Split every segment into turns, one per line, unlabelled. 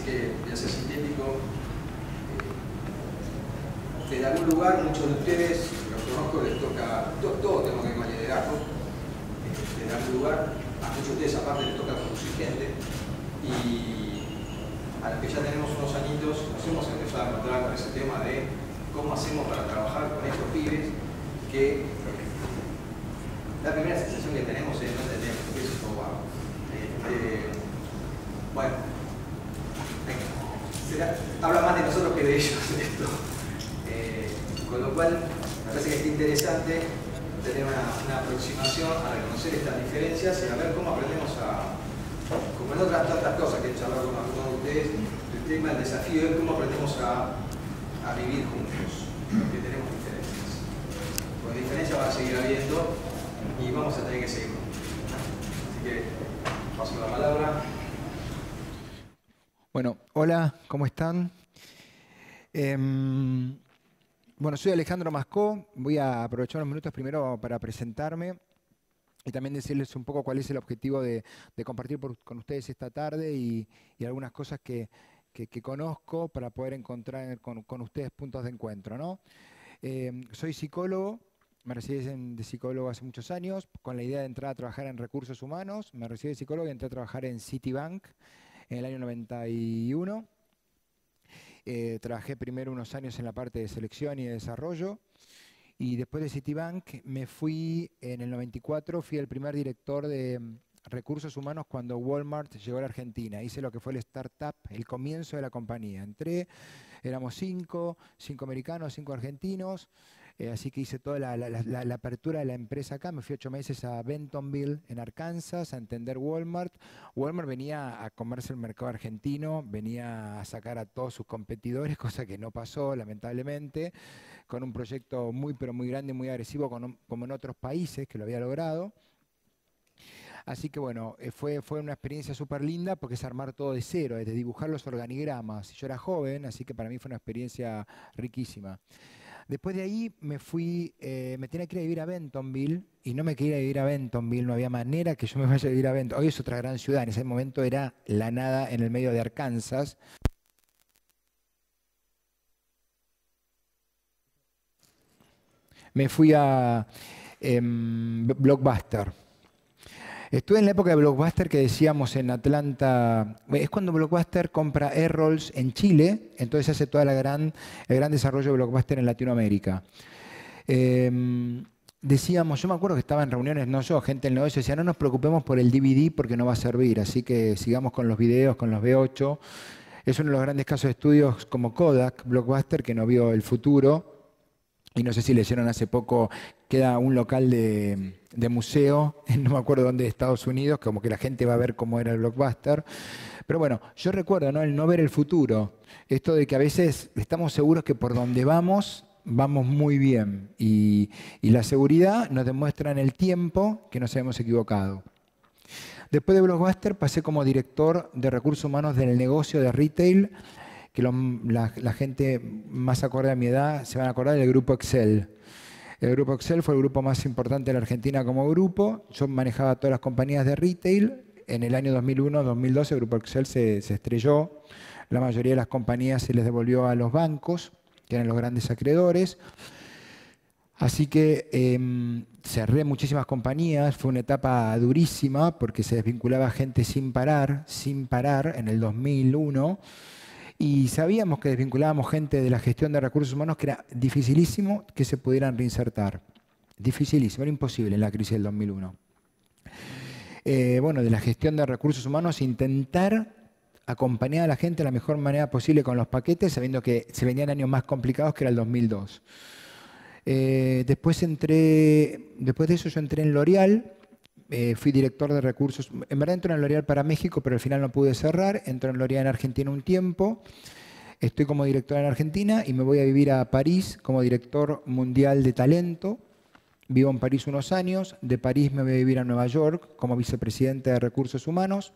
que voy a ser sintético. En algún lugar, muchos de ustedes, los conozco, les toca, todos tenemos que ir con liderazgo. En algún lugar, a muchos de ustedes aparte les toca conducir gente. Y a los que ya tenemos unos añitos, nos hemos empezado a encontrar con ese tema de cómo hacemos para trabajar con estos pibes que la primera sensación que tenemos es no entendemos qué es esto, wow. Bueno, habla más de nosotros que de ellos esto. Con lo cual, me parece que es interesante tener una aproximación a reconocer estas diferencias y a ver cómo aprendemos a, como en otras tantas cosas que he charlado con algunos de ustedes, el tema del desafío es cómo aprendemos a vivir juntos, porque tenemos diferencias. Pues diferencias van a seguir habiendo y vamos a tener que seguir juntos. Así que paso la palabra.
Bueno, hola, ¿cómo están? Bueno, soy Alejandro Mascó. Voy a aprovechar unos minutos primero para presentarme y también decirles un poco cuál es el objetivo de compartir con ustedes esta tarde y algunas cosas que conozco para poder encontrar con ustedes puntos de encuentro, ¿no? Soy psicólogo, me recibí de psicólogo hace muchos años con la idea de entrar a trabajar en recursos humanos. Me recibí de psicólogo y entré a trabajar en Citibank en el año 91. Trabajé primero unos años en la parte de selección y de desarrollo y después de Citibank me fui en el 94, fui el primer director de recursos humanos cuando Walmart llegó a la Argentina. Hice lo que fue el startup, el comienzo de la compañía. Entré, éramos cinco americanos, 5 argentinos. Así que hice toda la apertura de la empresa acá. Me fui 8 meses a Bentonville, en Arkansas, a entender Walmart. Walmart venía a comerse el mercado argentino, venía a sacar a todos sus competidores, cosa que no pasó, lamentablemente, con un proyecto muy, pero muy grande, muy agresivo, como en otros países que lo había logrado. Así que bueno, fue una experiencia súper linda porque es armar todo de cero, es de dibujar los organigramas. Yo era joven, así que para mí fue una experiencia riquísima. Después de ahí me fui, me tenía que ir a vivir a Bentonville y no me quería ir a vivir a Bentonville, no había manera que yo me vaya a vivir a Bentonville. Hoy es otra gran ciudad, en ese momento era la nada en el medio de Arkansas. Me fui a Blockbuster. Estuve en la época de Blockbuster que decíamos en Atlanta, es cuando Blockbuster compra Errols en Chile, entonces hace todo el gran desarrollo de Blockbuster en Latinoamérica. Decíamos, yo me acuerdo que estaba en reuniones, no yo, gente del negocio decía, no nos preocupemos por el DVD porque no va a servir, así que sigamos con los videos, con los V8. Es uno de los grandes casos de estudios como Kodak, Blockbuster, que no vio el futuro. Y no sé si leyeron hace poco, queda un local de museo, no me acuerdo dónde, de Estados Unidos, como que la gente va a ver cómo era el Blockbuster. Pero bueno, yo recuerdo, ¿no?, el no ver el futuro. Esto de que a veces estamos seguros que por donde vamos muy bien. Y la seguridad nos demuestra en el tiempo que nos hemos equivocado. Después de Blockbuster pasé como director de recursos humanos del negocio de retail, que la gente más acorde a mi edad se van a acordar del Grupo Excel. El Grupo Excel fue el grupo más importante de la Argentina como grupo. Yo manejaba todas las compañías de retail. En el año 2001-2012 el Grupo Excel se estrelló. La mayoría de las compañías se les devolvió a los bancos, que eran los grandes acreedores. Así que cerré muchísimas compañías. Fue una etapa durísima porque se desvinculaba gente sin parar en el 2001. Y sabíamos que desvinculábamos gente de la gestión de recursos humanos que era dificilísimo que se pudieran reinsertar. Dificilísimo, era imposible en la crisis del 2001. Bueno, de la gestión de recursos humanos, intentar acompañar a la gente de la mejor manera posible con los paquetes, sabiendo que se venían años más complicados que era el 2002. Después de eso yo entré en L'Oréal. Fui director de recursos, en verdad entré en L'Oréal para México, pero al final no pude cerrar. Entré en L'Oréal en Argentina un tiempo, estoy como director en Argentina y me voy a vivir a París como director mundial de talento. Vivo en París unos años, de París me voy a vivir a Nueva York como vicepresidente de recursos humanos.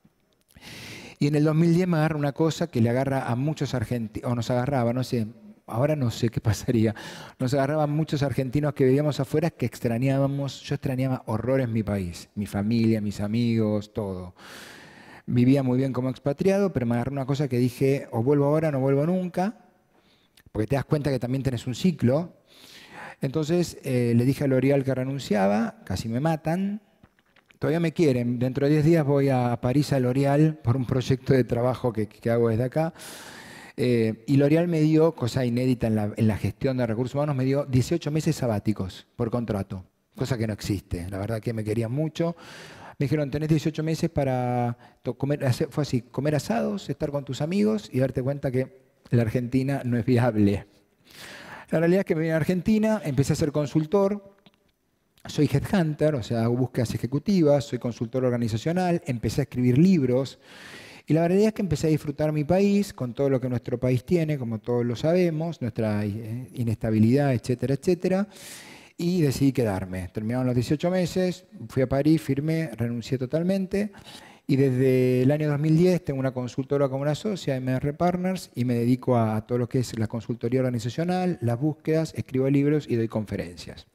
Y en el 2010 me agarra una cosa que le agarra a muchos argentinos, o nos agarraba, no sé, ahora no sé qué pasaría. Nos agarraban muchos argentinos que vivíamos afuera que extrañábamos. Yo extrañaba horrores mi país, mi familia, mis amigos, todo. vivía muy bien como expatriado, pero me agarré una cosa que dije, o vuelvo ahora o no vuelvo nunca, porque te das cuenta que también tenés un ciclo. Entonces le dije a L'Oréal que renunciaba, casi me matan. Todavía me quieren. Dentro de 10 días voy a París a L'Oréal por un proyecto de trabajo que hago desde acá. Y L'Oréal me dio, cosa inédita en la gestión de recursos humanos, me dio 18 meses sabáticos por contrato, cosa que no existe. La verdad que me querían mucho. Me dijeron, tenés 18 meses para comer, fue así, comer asados, estar con tus amigos y darte cuenta que la Argentina no es viable. La realidad es que me vine a Argentina, empecé a ser consultor, soy headhunter, o sea, hago búsquedas ejecutivas, soy consultor organizacional, empecé a escribir libros y la verdad es que empecé a disfrutar mi país con todo lo que nuestro país tiene, como todos lo sabemos, nuestra inestabilidad, etcétera, etcétera, y decidí quedarme. Terminaron los 18 meses, fui a París, firmé, renuncié totalmente. Y desde el año 2010 tengo una consultora como una socia, MR Partners, y me dedico a todo lo que es la consultoría organizacional, las búsquedas, escribo libros y doy conferencias.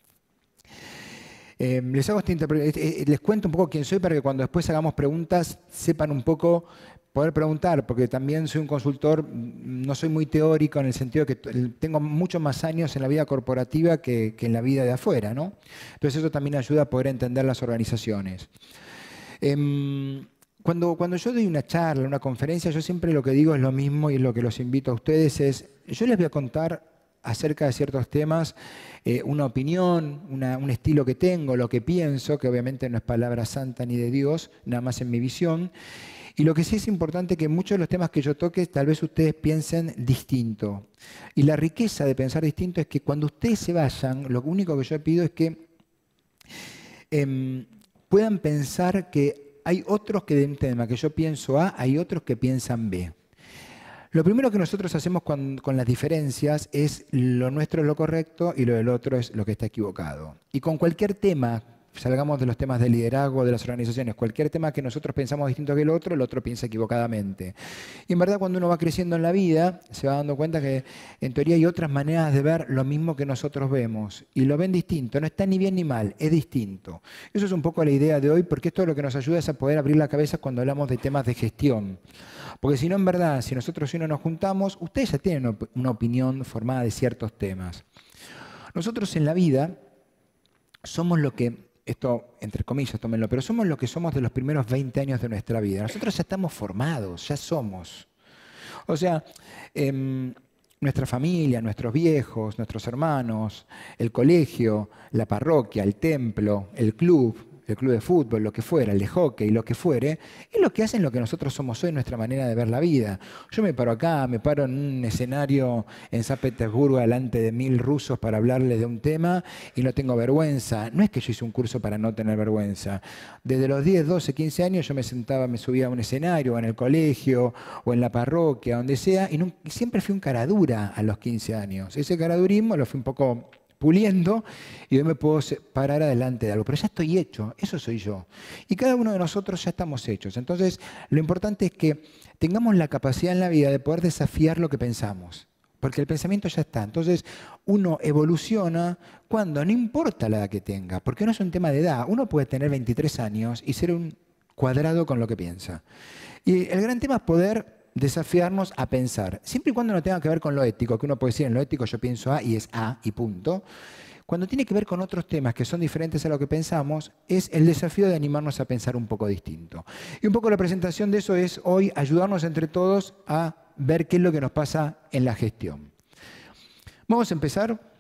Les cuento un poco quién soy para que cuando después hagamos preguntas sepan un poco poder preguntar, porque también soy un consultor, no soy muy teórico en el sentido que tengo muchos más años en la vida corporativa que en la vida de afuera, ¿no? Entonces eso también ayuda a poder entender las organizaciones. Cuando yo doy una charla, una conferencia, yo siempre lo que digo es lo mismo y lo que los invito a ustedes es, yo les voy a contar acerca de ciertos temas, una opinión, un estilo que tengo, lo que pienso, que obviamente no es palabra santa ni de Dios, nada más en mi visión. Y lo que sí es importante es que muchos de los temas que yo toque, tal vez ustedes piensen distinto. Y la riqueza de pensar distinto es que cuando ustedes se vayan, lo único que yo pido es que puedan pensar que hay otros que de un tema que yo pienso A, hay otros que piensan B. Lo primero que nosotros hacemos con las diferencias es lo nuestro es lo correcto y lo del otro es lo que está equivocado. Y con cualquier tema, salgamos de los temas de liderazgo de las organizaciones, cualquier tema que nosotros pensamos distinto que el otro piensa equivocadamente. Y en verdad cuando uno va creciendo en la vida, se va dando cuenta que en teoría hay otras maneras de ver lo mismo que nosotros vemos. Y lo ven distinto, no está ni bien ni mal, es distinto. Eso es un poco la idea de hoy, porque esto es lo que nos ayuda es a poder abrir la cabeza cuando hablamos de temas de gestión. Porque si no, en verdad, si nosotros no nos juntamos, ustedes ya tienen una opinión formada de ciertos temas. Nosotros en la vida somos lo que, esto entre comillas, tómenlo, pero somos lo que somos de los primeros 20 años de nuestra vida. Nosotros ya estamos formados, ya somos. O sea, nuestra familia, nuestros viejos, nuestros hermanos, el colegio, la parroquia, el templo, el club de fútbol, lo que fuera, el de hockey, lo que fuere, es lo que hacen lo que nosotros somos hoy, nuestra manera de ver la vida. Yo me paro acá, me paro en un escenario en San Petersburgo delante de 1000 rusos para hablarles de un tema y no tengo vergüenza. No es que yo hice un curso para no tener vergüenza. Desde los 10, 12, 15 años yo me subía a un escenario, en el colegio, o en la parroquia, donde sea, y siempre fui un caradura a los 15 años. Ese caradurismo lo fui un poco puliendo y hoy me puedo parar adelante de algo, pero ya estoy hecho, eso soy yo. Y cada uno de nosotros ya estamos hechos. Entonces, lo importante es que tengamos la capacidad en la vida de poder desafiar lo que pensamos, porque el pensamiento ya está. Entonces, uno evoluciona cuando, no importa la edad que tenga, porque no es un tema de edad. Uno puede tener 23 años y ser un cuadrado con lo que piensa. Y el gran tema es poder desafiarnos a pensar, siempre y cuando no tenga que ver con lo ético, que uno puede decir en lo ético yo pienso A y es A y punto. Cuando tiene que ver con otros temas que son diferentes a lo que pensamos, es el desafío de animarnos a pensar un poco distinto. Y un poco la presentación de eso es hoy ayudarnos entre todos a ver qué es lo que nos pasa en la gestión. Vamos a empezar.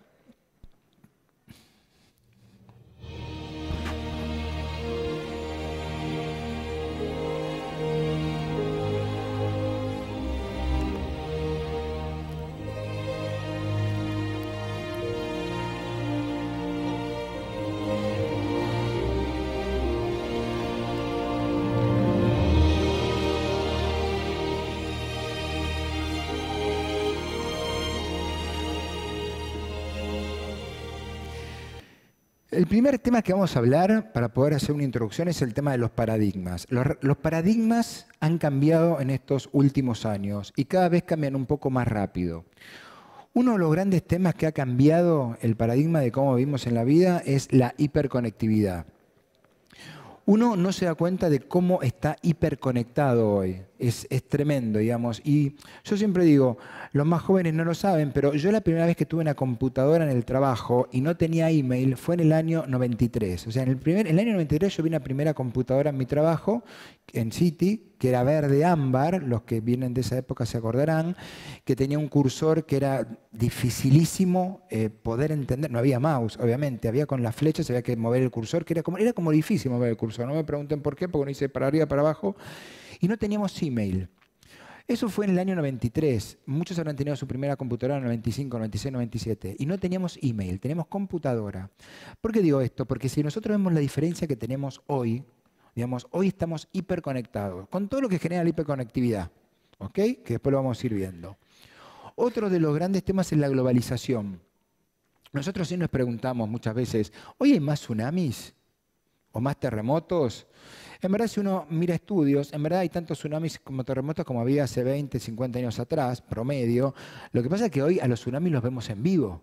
El primer tema que vamos a hablar para poder hacer una introducción es el tema de los paradigmas. Los paradigmas han cambiado en estos últimos años y cada vez cambian un poco más rápido. Uno de los grandes temas que ha cambiado el paradigma de cómo vivimos en la vida es la hiperconectividad. uno no se da cuenta de cómo está hiperconectado hoy. Es tremendo, digamos. Y yo siempre digo, los más jóvenes no lo saben, pero yo la primera vez que tuve una computadora en el trabajo y no tenía email fue en el año 93. O sea, en el año 93 yo vi una primera computadora en mi trabajo, en City, que era verde ámbar, los que vienen de esa época se acordarán, que tenía un cursor que era dificilísimo poder entender. No había mouse, obviamente, había con las flechas, había que mover el cursor, que era como difícil mover el cursor. No me pregunten por qué, porque no hice para arriba, para abajo. Y no teníamos email. Eso fue en el año 93. Muchos habrán tenido su primera computadora en el 95, 96, 97. Y no teníamos email, teníamos computadora. ¿Por qué digo esto? Porque si nosotros vemos la diferencia que tenemos hoy, digamos, hoy estamos hiperconectados, con todo lo que genera la hiperconectividad, ¿ok? Que después lo vamos a ir viendo. Otro de los grandes temas es la globalización. Nosotros sí nos preguntamos muchas veces, ¿hoy hay más tsunamis o más terremotos? En verdad, si uno mira estudios, en verdad hay tantos tsunamis como terremotos como había hace 20, 50 años atrás, promedio. Lo que pasa es que hoy a los tsunamis los vemos en vivo.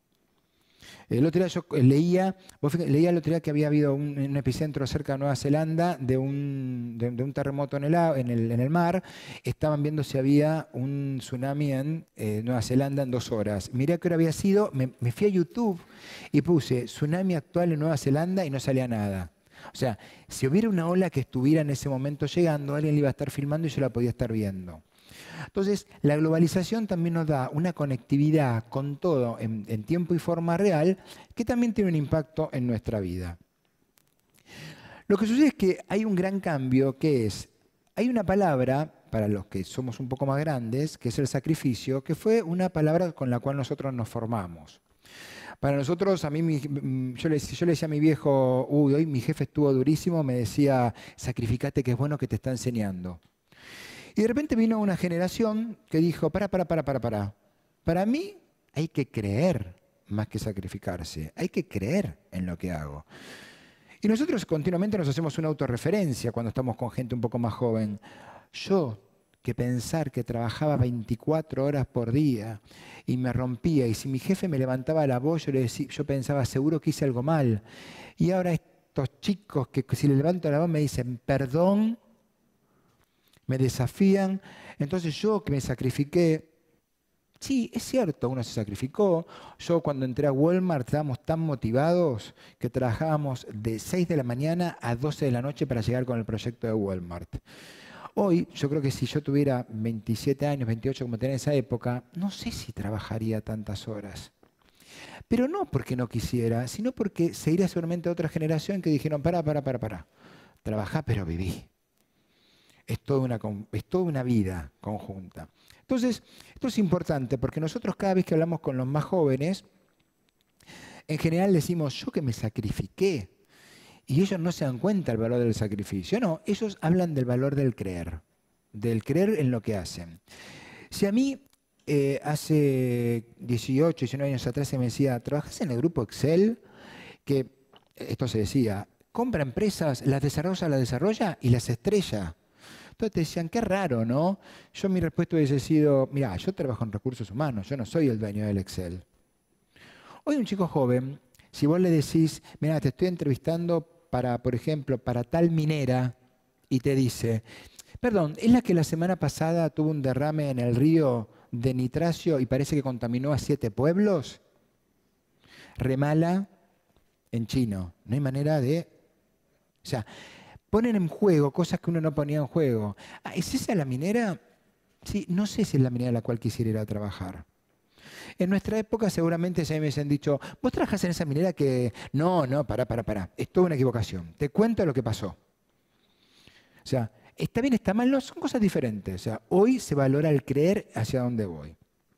El otro día yo leía el otro día que había habido un epicentro cerca de Nueva Zelanda de un terremoto en el mar. Estaban viendo si había un tsunami en Nueva Zelanda en 2 horas. Miré a qué hora había sido, me fui a YouTube y puse tsunami actual en Nueva Zelanda y no salía nada. O sea, si hubiera una ola que estuviera en ese momento llegando, alguien la iba a estar filmando y yo la podía estar viendo. Entonces, la globalización también nos da una conectividad con todo en tiempo y forma real que también tiene un impacto en nuestra vida. Lo que sucede es que hay un gran cambio que es, hay una palabra, para los que somos un poco más grandes, que es el sacrificio, que fue una palabra con la cual nosotros nos formamos. Para nosotros, yo le decía a mi viejo, hoy mi jefe estuvo durísimo, me decía, sacrificate que es bueno que te está enseñando. Y de repente vino una generación que dijo, para. Para mí hay que creer más que sacrificarse, hay que creer en lo que hago. Y nosotros continuamente nos hacemos una autorreferencia cuando estamos con gente un poco más joven. Yo, que pensar que trabajaba 24 horas por día y me rompía, y si mi jefe me levantaba la voz, yo pensaba, seguro que hice algo mal. Y ahora estos chicos que si le levanto la voz me dicen, perdón, me desafían. Entonces yo que me sacrifiqué, sí, es cierto, uno se sacrificó. Yo cuando entré a Walmart estábamos tan motivados que trabajábamos de 6 de la mañana a 12 de la noche para llegar con el proyecto de Walmart. Hoy, yo creo que si yo tuviera 27 años, 28 como tenía en esa época, no sé si trabajaría tantas horas. Pero no porque no quisiera, sino porque seguiría seguramente otra generación que dijeron, para. Trabajá pero viví. Es toda una vida conjunta. Entonces, esto es importante porque nosotros cada vez que hablamos con los más jóvenes, en general decimos, yo que me sacrifiqué. Y ellos no se dan cuenta del valor del sacrificio. No, ellos hablan del valor del creer en lo que hacen. Si a mí hace 18, 19 años atrás se me decía, ¿trabajas en el grupo Excel? Que esto se decía, compra empresas, las desarrolla y las estrella. Entonces te decían, qué raro, ¿no? Mi respuesta hubiese sido, mira, yo trabajo en recursos humanos, yo no soy el dueño del Excel. Hoy un chico joven, si vos le decís, mira, te estoy entrevistando por ejemplo, para tal minera, y te dice, perdón, ¿es la que la semana pasada tuvo un derrame en el río de nitracio y parece que contaminó a 7 pueblos? Remala en chino. No hay manera de... O sea, ponen en juego cosas que uno no ponía en juego. ¿Es esa la minera? Sí, no sé si es la minera a la cual quisiera ir a trabajar. En nuestra época seguramente se me han dicho, vos trabajás en esa minera que... No, para. Es toda una equivocación. Te cuento lo que pasó. O sea, está bien, está mal, no, son cosas diferentes. O sea, hoy se valora el creer hacia dónde voy.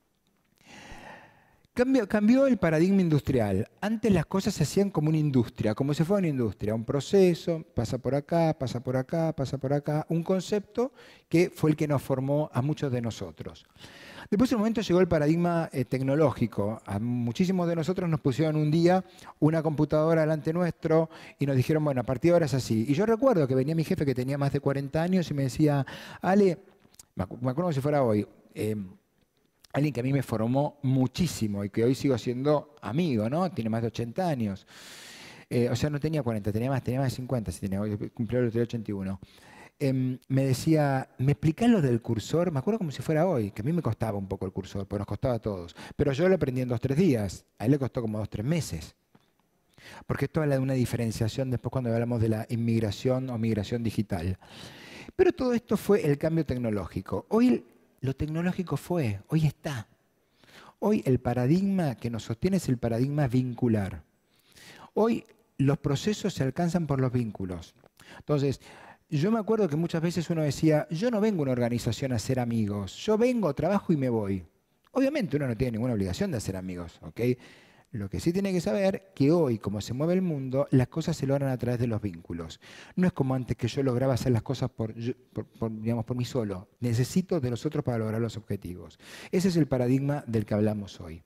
Cambió el paradigma industrial. Antes las cosas se hacían como una industria, como si fuera una industria. Un proceso, pasa por acá, un concepto que fue el que nos formó a muchos de nosotros. Después en un momento llegó el paradigma tecnológico. A muchísimos de nosotros nos pusieron un día una computadora delante nuestro y nos dijeron, bueno, a partir de ahora es así. Y yo recuerdo que venía mi jefe que tenía más de 40 años y me decía, Ale, me acuerdo como si fuera hoy, alguien que a mí me formó muchísimo y que hoy sigo siendo amigo, ¿no? Tiene más de 80 años. O sea, no tenía 40, tenía más de 50, si tenía, cumplió el 81. Me decía, ¿me explicás lo del cursor? Me acuerdo como si fuera hoy, que a mí me costaba un poco el cursor, porque nos costaba a todos. Pero yo lo aprendí en 2, 3 días. A él le costó como 2, 3 meses. Porque esto habla de una diferenciación después cuando hablamos de la inmigración o migración digital. Pero todo esto fue el cambio tecnológico. Hoy lo tecnológico hoy está. Hoy el paradigma que nos sostiene es el paradigma vincular. Hoy los procesos se alcanzan por los vínculos. Entonces, yo me acuerdo que muchas veces uno decía, yo no vengo a una organización a hacer amigos, yo vengo, trabajo y me voy. Obviamente uno no tiene ninguna obligación de hacer amigos, ¿ok? Lo que sí tiene que saber que hoy, como se mueve el mundo, las cosas se logran a través de los vínculos. No es como antes que yo lograba hacer las cosas digamos, por mí solo. Necesito de los otros para lograr los objetivos. Ese es el paradigma del que hablamos hoy.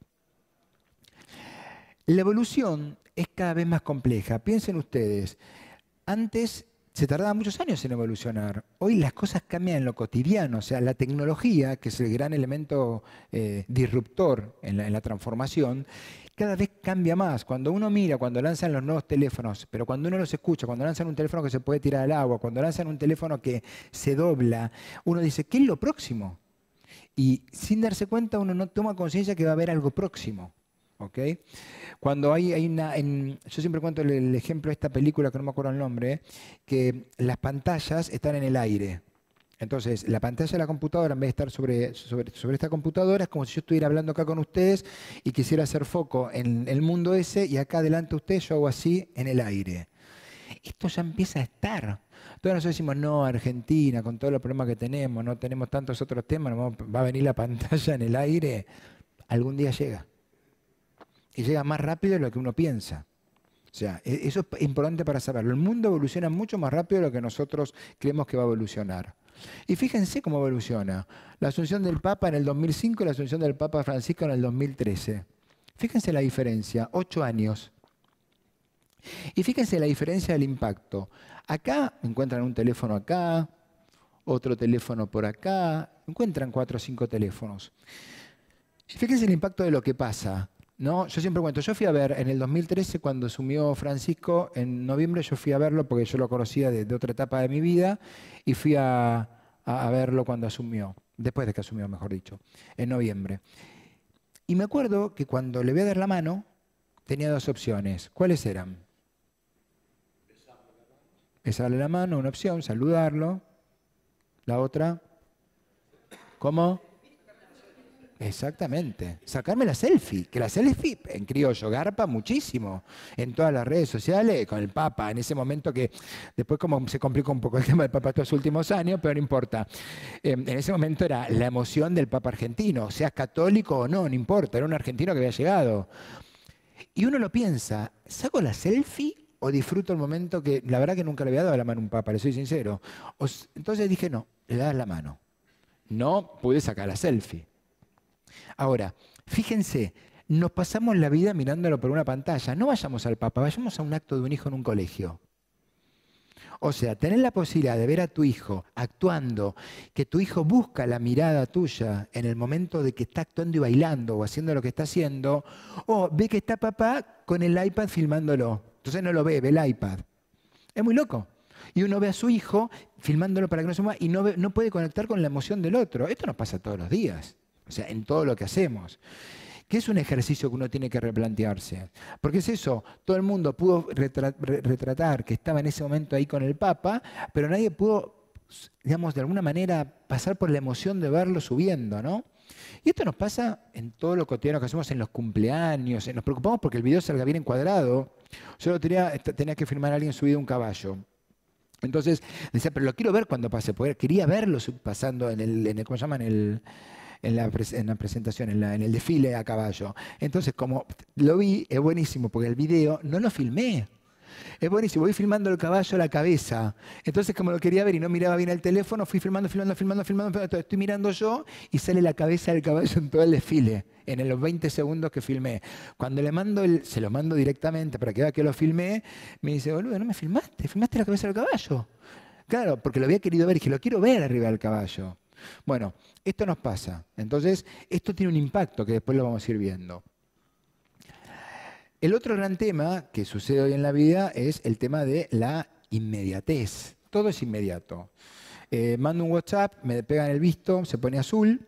La evolución es cada vez más compleja. Piensen ustedes, antes se tardaba muchos años en evolucionar. Hoy las cosas cambian en lo cotidiano, o sea, la tecnología, que es el gran elemento disruptor en la transformación, cada vez cambia más. Cuando uno mira, cuando lanzan los nuevos teléfonos, pero cuando uno los escucha, cuando lanzan un teléfono que se puede tirar al agua, cuando lanzan un teléfono que se dobla, uno dice, ¿qué es lo próximo? Y sin darse cuenta uno no toma conciencia que va a haber algo próximo. ¿Okay? Cuando yo siempre cuento el ejemplo de esta película, que no me acuerdo el nombre, que las pantallas están en el aire. Entonces, la pantalla de la computadora, en vez de estar sobre esta computadora, es como si yo estuviera hablando acá con ustedes y quisiera hacer foco en el mundo ese, y acá delante de ustedes yo hago así en el aire. Esto ya empieza a estar. Todos nosotros decimos, no, Argentina, con todos los problemas que tenemos, no tenemos tantos otros temas, va a venir la pantalla en el aire. Algún día llega. Y llega más rápido de lo que uno piensa. O sea, eso es importante para saberlo. El mundo evoluciona mucho más rápido de lo que nosotros creemos que va a evolucionar. Y fíjense cómo evoluciona. La asunción del Papa en el 2005 y la asunción del Papa Francisco en el 2013. Fíjense la diferencia, 8 años. Y fíjense la diferencia del impacto. Acá encuentran un teléfono acá, otro teléfono por acá, encuentran 4 o 5 teléfonos. Y fíjense el impacto de lo que pasa. ¿No? Yo siempre cuento, yo fui a ver en el 2013 cuando asumió Francisco, en noviembre yo fui a verlo porque yo lo conocía de otra etapa de mi vida y fui a verlo cuando asumió, después de que asumió, mejor dicho, en noviembre. Y me acuerdo que cuando le voy a dar la mano, tenía 2 opciones. ¿Cuáles eran? Besarle la mano, una opción, saludarlo. La otra, ¿cómo? Exactamente. Sacarme la selfie, que la selfie en criollo garpa muchísimo en todas las redes sociales con el Papa, en ese momento que después como se complicó un poco el tema del Papa estos últimos años, pero no importa. En ese momento era la emoción del Papa argentino, seas católico o no, no importa, era un argentino que había llegado. Y uno lo piensa, ¿saco la selfie o disfruto el momento que la verdad que nunca le había dado la mano a un Papa, le soy sincero? Entonces dije, no, le das la mano. No pude sacar la selfie. Ahora, fíjense, nos pasamos la vida mirándolo por una pantalla. No vayamos al Papa, vayamos a un acto de un hijo en un colegio. O sea, tener la posibilidad de ver a tu hijo actuando, que tu hijo busca la mirada tuya en el momento de que está actuando y bailando o haciendo lo que está haciendo, o ve que está papá con el iPad filmándolo. Entonces no lo ve el iPad. Es muy loco. Y uno ve a su hijo filmándolo para que no se mueva y no puede conectar con la emoción del otro. Esto nos pasa todos los días. O sea, en todo lo que hacemos. Que es un ejercicio que uno tiene que replantearse. Porque es eso, todo el mundo pudo retratar que estaba en ese momento ahí con el Papa, pero nadie pudo, digamos, de alguna manera pasar por la emoción de verlo subiendo, ¿no? Y esto nos pasa en todo lo cotidiano que hacemos en los cumpleaños, nos preocupamos porque el video salga bien encuadrado. Yo tenía que filmar a alguien subido a un caballo. Entonces decía, pero lo quiero ver cuando pase, porque quería verlo pasando ¿cómo se llama? En la presentación, en el desfile a caballo. Entonces, como lo vi, es buenísimo, porque el video no lo filmé. Es buenísimo, voy filmando el caballo a la cabeza. Entonces, como lo quería ver y no miraba bien el teléfono, fui filmando, estoy mirando yo y sale la cabeza del caballo en todo el desfile, en los 20 segundos que filmé. Cuando se lo mando directamente para que vea que lo filmé, me dice, boludo, ¿no me filmaste? ¿Filmaste la cabeza del caballo? Claro, porque lo había querido ver y dije, lo quiero ver arriba del caballo. Bueno, esto nos pasa. Entonces, esto tiene un impacto que después lo vamos a ir viendo. El otro gran tema que sucede hoy en la vida es el tema de la inmediatez. Todo es inmediato. Mando un WhatsApp, me pegan el visto, se pone azul,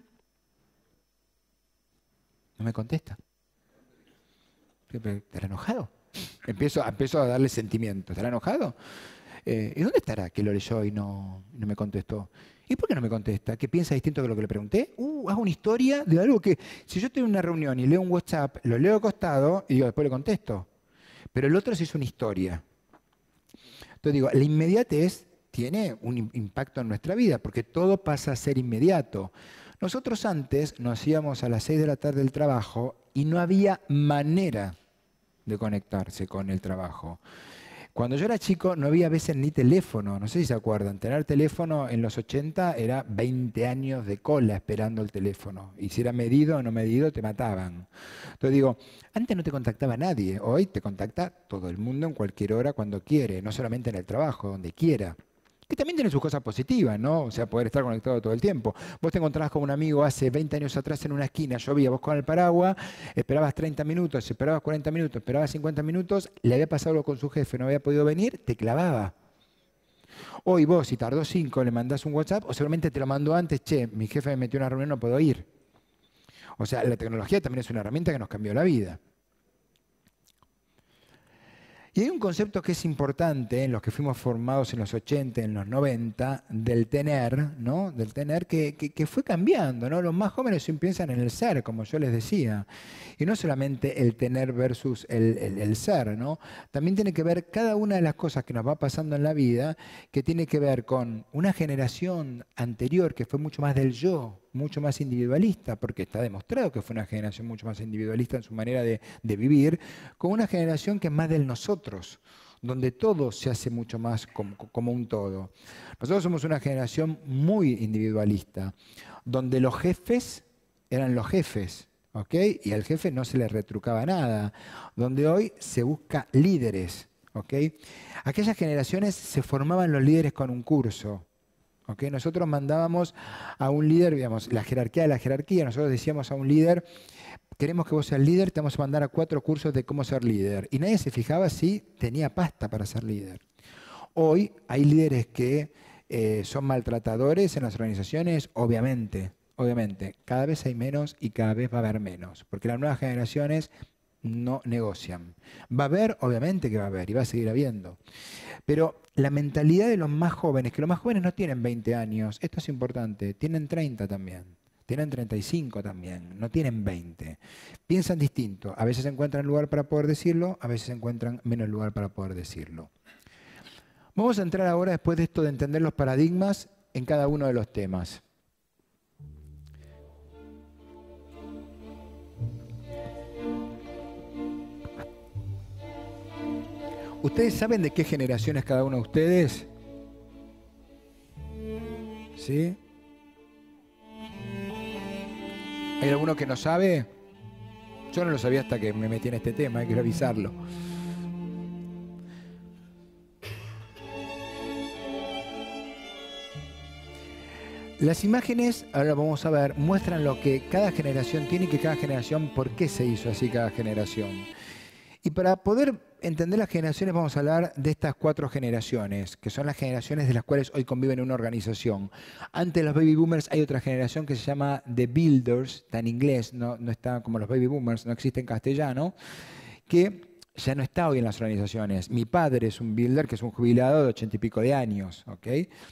no me contesta. ¿Estará enojado? Empiezo a darle sentimiento. ¿Estará enojado? ¿Y dónde estará que lo leyó y no me contestó? ¿Y por qué no me contesta? ¿Que piensa distinto de lo que le pregunté? Hago una historia de algo que, si yo estoy en una reunión y leo un WhatsApp, lo leo de costado y digo, después le contesto. Pero el otro se hizo una historia. Entonces digo, la inmediatez tiene un impacto en nuestra vida, porque todo pasa a ser inmediato. Nosotros antes nos íbamos a las 6 de la tarde del trabajo y no había manera de conectarse con el trabajo. Cuando yo era chico no había a veces ni teléfono, no sé si se acuerdan, tener teléfono en los 80 era 20 años de cola esperando el teléfono. Y si era medido o no medido, te mataban. Entonces digo, antes no te contactaba nadie, hoy te contacta todo el mundo en cualquier hora, cuando quiere, no solamente en el trabajo, donde quiera. Que también tiene sus cosas positivas, ¿no? O sea, poder estar conectado todo el tiempo. Vos te encontrabas con un amigo hace 20 años atrás en una esquina, llovía, vos con el paraguas, esperabas 30 minutos, esperabas 40 minutos, esperabas 50 minutos, le había pasado algo con su jefe, no había podido venir, te clavaba. Hoy vos, si tardó 5, le mandás un WhatsApp, o seguramente te lo mandó antes, che, mi jefe me metió en una reunión, no puedo ir. O sea, la tecnología también es una herramienta que nos cambió la vida. Y hay un concepto que es importante en los que fuimos formados en los 80, en los 90, del tener, ¿no? Del tener que fue cambiando, ¿no? Los más jóvenes siempre piensan en el ser, como yo les decía. Y no solamente el tener versus el ser, ¿no? También tiene que ver cada una de las cosas que nos va pasando en la vida, que tiene que ver con una generación anterior que fue mucho más del yo, mucho más individualista, porque está demostrado que fue una generación mucho más individualista en su manera de vivir, con una generación que es más del nosotros, donde todo se hace mucho más como un todo. Nosotros somos una generación muy individualista, donde los jefes eran los jefes, ¿ok? Y al jefe no se le retrucaba nada, donde hoy se busca líderes, ¿ok? Aquellas generaciones se formaban los líderes con un curso. ¿Okay? Nosotros mandábamos a un líder, digamos, la jerarquía de la jerarquía, nosotros decíamos a un líder, queremos que vos seas líder, te vamos a mandar a 4 cursos de cómo ser líder. Y nadie se fijaba si tenía pasta para ser líder. Hoy hay líderes que son maltratadores en las organizaciones, obviamente, cada vez hay menos y cada vez va a haber menos, porque las nuevas generaciones no negocian. Va a haber, obviamente que va a haber, y va a seguir habiendo. Pero la mentalidad de los más jóvenes, que los más jóvenes no tienen 20 años, esto es importante, tienen 30 también, tienen 35 también, no tienen 20. Piensan distinto, a veces encuentran lugar para poder decirlo, a veces encuentran menos lugar para poder decirlo. Vamos a entrar ahora, después de esto de entender los paradigmas, en cada uno de los temas. ¿Ustedes saben de qué generación es cada uno de ustedes? ¿Sí? ¿Hay alguno que no sabe? Yo no lo sabía hasta que me metí en este tema, hay que revisarlo. Las imágenes, ahora vamos a ver, muestran lo que cada generación tiene y que cada generación, por qué se hizo así cada generación. Y para poder entender las generaciones vamos a hablar de estas 4 generaciones, que son las generaciones de las cuales hoy conviven en una organización. Antes de los baby boomers hay otra generación que se llama The Builders, está en inglés, no está como los baby boomers, no existe en castellano, que ya no está hoy en las organizaciones. Mi padre es un builder, que es un jubilado de 80 y pico de años, ¿ok?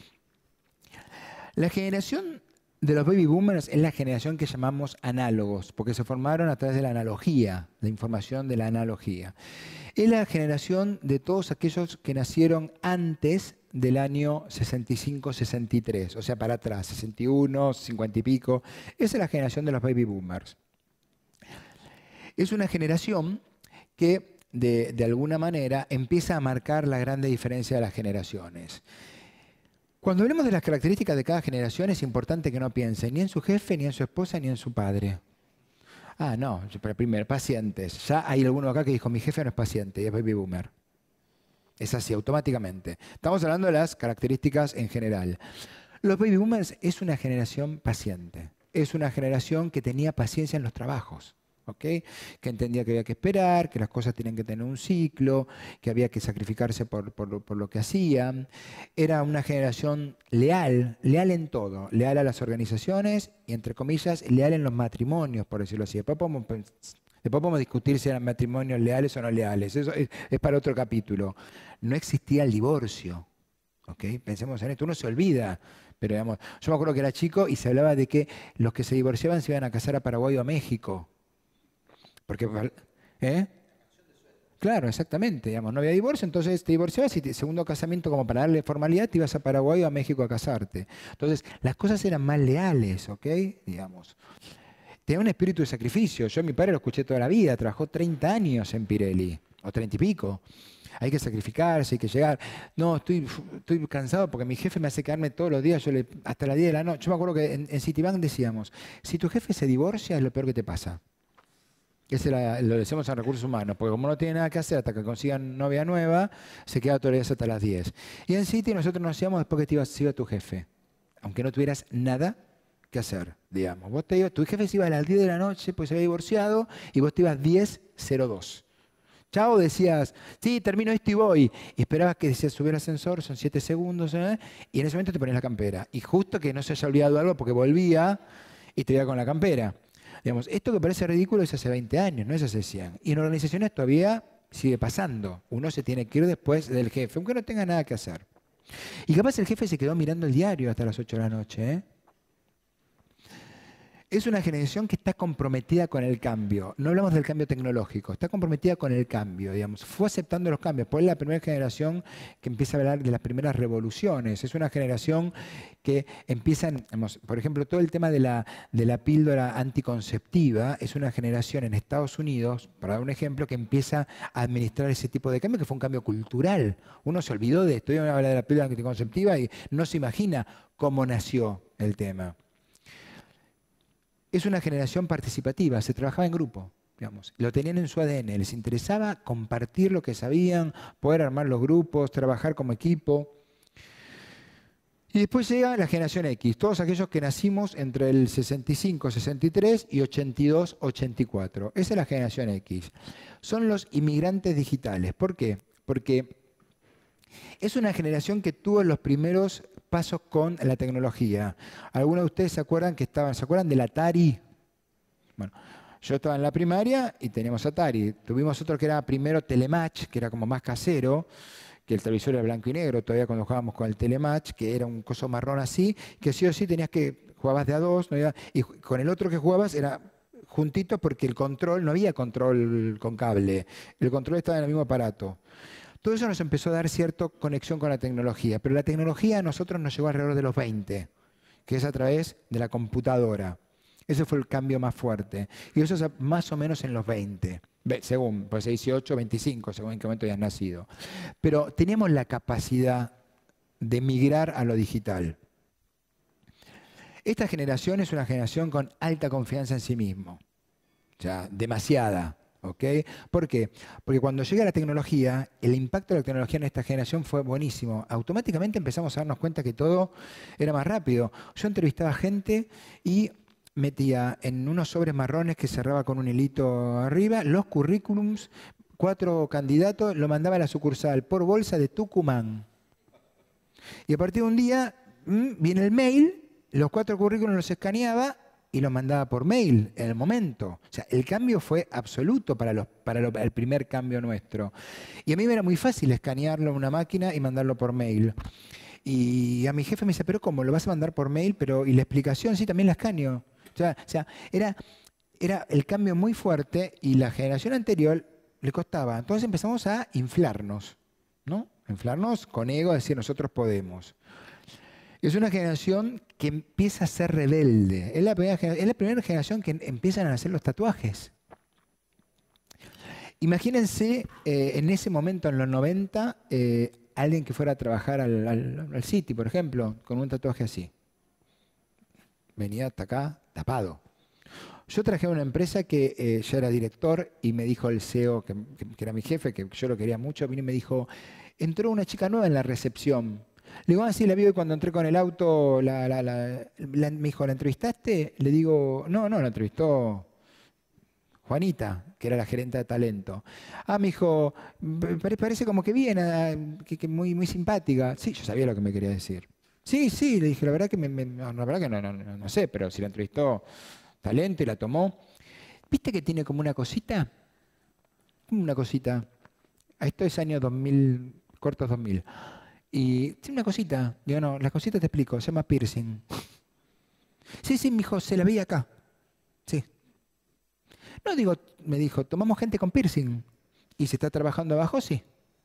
La generación de los baby boomers es la generación que llamamos análogos, porque se formaron a través de la analogía, la información de la analogía. Es la generación de todos aquellos que nacieron antes del año 65-63, o sea, para atrás, 61, 50 y pico. Esa es la generación de los baby boomers. Es una generación que, de alguna manera, empieza a marcar la grande diferencia de las generaciones. Cuando hablemos de las características de cada generación es importante que no piensen ni en su jefe, ni en su esposa, ni en su padre. Ah, no, pero primero, pacientes. Ya hay alguno acá que dijo, mi jefe no es paciente y es baby boomer. Es así, automáticamente. Estamos hablando de las características en general. Los baby boomers es una generación paciente. Es una generación que tenía paciencia en los trabajos. ¿ok? Que entendía que había que esperar, que las cosas tenían que tener un ciclo, que había que sacrificarse por lo que hacían. Era una generación leal, leal en todo, leal a las organizaciones y, entre comillas, leal en los matrimonios, por decirlo así. Después podemos discutir si eran matrimonios leales o no leales, eso es para otro capítulo. No existía el divorcio, ¿ok? Pensemos en esto, uno se olvida. Pero digamos, yo me acuerdo que era chico y se hablaba de que los que se divorciaban se iban a casar a Paraguay o a México. Porque, ¿eh? Claro, exactamente, digamos, no había divorcio, entonces te divorciabas y segundo casamiento, como para darle formalidad, te ibas a Paraguay o a México a casarte. Entonces, las cosas eran más leales, ¿ok? Digamos. Tenía un espíritu de sacrificio. Yo a mi padre lo escuché toda la vida, trabajó 30 años en Pirelli, o 30 y pico. Hay que sacrificarse, hay que llegar. No, estoy cansado porque mi jefe me hace quedarme todos los días, hasta las 10 de la noche. Yo me acuerdo que en Citibank decíamos, si tu jefe se divorcia es lo peor que te pasa. Lo decimos en recursos humanos, porque como no tiene nada que hacer hasta que consigan novia nueva, se queda todos los días hasta las 10. Y en Citi nosotros nos íbamos después que se iba tu jefe, aunque no tuvieras nada que hacer, digamos. Tu jefe se iba a las 10 de la noche, pues se había divorciado, y vos te ibas 10:02. Chao, decías, sí, termino esto y voy. Y esperabas que subiera el ascensor, son 7 segundos, y en ese momento te ponías la campera. Y justo que no se haya olvidado algo porque volvía y te iba con la campera. Digamos, esto que parece ridículo es hace 20 años, no es hace 100. Y en organizaciones todavía sigue pasando. Uno se tiene que ir después del jefe, aunque no tenga nada que hacer. Y capaz el jefe se quedó mirando el diario hasta las 8 de la noche, ¿eh? Es una generación que está comprometida con el cambio. No hablamos del cambio tecnológico, está comprometida con el cambio, digamos. Fue aceptando los cambios. Pues es la primera generación que empieza a hablar de las primeras revoluciones. Es una generación que empieza, digamos, por ejemplo, todo el tema de la píldora anticonceptiva, es una generación en Estados Unidos, para dar un ejemplo, que empieza a administrar ese tipo de cambio, que fue un cambio cultural. Uno se olvidó de esto, iba a hablar de la píldora anticonceptiva y no se imagina cómo nació el tema. Es una generación participativa, se trabajaba en grupo, digamos, lo tenían en su ADN, les interesaba compartir lo que sabían, poder armar los grupos, trabajar como equipo. Y después llega la generación X, todos aquellos que nacimos entre el 65, 63 y 82, 84. Esa es la generación X. Son los inmigrantes digitales. ¿Por qué? Porque es una generación que tuvo los primeros pasos con la tecnología. ¿Algunos de ustedes se acuerdan del Atari? Bueno, yo estaba en la primaria y teníamos Atari. Tuvimos otro que era primero Telematch, que era como más casero, que el televisor era blanco y negro, todavía cuando jugábamos con el Telematch, que era un coso marrón así, que sí o sí jugabas de a dos, y con el otro que jugabas era juntito porque el control, no había control con cable, el control estaba en el mismo aparato. Todo eso nos empezó a dar cierta conexión con la tecnología, pero la tecnología a nosotros nos llegó alrededor de los 20, que es a través de la computadora. Ese fue el cambio más fuerte. Y eso es más o menos en los 20, según, pues 18, 25, según en qué momento hayas nacido. Pero teníamos la capacidad de migrar a lo digital. Esta generación es una generación con alta confianza en sí mismo, o sea, demasiada. ¿Ok? ¿Por qué? Porque cuando llega la tecnología, el impacto de la tecnología en esta generación fue buenísimo. Automáticamente empezamos a darnos cuenta que todo era más rápido. Yo entrevistaba gente y metía en unos sobres marrones que cerraba con un hilito arriba los currículums, 4 candidatos, lo mandaba a la sucursal por bolsa de Tucumán. Y a partir de un día viene el mail, los 4 currículums los escaneaba y los mandaba por mail en el momento. O sea, el cambio fue absoluto para el primer cambio nuestro. Y a mí me era muy fácil escanearlo en una máquina y mandarlo por mail. Y a mi jefe me dice, ¿pero cómo? ¿Lo vas a mandar por mail? ¿Y la explicación? Sí, también la escaneo. O sea, era el cambio muy fuerte y la generación anterior le costaba. Entonces empezamos a inflarnos, ¿no? Inflarnos con ego, decir nosotros podemos. Es una generación que empieza a ser rebelde. Es la primera generación que empiezan a hacer los tatuajes. Imagínense en ese momento, en los 90, alguien que fuera a trabajar al City, por ejemplo, con un tatuaje así. Venía hasta acá tapado. Yo trabajé en una empresa que yo era director y me dijo el CEO, que era mi jefe, que yo lo quería mucho, vino y me dijo, entró una chica nueva en la recepción. Le digo, sí, la vi cuando entré con el auto, me dijo, ¿la entrevistaste? Le digo, no, la entrevistó Juanita, que era la gerente de talento. Ah, me dijo, parece como que bien, que muy, muy simpática. Sí, yo sabía lo que me quería decir. Sí, sí, le dije, la verdad que, no, la verdad que no sé, pero si la entrevistó talento y la tomó. ¿Viste que tiene como una cosita? Como una cosita. Esto es año 2000, cortos 2000. Y tiene una cosita. Digo, no, la cosita te explico, se llama piercing. Sí, sí, mijo, se la veía acá. Sí. No, digo, me dijo, tomamos gente con piercing. ¿Y se está trabajando abajo? Sí.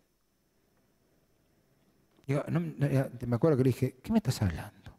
Digo, me acuerdo que le dije, ¿qué me estás hablando?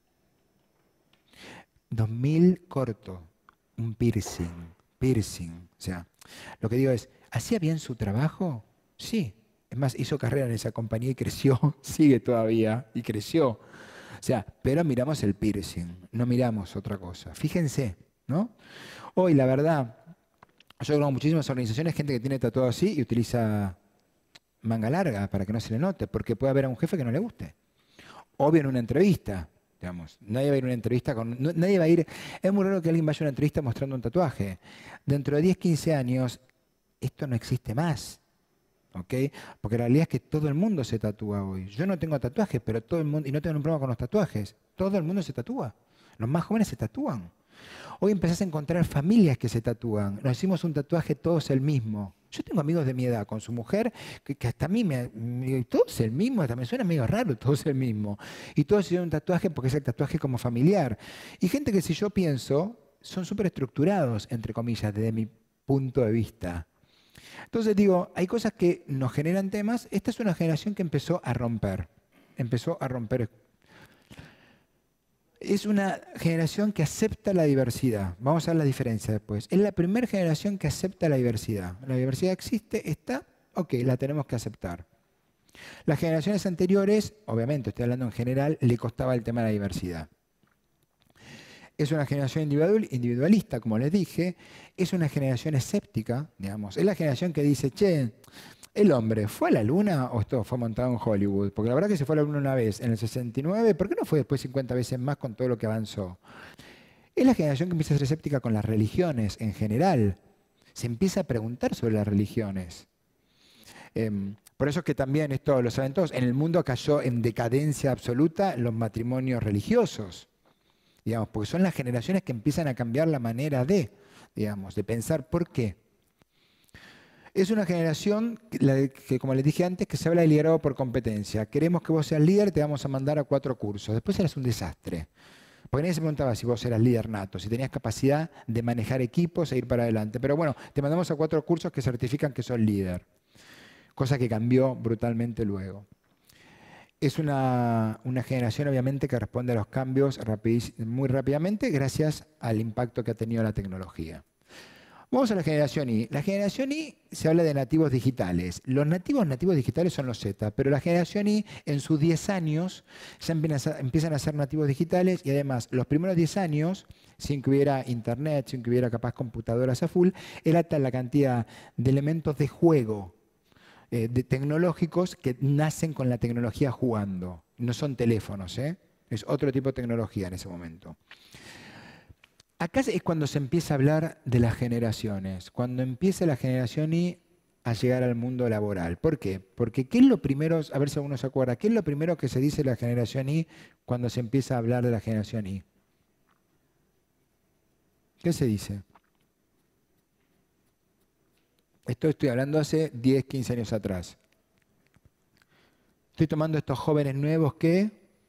2000 corto, un piercing, piercing. O sea, lo que digo es, ¿hacía bien su trabajo? Sí. Es más, hizo carrera en esa compañía y creció, sigue todavía y creció. O sea, pero miramos el piercing, no miramos otra cosa. Fíjense, ¿no? Hoy, la verdad, yo conozco muchísimas organizaciones, gente que tiene tatuado así y utiliza manga larga para que no se le note, porque puede haber a un jefe que no le guste. Obvio en una entrevista, digamos. Nadie va a ir a una entrevista con... nadie va a ir... Es muy raro que alguien vaya a una entrevista mostrando un tatuaje. Dentro de 10, 15 años, esto no existe más. ¿Ok? Porque la realidad es que todo el mundo se tatúa hoy. Yo no tengo tatuajes, pero todo el mundo... Y no tengo un problema con los tatuajes. Todo el mundo se tatúa. Los más jóvenes se tatúan. Hoy empezás a encontrar familias que se tatúan. Nos hicimos un tatuaje todos el mismo. Yo tengo amigos de mi edad con su mujer que hasta a mí todos el mismo, hasta me suena medio raro, todos el mismo. Y todos hicieron un tatuaje porque es el tatuaje como familiar. Y gente que si yo pienso, son súper estructurados, entre comillas, desde mi punto de vista. Entonces digo, hay cosas que nos generan temas. Esta es una generación que empezó a romper. Empezó a romper. Es una generación que acepta la diversidad. Vamos a ver la diferencia después. Es la primera generación que acepta la diversidad. La diversidad existe, está, ok, la tenemos que aceptar. Las generaciones anteriores, obviamente, estoy hablando en general, le costaba el tema de la diversidad. Es una generación individualista, como les dije. Es una generación escéptica, digamos. Es la generación que dice, che, ¿el hombre fue a la luna o esto fue montado en Hollywood? Porque la verdad que se fue a la luna una vez, en el 69, ¿por qué no fue después 50 veces más con todo lo que avanzó? Es la generación que empieza a ser escéptica con las religiones en general. Se empieza a preguntar sobre las religiones. Por eso es que también, esto lo saben todos, en el mundo cayó en decadencia absoluta los matrimonios religiosos. Digamos, porque son las generaciones que empiezan a cambiar la manera de pensar por qué. Es una generación que, como les dije antes, que se habla de liderazgo por competencia. Queremos que vos seas líder, te vamos a mandar a 4 cursos. Después eras un desastre. Porque nadie se preguntaba si vos eras líder nato, si tenías capacidad de manejar equipos e ir para adelante. Pero bueno, te mandamos a 4 cursos que certifican que sos líder. Cosa que cambió brutalmente luego. Es una generación, obviamente, que responde a los cambios muy rápidamente gracias al impacto que ha tenido la tecnología. Vamos a la generación I. La generación I se habla de nativos digitales. Los nativos digitales son los Z, pero la generación I en sus 10 años ya empiezan a ser nativos digitales y además los primeros 10 años, sin que hubiera internet, sin que hubiera capaz computadoras a full, era tal la cantidad de elementos de juego tecnológicos que nacen con la tecnología jugando. No son teléfonos, es otro tipo de tecnología en ese momento. Acá es cuando se empieza a hablar de las generaciones, cuando empieza la generación I a llegar al mundo laboral. ¿Por qué? Porque ¿qué es lo primero, a ver si alguno se acuerda, qué es lo primero que se dice de la generación I cuando se empieza a hablar de la generación I? ¿Qué se dice? Esto estoy hablando hace 10, 15 años atrás. Estoy tomando estos jóvenes nuevos que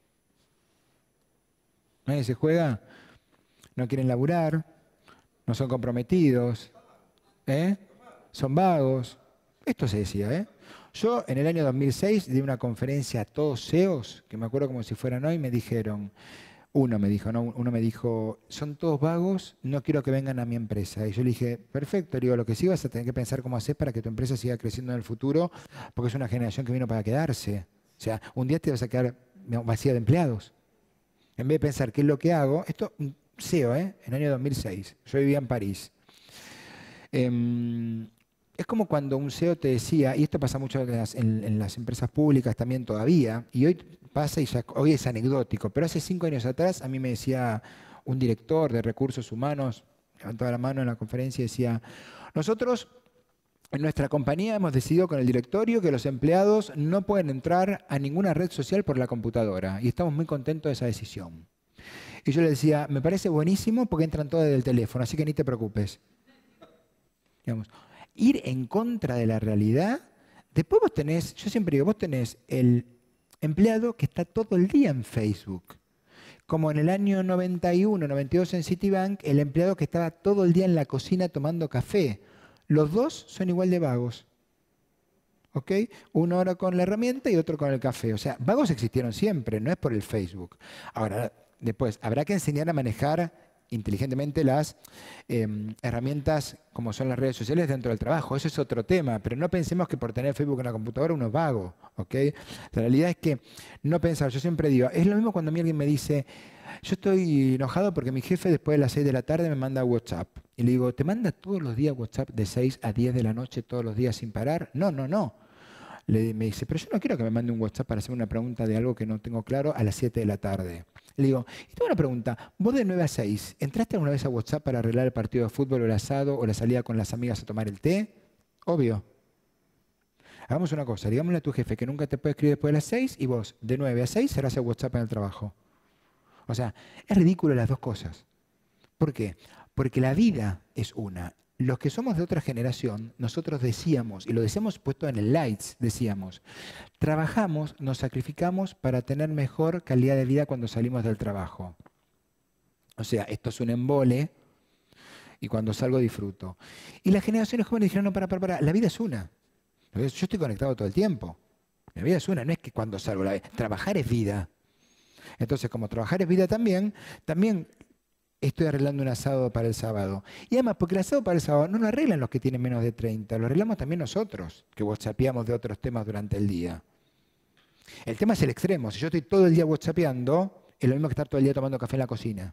nadie se juega, no quieren laburar, no son comprometidos, son vagos. Esto se decía, Yo en el año 2006 di una conferencia a todos CEOs, que me acuerdo como si fueran hoy, me dijeron, uno me dijo, son todos vagos, no quiero que vengan a mi empresa. Y yo le dije, perfecto, digo, lo que sí vas a tener que pensar cómo hacer para que tu empresa siga creciendo en el futuro, porque es una generación que vino para quedarse. O sea, un día te vas a quedar vacía de empleados. En vez de pensar qué es lo que hago, esto, CEO, en el año 2006, yo vivía en París. Es como cuando un CEO te decía, y esto pasa mucho en las empresas públicas también todavía, y hoy pasa y ya, hoy es anecdótico, pero hace 5 años atrás a mí me decía un director de recursos humanos, levantaba la mano en la conferencia y decía, nosotros en nuestra compañía hemos decidido con el directorio que los empleados no pueden entrar a ninguna red social por la computadora y estamos muy contentos de esa decisión. Y yo le decía, me parece buenísimo porque entran todos desde el teléfono, así que ni te preocupes. Digamos, ir en contra de la realidad. Después vos tenés, yo siempre digo, vos tenés el empleado que está todo el día en Facebook. Como en el año 91, 92 en Citibank, el empleado que estaba todo el día en la cocina tomando café. Los dos son igual de vagos. ¿Ok? Uno ahora con la herramienta y otro con el café. O sea, vagos existieron siempre, no es por el Facebook. Ahora, después, habrá que enseñar a manejar inteligentemente las herramientas como son las redes sociales dentro del trabajo. Eso es otro tema, pero no pensemos que por tener Facebook en la computadora uno es vago, ¿ok? La realidad es que no pensar, yo siempre digo, es lo mismo cuando a mí alguien me dice, yo estoy enojado porque mi jefe después de las 6 de la tarde me manda WhatsApp. Y le digo, ¿te manda todos los días WhatsApp de 6 a 10 de la noche todos los días sin parar? No, no, no. Me dice, pero yo no quiero que me mande un WhatsApp para hacer una pregunta de algo que no tengo claro a las 7 de la tarde. Le digo, y tengo una pregunta, vos de 9 a 6, ¿entraste alguna vez a WhatsApp para arreglar el partido de fútbol o el asado o la salida con las amigas a tomar el té? Obvio. Hagamos una cosa, digámosle a tu jefe que nunca te puede escribir después de las 6 y vos de 9 a 6 cerrás el WhatsApp en el trabajo. O sea, es ridículo las dos cosas. ¿Por qué? Porque la vida es una. Los que somos de otra generación, nosotros decíamos, y lo decíamos puesto en el Lights, decíamos, trabajamos, nos sacrificamos para tener mejor calidad de vida cuando salimos del trabajo. O sea, esto es un embole y cuando salgo disfruto. Y las generaciones jóvenes dijeron, no, para, la vida es una. Yo estoy conectado todo el tiempo. La vida es una, no es que cuando salgo, trabajar es vida. Entonces, como trabajar es vida también estoy arreglando un asado para el sábado. Y además, porque el asado para el sábado no lo arreglan los que tienen menos de 30, lo arreglamos también nosotros, que whatsappeamos de otros temas durante el día. El tema es el extremo. Si yo estoy todo el día whatsappeando, es lo mismo que estar todo el día tomando café en la cocina.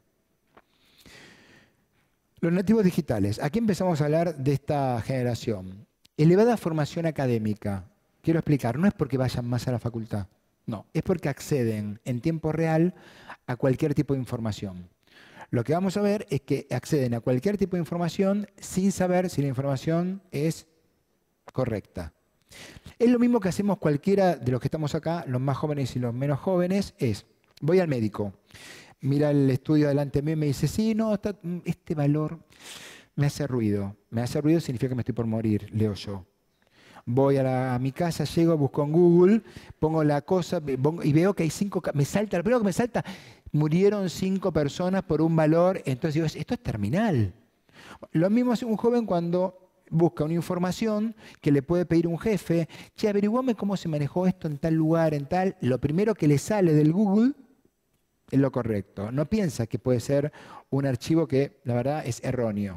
Los nativos digitales. Aquí empezamos a hablar de esta generación. Elevada formación académica. Quiero explicar, no es porque vayan más a la facultad. No, es porque acceden en tiempo real a cualquier tipo de información. Lo que vamos a ver es que acceden a cualquier tipo de información sin saber si la información es correcta. Es lo mismo que hacemos cualquiera de los que estamos acá, los más jóvenes y los menos jóvenes, es, voy al médico, mira el estudio delante mío y me dice, sí, no, este valor me hace ruido. Me hace ruido significa que me estoy por morir, leo yo. Voy a mi casa, llego, busco en Google, pongo la cosa y veo que hay 5, me salta, lo primero que me salta, murieron 5 personas por un valor, entonces digo, esto es terminal. Lo mismo hace un joven cuando busca una información que le puede pedir un jefe, che, averiguame cómo se manejó esto en tal lugar, en tal, lo primero que le sale del Google es lo correcto. No piensa que puede ser un archivo que la verdad es erróneo.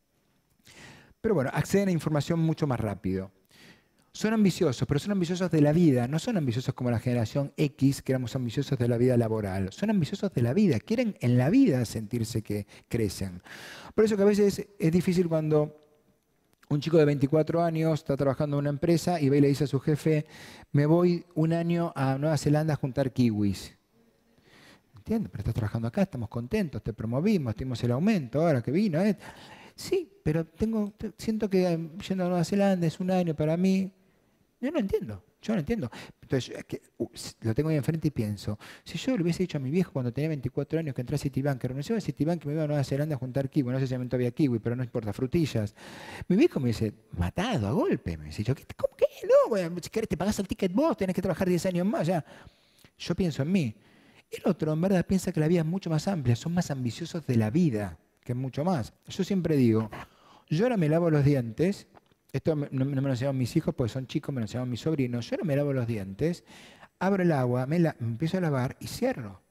Pero bueno, acceden a información mucho más rápido. Son ambiciosos, pero son ambiciosos de la vida. No son ambiciosos como la generación X, que éramos ambiciosos de la vida laboral. Son ambiciosos de la vida. Quieren en la vida sentirse que crecen. Por eso que a veces es difícil cuando un chico de 24 años está trabajando en una empresa y va y le dice a su jefe, me voy un año a Nueva Zelanda a juntar kiwis. Entiendo, pero estás trabajando acá, estamos contentos, te promovimos, tuvimos el aumento ahora que vino. Sí, pero siento que yendo a Nueva Zelanda es un año para mí. Yo no entiendo. Entonces, lo tengo ahí enfrente y pienso, si yo le hubiese dicho a mi viejo cuando tenía 24 años que entré a Citibank, que renunciaba a Citibank, que me iba a Nueva Zelanda a juntar kiwi, no sé si me todavía kiwi, pero no importa, frutillas. Mi viejo me dice, matado a golpe. Me dice, ¿cómo que no? Bueno, si querés te pagás el ticket vos, tenés que trabajar 10 años más. Ya. Yo pienso en mí. El otro, en verdad, piensa que la vida es mucho más amplia, son más ambiciosos de la vida, que es mucho más. Yo siempre digo, yo ahora me lavo los dientes. Esto no me lo enseñaron mis hijos porque son chicos, me lo enseñaron mis sobrinos. Yo no me lavo los dientes, abro el agua, me empiezo a lavar y cierro.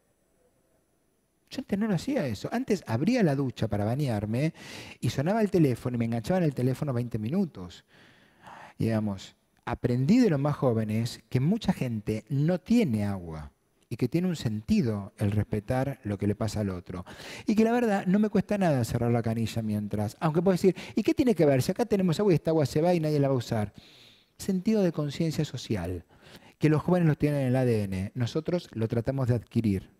Yo antes no lo hacía eso. Antes abría la ducha para bañarme y sonaba el teléfono y me enganchaba en el teléfono 20 minutos. Y digamos, aprendí de los más jóvenes que mucha gente no tiene agua y que tiene un sentido el respetar lo que le pasa al otro. Y que la verdad no me cuesta nada cerrar la canilla mientras. Aunque puedo decir, ¿y qué tiene que ver? Si acá tenemos agua y esta agua se va y nadie la va a usar. Sentido de conciencia social, que los jóvenes lo tienen en el ADN. Nosotros lo tratamos de adquirir.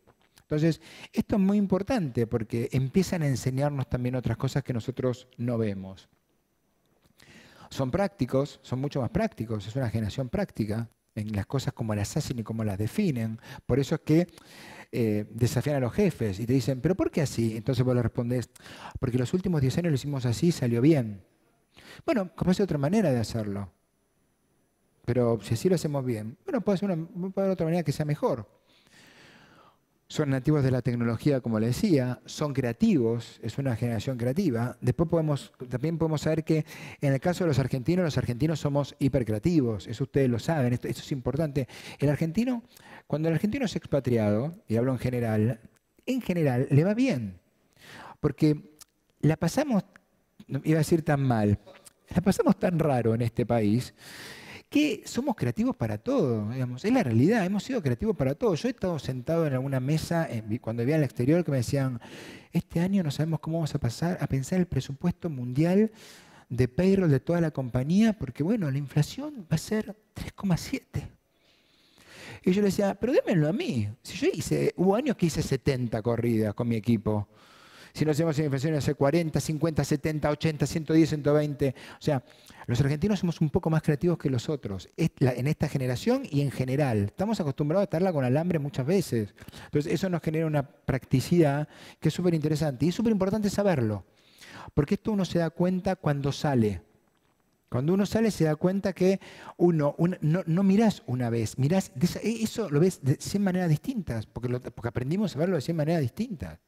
Entonces, esto es muy importante porque empiezan a enseñarnos también otras cosas que nosotros no vemos. Son prácticos, son mucho más prácticos, es una generación práctica en las cosas como las hacen y cómo las definen. Por eso es que desafían a los jefes y te dicen, ¿pero por qué así? Entonces vos le respondés, porque los últimos 10 años lo hicimos así y salió bien. Bueno, capaz hay otra manera de hacerlo. Pero si así lo hacemos bien, bueno, puede haber otra manera que sea mejor. Son nativos de la tecnología, como le decía, son creativos, es una generación creativa. Después también podemos saber que en el caso de los argentinos somos hipercreativos, eso ustedes lo saben, esto es importante. Cuando el argentino es expatriado, y hablo en general le va bien, porque la pasamos, no iba a decir tan mal, la pasamos tan raro en este país, que somos creativos para todo, digamos. Es la realidad, hemos sido creativos para todo. Yo he estado sentado en alguna mesa cuando vivía en el exterior que me decían, este año no sabemos cómo vamos a pasar a pensar el presupuesto mundial de payroll de toda la compañía, porque bueno, la inflación va a ser 3,7. Y yo le decía, pero démenlo a mí. Si hubo años que hice 70 corridas con mi equipo. Si no hacemos inflación, hace 40, 50, 70, 80, 110, 120. O sea, los argentinos somos un poco más creativos que los otros, en esta generación y en general. Estamos acostumbrados a estarla con alambre muchas veces. Entonces, eso nos genera una practicidad que es súper interesante. Y es súper importante saberlo, porque esto uno se da cuenta cuando sale. Cuando uno sale se da cuenta que no mirás una vez, mirás, eso lo ves de 100 maneras distintas, porque aprendimos a verlo de 100 maneras distintas.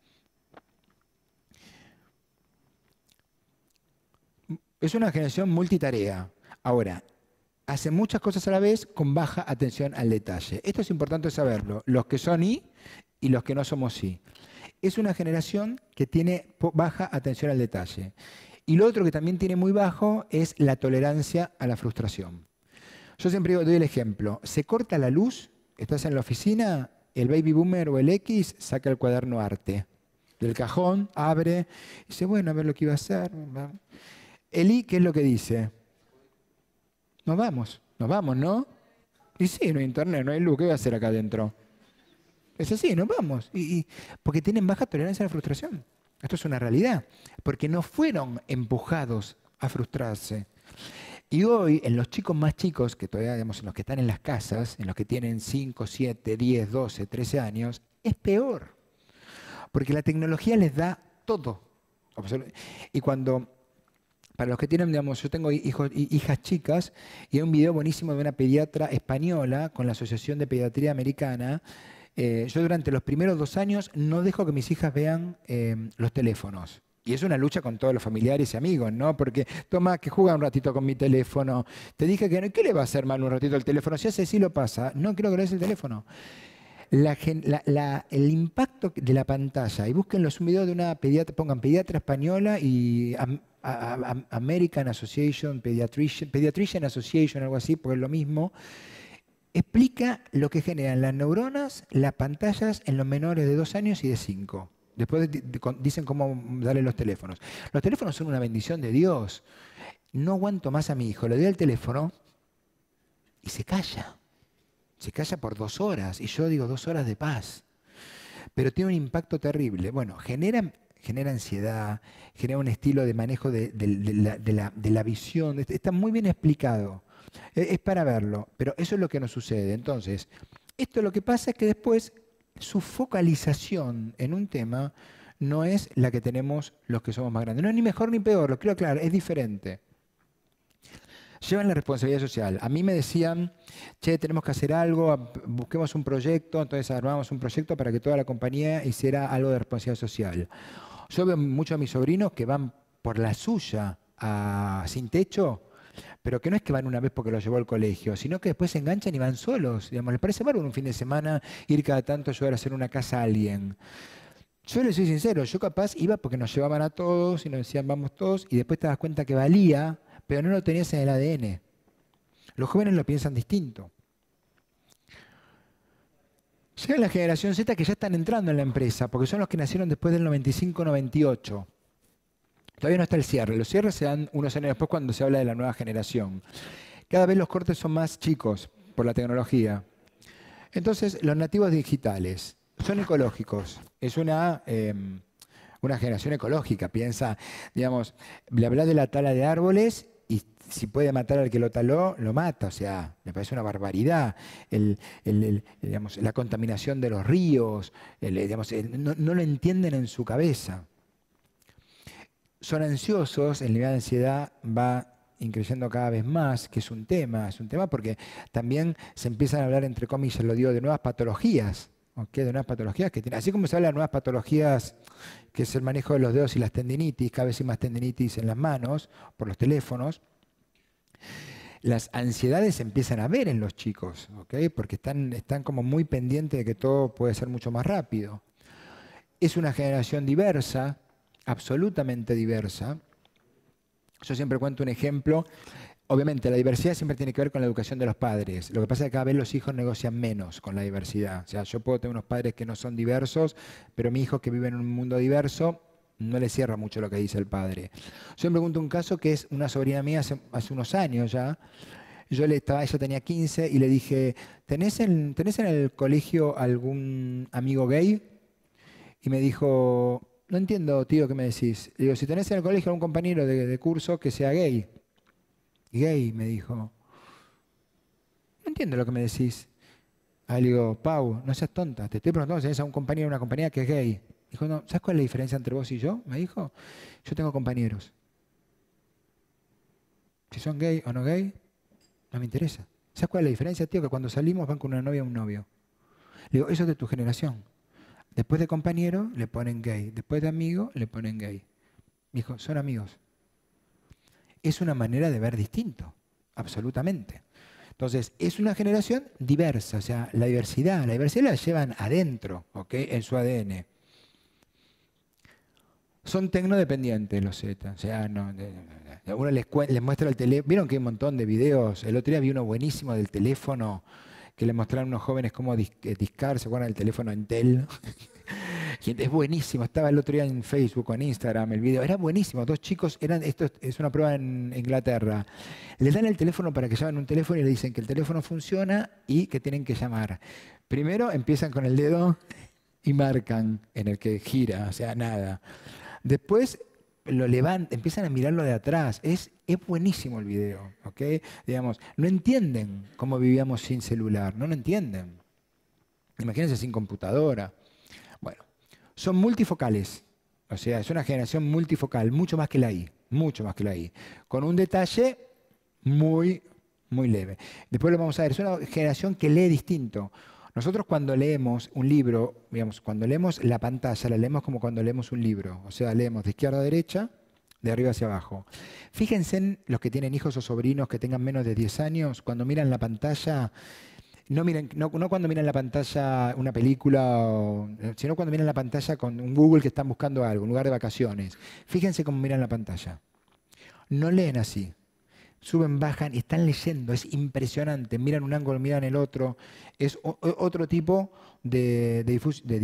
Es una generación multitarea. Ahora, hace muchas cosas a la vez con baja atención al detalle. Esto es importante saberlo. Los que son y los que no somos y. Es una generación que tiene baja atención al detalle. Y lo otro que también tiene muy bajo es la tolerancia a la frustración. Yo siempre doy el ejemplo. Se corta la luz, estás en la oficina, el baby boomer o el X saca el cuaderno arte del cajón, abre, y dice, bueno, a ver lo que iba a hacer. El I, ¿qué es lo que dice? Nos vamos, ¿no? Y sí, no hay internet, no hay luz, ¿qué voy a hacer acá adentro? Es así, nos vamos. Porque tienen baja tolerancia a la frustración. Esto es una realidad. Porque no fueron empujados a frustrarse. Y hoy, en los chicos más chicos, que todavía, digamos, en los que están en las casas, en los que tienen 5, 7, 10, 12, 13 años, es peor. Porque la tecnología les da todo. Y para los que tienen, digamos, yo tengo hijas chicas y hay un video buenísimo de una pediatra española con la Asociación de Pediatría Americana. Yo durante los primeros 2 años no dejo que mis hijas vean los teléfonos. Y es una lucha con todos los familiares y amigos, ¿no? Porque, toma, que juega un ratito con mi teléfono. Te dije que no, ¿qué le va a hacer mal un ratito el teléfono? Si hace sí lo pasa, no quiero que le des el teléfono. El impacto de la pantalla, y búsquenlos un video de una pediatra, pongan pediatra española y American Association, Pediatrician Association, algo así, porque es lo mismo, explica lo que generan las neuronas, las pantallas en los menores de 2 años y de 5. Después dicen cómo darle los teléfonos. Los teléfonos son una bendición de Dios. No aguanto más a mi hijo, le doy el teléfono y se calla. Se calla por 2 horas, y yo digo 2 horas de paz. Pero tiene un impacto terrible. Bueno, genera ansiedad, genera un estilo de manejo de la visión. Está muy bien explicado. Es para verlo, pero eso es lo que nos sucede. Entonces, esto lo que pasa es que después su focalización en un tema no es la que tenemos los que somos más grandes. No es ni mejor ni peor, lo quiero aclarar, es diferente. Llevan la responsabilidad social. A mí me decían, che, tenemos que hacer algo, busquemos un proyecto, entonces armamos un proyecto para que toda la compañía hiciera algo de responsabilidad social. Yo veo muchos de mis sobrinos que van por la suya sin techo, pero que no es que van una vez porque los llevó al colegio, sino que después se enganchan y van solos. Digamos, les parece bárbaro un fin de semana ir cada tanto a ayudar a hacer una casa a alguien. Yo les soy sincero, yo capaz iba porque nos llevaban a todos y nos decían vamos todos y después te das cuenta que valía, pero no lo tenías en el ADN. Los jóvenes lo piensan distinto. Llega la generación Z que ya están entrando en la empresa, porque son los que nacieron después del 95-98. Todavía no está el cierre. Los cierres se dan unos años después cuando se habla de la nueva generación. Cada vez los cortes son más chicos por la tecnología. Entonces, los nativos digitales Son ecológicos. Es una generación ecológica. Piensa, digamos, le hablas de la tala de árboles y si puede matar al que lo taló, lo mata. O sea, me parece una barbaridad. Digamos, la contaminación de los ríos, digamos, no lo entienden en su cabeza. Son ansiosos, el nivel de ansiedad va increyendo cada vez más, que es un tema porque también se empiezan a hablar, entre comillas, lo digo, de nuevas patologías, ¿ok? De nuevas patologías que tienen, así como se habla de nuevas patologías, que es el manejo de los dedos y las tendinitis, cada vez hay más tendinitis en las manos, por los teléfonos. Las ansiedades se empiezan a ver en los chicos, ¿ok? Porque están como muy pendientes de que todo puede ser mucho más rápido. Es una generación diversa, absolutamente diversa. Yo siempre cuento un ejemplo. Obviamente, la diversidad siempre tiene que ver con la educación de los padres. Lo que pasa es que cada vez los hijos negocian menos con la diversidad. O sea, yo puedo tener unos padres que no son diversos, pero mi hijo que vive en un mundo diverso no le cierra mucho lo que dice el padre. Yo siempre cuento un caso que es una sobrina mía hace unos años ya. Ella tenía 15 y le dije, ¿tenés en el colegio algún amigo gay? Y me dijo, no entiendo, tío, ¿qué me decís? Le digo, si tenés en el colegio algún compañero de curso que sea gay. Gay, me dijo. No entiendo lo que me decís. Le digo, Pau, no seas tonta, te estoy preguntando si tenés a un compañero o una compañera que es gay. Dijo, no, ¿sabes cuál es la diferencia entre vos y yo? Me dijo, yo tengo compañeros. Si son gay o no gay, no me interesa. ¿Sabes cuál es la diferencia, tío? Que cuando salimos van con una novia o un novio. Le digo, eso es de tu generación. Después de compañero le ponen gay. Después de amigo le ponen gay. Me dijo, son amigos. Es una manera de ver distinto, absolutamente. Entonces, es una generación diversa, o sea, la diversidad la llevan adentro, ¿ok? En su ADN. Son tecnodependientes los Z, o sea, uno les muestra el teléfono, vieron que hay un montón de videos, el otro día vi uno buenísimo del teléfono, que le mostraron a unos jóvenes cómo discar, ¿se acuerdan del teléfono Intel? Es buenísimo, estaba el otro día en Facebook o en Instagram el video, era buenísimo, dos chicos, esto es una prueba en Inglaterra, le dan el teléfono para que llamen un teléfono y le dicen que el teléfono funciona y que tienen que llamar. Primero empiezan con el dedo y marcan en el que gira, o sea, nada. Después lo levantan, empiezan a mirarlo de atrás, es buenísimo el video, ¿ok? Digamos, no entienden cómo vivíamos sin celular, no lo entienden. Imagínense sin computadora. Bueno, son multifocales, o sea, es una generación multifocal, mucho más que la I, mucho más que la I, con un detalle muy, muy leve. Después lo vamos a ver, es una generación que lee distinto. Nosotros cuando leemos un libro, digamos, cuando leemos la pantalla, la leemos como cuando leemos un libro, o sea, leemos de izquierda a derecha, de arriba hacia abajo. Fíjense en los que tienen hijos o sobrinos que tengan menos de 10 años, cuando miran la pantalla, no cuando miran la pantalla una película, sino cuando miran la pantalla con un Google que están buscando algo, un lugar de vacaciones. Fíjense cómo miran la pantalla. No leen así. Suben, bajan y están leyendo. Es impresionante. Miran un ángulo, miran el otro. Es otro tipo de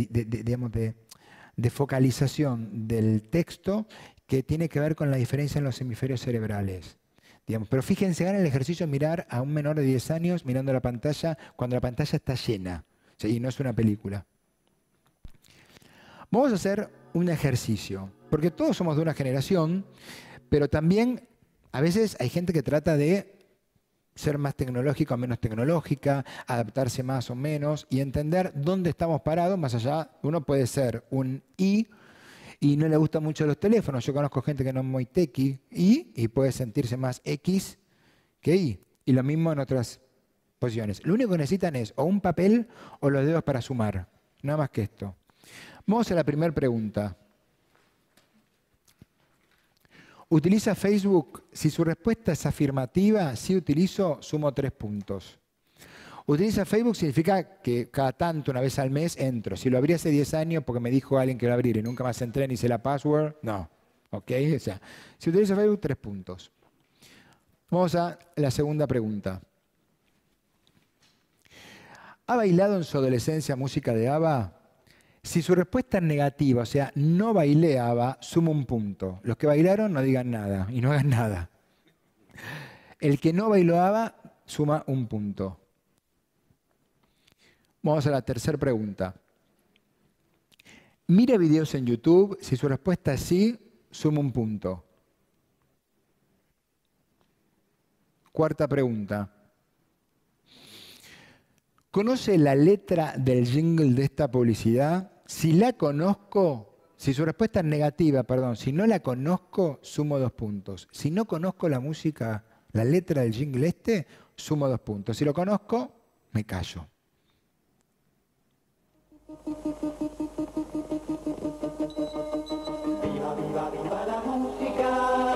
focalización del texto que tiene que ver con la diferencia en los hemisferios cerebrales. Digamos, pero fíjense, hagan el ejercicio de mirar a un menor de 10 años mirando la pantalla cuando la pantalla está llena, ¿sí? Y no es una película. Vamos a hacer un ejercicio, porque todos somos de una generación, pero también a veces hay gente que trata de ser más tecnológica o menos tecnológica, adaptarse más o menos y entender dónde estamos parados, más allá, uno puede ser un y no le gustan mucho los teléfonos. Yo conozco gente que no es muy techie y puede sentirse más X que Y. Y lo mismo en otras posiciones. Lo único que necesitan es o un papel o los dedos para sumar. Nada más que esto. Vamos a la primera pregunta. ¿Utiliza Facebook? Si su respuesta es afirmativa, sí utilizo, sumo 3 puntos. ¿Utiliza Facebook? Significa que cada tanto, una vez al mes, entro. Si lo abrí hace 10 años porque me dijo alguien que lo abrir y nunca más entré ni hice la password, no. ¿Ok? O sea, si utiliza Facebook, 3 puntos. Vamos a la segunda pregunta. ¿Ha bailado en su adolescencia música de ABBA? Si su respuesta es negativa, o sea, no bailé ABBA, sumo 1 punto. Los que bailaron no digan nada y no hagan nada. El que no bailó ABBA suma 1 punto. Vamos a la tercera pregunta. Mira videos en YouTube. Si su respuesta es sí, suma un punto. Cuarta pregunta. ¿Conoce la letra del jingle de esta publicidad? Si la conozco, si su respuesta es negativa, perdón, si no la conozco, sumo 2 puntos. Si no conozco la música, la letra del jingle este, sumo 2 puntos. Si lo conozco, me callo.
Viva, viva, viva la música.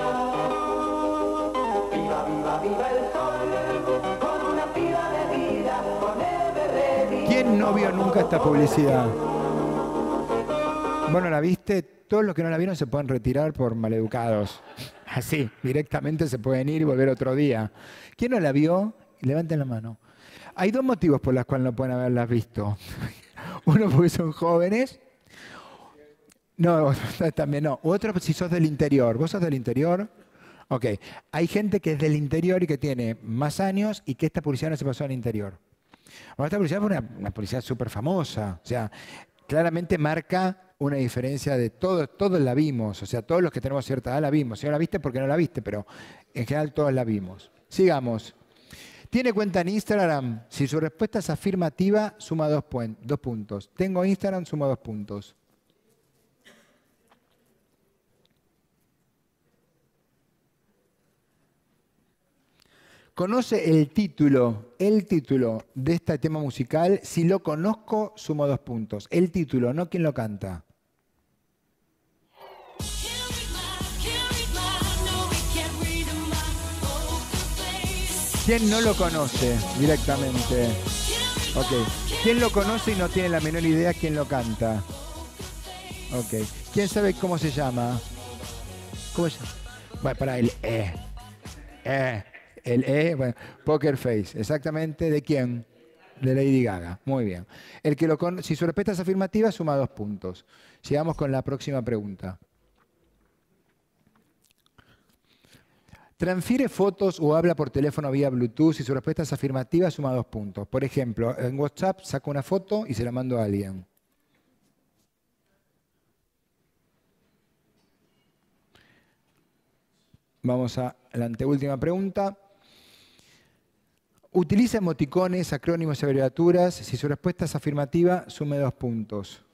Viva, viva, viva el sol. Con una pila de vida, con Everready.
¿Quién no vio nunca esta publicidad? Bueno, ¿la viste? Todos los que no la vieron se pueden retirar por maleducados. Así, directamente se pueden ir y volver otro día. ¿Quién no la vio? Levanten la mano. Hay 2 motivos por los cuales no pueden haberlas visto. Uno porque son jóvenes. No, también no. Otro si sos del interior. ¿Vos sos del interior? Ok. Hay gente que es del interior y que tiene más años y que esta publicidad no se pasó en el interior. Bueno, esta publicidad fue una publicidad súper famosa. O sea, claramente marca una diferencia de todos. Todos la vimos. O sea, todos los que tenemos cierta edad la vimos. Si no la viste, porque no la viste, pero en general todos la vimos. Sigamos. ¿Tiene cuenta en Instagram? Si su respuesta es afirmativa, suma 2 puntos. Tengo Instagram, sumo 2 puntos. ¿Conoce el título de este tema musical? Si lo conozco, sumo 2 puntos. El título, no quién lo canta. ¿Quién no lo conoce directamente? Ok. ¿Quién lo conoce y no tiene la menor idea quién lo canta? Ok. ¿Quién sabe cómo se llama? ¿Cómo se llama? Bueno, para el bueno, Poker Face. Exactamente. ¿De quién? De Lady Gaga. Muy bien. Si su respuesta es afirmativa, suma 2 puntos. Sigamos con la próxima pregunta. ¿Transfiere fotos o habla por teléfono vía Bluetooth? Si su respuesta es afirmativa, suma 2 puntos. Por ejemplo, en WhatsApp saco una foto y se la mando a alguien. Vamos a la anteúltima pregunta. ¿Utiliza emoticones, acrónimos y abreviaturas? Si su respuesta es afirmativa, sume 2 puntos.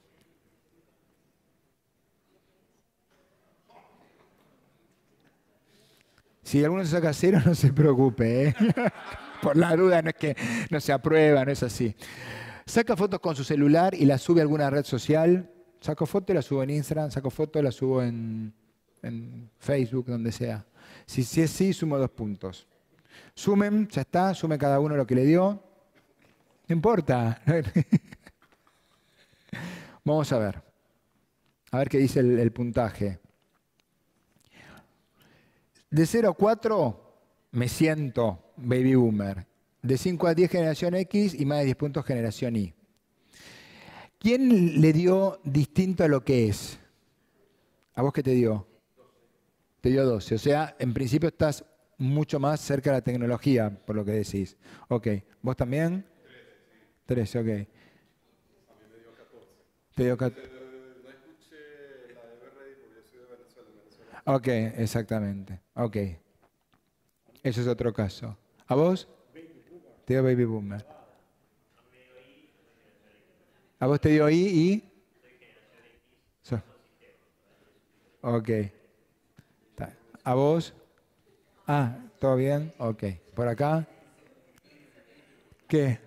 Si alguno se saca 0, no se preocupe, ¿eh? Por la duda, no es que no se aprueba, no es así. Saca fotos con su celular y las sube a alguna red social. Saco foto y la subo en Instagram, saco foto y la subo en Facebook, donde sea. Si es sí, sumo 2 puntos. Sumen, ya está, sume cada uno lo que le dio. No importa. Vamos a ver. A ver qué dice el puntaje. De 0 a 4 me siento baby boomer. De 5 a 10 generación X y más de 10 puntos generación Y. ¿Quién le dio distinto a lo que es? ¿A vos qué te dio? Te dio 12. O sea, en principio estás mucho más cerca de la tecnología, por lo que decís. Ok. ¿Vos también? 13, ok. A mí me dio 14. Te dio 14. No escuché la de Everready porque yo soy de Venezuela. Ok, exactamente. Ok. Eso es otro caso. ¿A vos? Te dio Baby Boomer. ¿A vos te dio I y? Ok. ¿A vos? Ah, ¿todo bien? Ok. ¿Por acá? ¿Qué?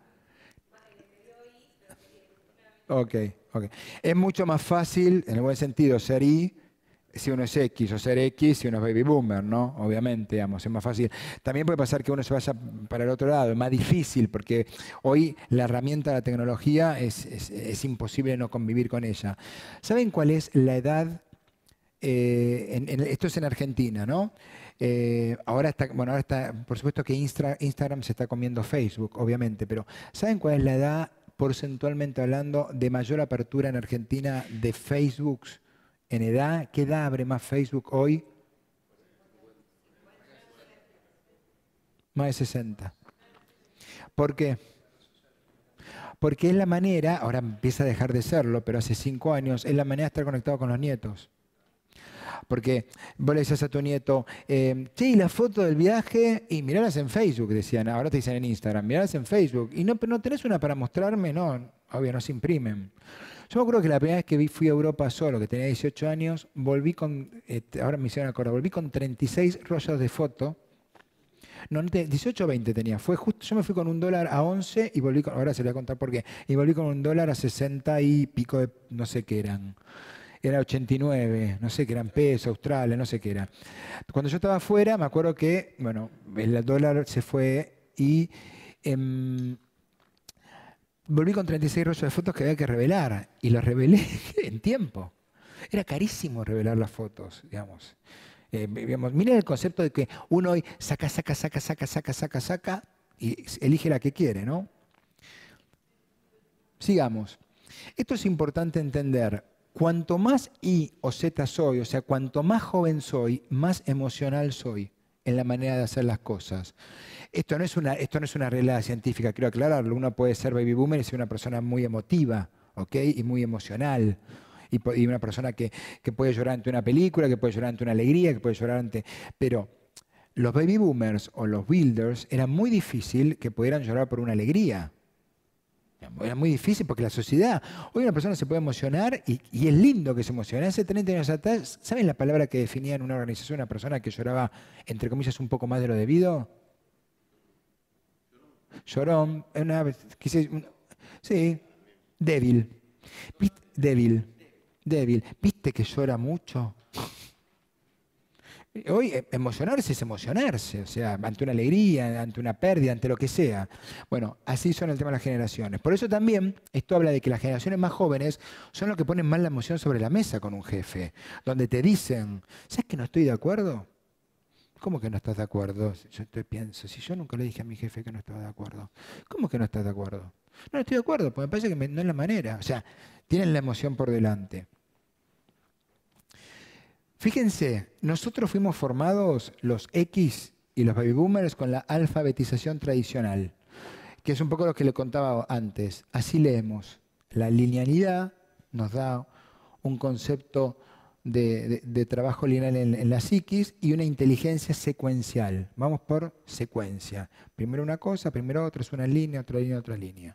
Ok, ok. Es mucho más fácil, en el buen sentido, ser I si uno es X o ser X si uno es baby boomer, ¿no? Obviamente, digamos, es más fácil. También puede pasar que uno se vaya para el otro lado, es más difícil porque hoy la herramienta de la tecnología es imposible no convivir con ella. ¿Saben cuál es la edad? Esto es en Argentina, ¿no? Ahora está, por supuesto que Instagram se está comiendo Facebook, obviamente, pero ¿saben cuál es la edad, porcentualmente hablando, de mayor apertura en Argentina de Facebook en edad? ¿Qué edad abre más Facebook hoy? Más de 60. ¿Por qué? Porque es la manera, ahora empieza a dejar de serlo, pero hace 5 años, es la manera de estar conectado con los nietos. Porque vos le decías a tu nieto, che, y la foto del viaje, y miralas en Facebook, decían, ahora te dicen en Instagram, miralas en Facebook. Y no, pero no tenés una para mostrarme, no, obvio, no se imprimen. Yo me acuerdo que la primera vez que fui a Europa solo, que tenía 18 años, volví con, ahora me hicieron acordar, volví con 36 rollos de foto. No, 18 o 20 tenía. Fue justo, yo me fui con $1 a 11 y volví con, ahora se le voy a contar por qué. Y volví con $1 a 60 y pico de, no sé qué eran. Era 89, no sé qué eran pesos, australes, no sé qué era. Cuando yo estaba afuera, me acuerdo que, bueno, el dólar se fue y volví con 36 rollos de fotos que había que revelar. Y los revelé en tiempo. Era carísimo revelar las fotos, digamos. Miren el concepto de que uno hoy saca y elige la que quiere, ¿no? Sigamos. Esto es importante entender. Cuanto más I o Z soy, o sea, cuanto más joven soy, más emocional soy en la manera de hacer las cosas. Esto no es una regla científica, quiero aclararlo. Uno puede ser baby boomer y ser una persona muy emotiva, ¿ok? Y muy emocional. Y una persona que puede llorar ante una película, que puede llorar ante una alegría, que puede llorar ante... Pero los baby boomers o los builders era muy difícil que pudieran llorar por una alegría. Era muy difícil porque la sociedad... Hoy una persona se puede emocionar y es lindo que se emocione. Hace 30 años atrás, ¿saben la palabra que definía en una organización una persona que lloraba, entre comillas, un poco más de lo debido? Llorón. Sí, débil. Débil. Débil. ¿Viste que llora mucho? Hoy emocionarse es emocionarse, o sea, ante una alegría, ante una pérdida, ante lo que sea. Bueno, así son el tema de las generaciones. Por eso también esto habla de que las generaciones más jóvenes son los que ponen más la emoción sobre la mesa con un jefe, donde te dicen, ¿sabes que no estoy de acuerdo? ¿Cómo que no estás de acuerdo? Yo pienso, si yo nunca le dije a mi jefe que no estaba de acuerdo, ¿cómo que no estás de acuerdo? No estoy de acuerdo, porque me parece que no es la manera. O sea, tienen la emoción por delante. Fíjense, nosotros fuimos formados, los X y los baby boomers, con la alfabetización tradicional, que es un poco lo que le contaba antes. Así leemos. La linealidad nos da un concepto de trabajo lineal en la psiquis y una inteligencia secuencial. Vamos por secuencia. Primero una cosa, primero otra, es una línea, otra línea, otra línea.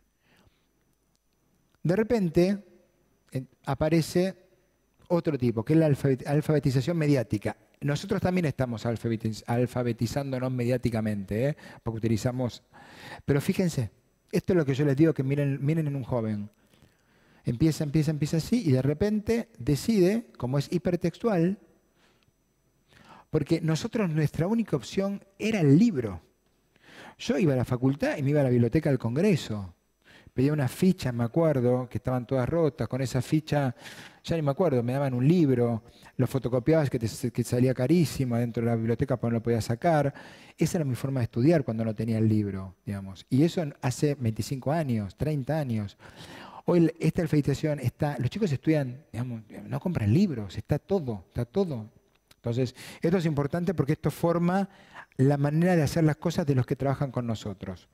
De repente aparece otro tipo, que es la alfabetización mediática. Nosotros también estamos alfabetizándonos mediáticamente, porque utilizamos... Pero fíjense, esto es lo que yo les digo, que miren en un joven. Empieza así y de repente decide, como es hipertextual, porque nosotros nuestra única opción era el libro. Yo iba a la facultad y me iba a la biblioteca del Congreso. Pedía unas fichas, me acuerdo, que estaban todas rotas. Con esa ficha, ya ni me acuerdo, me daban un libro, lo fotocopiabas que salía carísimo dentro de la biblioteca, porque no lo podía sacar. Esa era mi forma de estudiar cuando no tenía el libro, digamos. Y eso hace 25 años, 30 años. Hoy esta alfabetización está, los chicos estudian, digamos, no compran libros, está todo, está todo. Entonces, esto es importante porque esto forma la manera de hacer las cosas de los que trabajan con nosotros.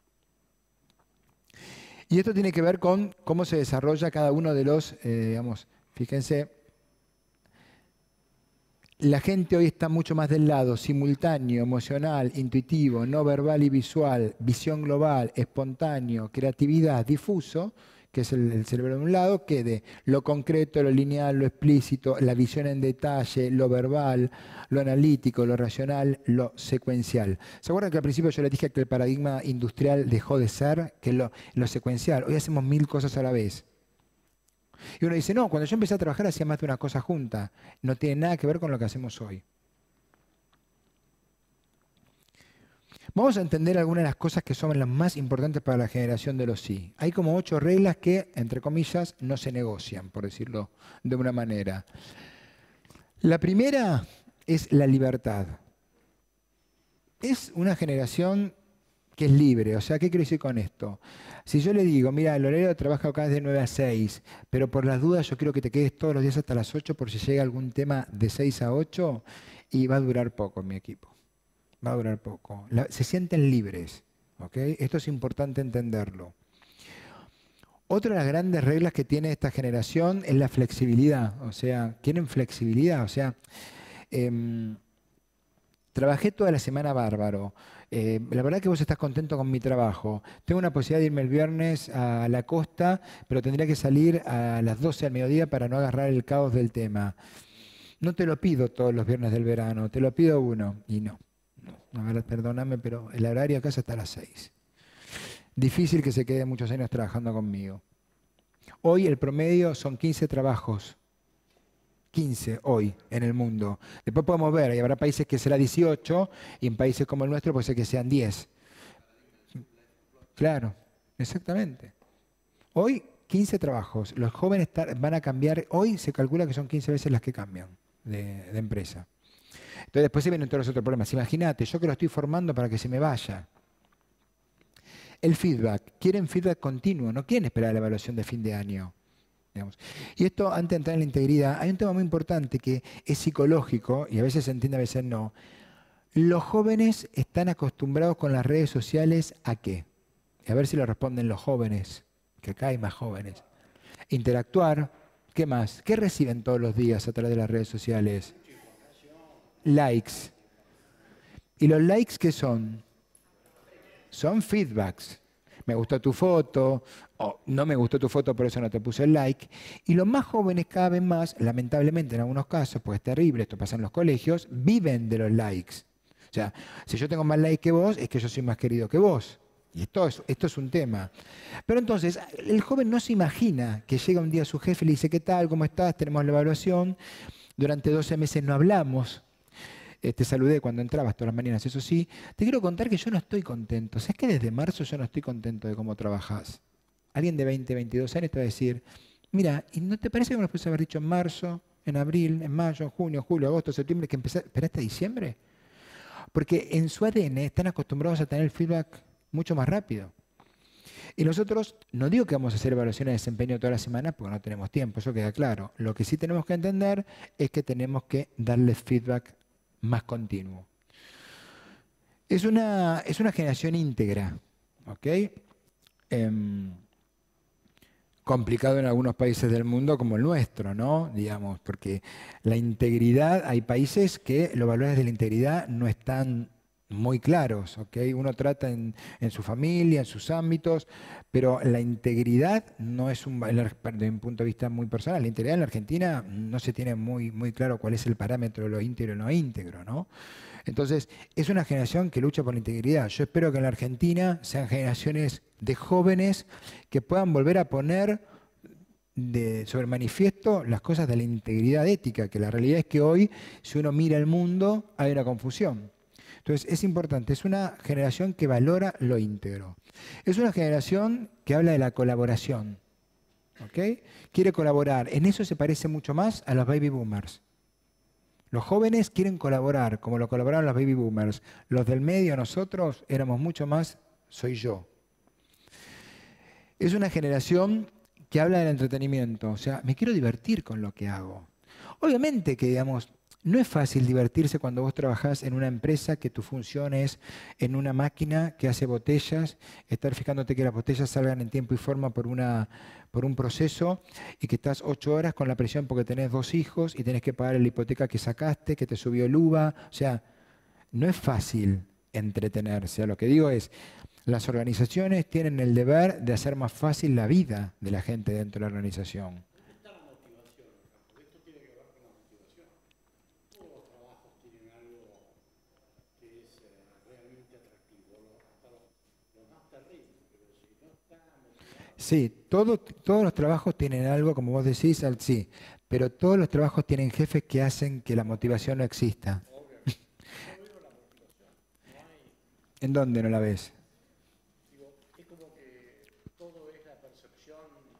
Y esto tiene que ver con cómo se desarrolla cada uno de los, digamos, fíjense, la gente hoy está mucho más del lado simultáneo, emocional, intuitivo, no verbal y visual, visión global, espontáneo, creatividad, difuso, que es el cerebro de un lado, que de lo concreto, lo lineal, lo explícito, la visión en detalle, lo verbal, lo analítico, lo racional, lo secuencial. ¿Se acuerdan que al principio yo les dije que el paradigma industrial dejó de ser, que lo secuencial? Hoy hacemos 1000 cosas a la vez. Y uno dice, no, cuando yo empecé a trabajar hacía más de una cosa junta. No tiene nada que ver con lo que hacemos hoy. Vamos a entender algunas de las cosas que son las más importantes para la generación de los sí. Hay como 8 reglas que, entre comillas, no se negocian, por decirlo de una manera. La primera es la libertad. Es una generación que es libre. O sea, ¿qué quiero decir con esto? Si yo le digo, mira, el horario de trabajo acá es de 9 a 6, pero por las dudas yo quiero que te quedes todos los días hasta las 8 por si llega algún tema de 6 a 8 y va a durar poco en mi equipo. Va a durar poco. Se sienten libres. ¿Okay? Esto es importante entenderlo. Otra de las grandes reglas que tiene esta generación es la flexibilidad. O sea, quieren flexibilidad. O sea, trabajé toda la semana bárbaro. La verdad que vos estás contento con mi trabajo. Tengo una posibilidad de irme el viernes a la costa, pero tendría que salir a las 12 al mediodía para no agarrar el caos del tema. No te lo pido todos los viernes del verano, te lo pido uno. Y no. A ver, perdóname, pero el horario acá es hasta las 6. Difícil que se quede muchos años trabajando conmigo. Hoy el promedio son 15 trabajos. 15 hoy en el mundo. Después podemos ver, y habrá países que será 18 y en países como el nuestro puede ser que sean 10. Claro, exactamente. Hoy 15 trabajos. Los jóvenes van a cambiar, hoy se calcula que son 15 veces las que cambian de empresa. Entonces después se vienen todos los otros problemas. Imagínate, yo que lo estoy formando para que se me vaya. El feedback. Quieren feedback continuo, no quieren esperar la evaluación de fin de año. Digamos. Y esto, antes de entrar en la integridad, hay un tema muy importante que es psicológico, y a veces se entiende, a veces no. Los jóvenes están acostumbrados con las redes sociales ¿a qué? A ver si lo responden los jóvenes, que acá hay más jóvenes. Interactuar, ¿qué más? ¿Qué reciben todos los días a través de las redes sociales? Likes. ¿Y los likes qué son? Son feedbacks. Me gustó tu foto, o no me gustó tu foto, por eso no te puse el like. Y los más jóvenes cada vez más, lamentablemente en algunos casos, pues es terrible, esto pasa en los colegios, viven de los likes. O sea, si yo tengo más likes que vos, es que yo soy más querido que vos. Y esto es un tema. Pero entonces, el joven no se imagina que llega un día su jefe y le dice, ¿qué tal? ¿Cómo estás? Tenemos la evaluación. Durante 12 meses no hablamos. Te saludé cuando entrabas todas las mañanas, eso sí. Te quiero contar que yo no estoy contento. ¿Sabes que desde marzo yo no estoy contento de cómo trabajás? Alguien de 20, 22 años te va a decir, mira, ¿y no te parece que me lo puedes haber dicho en marzo, en abril, en mayo, en junio, julio, agosto, septiembre, que esperaste a diciembre? Porque en su ADN están acostumbrados a tener el feedback mucho más rápido. Y nosotros, no digo que vamos a hacer evaluaciones de desempeño todas las semanas porque no tenemos tiempo, eso queda claro. Lo que sí tenemos que entender es que tenemos que darles feedback más continuo. Es una generación íntegra, ¿ok? Complicado en algunos países del mundo como el nuestro, ¿no? Digamos, porque la integridad, hay países que los valores de la integridad no están muy claros, ¿ok? Uno trata en su familia, en sus ámbitos, pero la integridad no es desde un punto de vista muy personal. La integridad en la Argentina no se tiene muy claro cuál es el parámetro de lo íntegro y no íntegro, ¿no? Entonces, es una generación que lucha por la integridad. Yo espero que en la Argentina sean generaciones de jóvenes que puedan volver a poner sobre manifiesto las cosas de la integridad ética, que la realidad es que hoy, si uno mira el mundo, hay una confusión. Entonces, es importante, es una generación que valora lo íntegro. Es una generación que habla de la colaboración. ¿Ok? Quiere colaborar. En eso se parece mucho más a los baby boomers. Los jóvenes quieren colaborar, como lo colaboraron los baby boomers. Los del medio, nosotros, éramos mucho más soy yo. Es una generación que habla del entretenimiento. O sea, me quiero divertir con lo que hago. Obviamente que, digamos, no es fácil divertirse cuando vos trabajás en una empresa que tu función es en una máquina que hace botellas, estar fijándote que las botellas salgan en tiempo y forma por un proceso y que estás 8 horas con la presión porque tenés 2 hijos y tenés que pagar la hipoteca que sacaste, que te subió el UVA. O sea, no es fácil entretenerse. Lo que digo es, las organizaciones tienen el deber de hacer más fácil la vida de la gente dentro de la organización. Sí, todos los trabajos tienen algo, como vos decís, sí, pero todos los trabajos tienen jefes que hacen que la motivación no exista. ¿En dónde no la ves?
Es como que todo es la percepción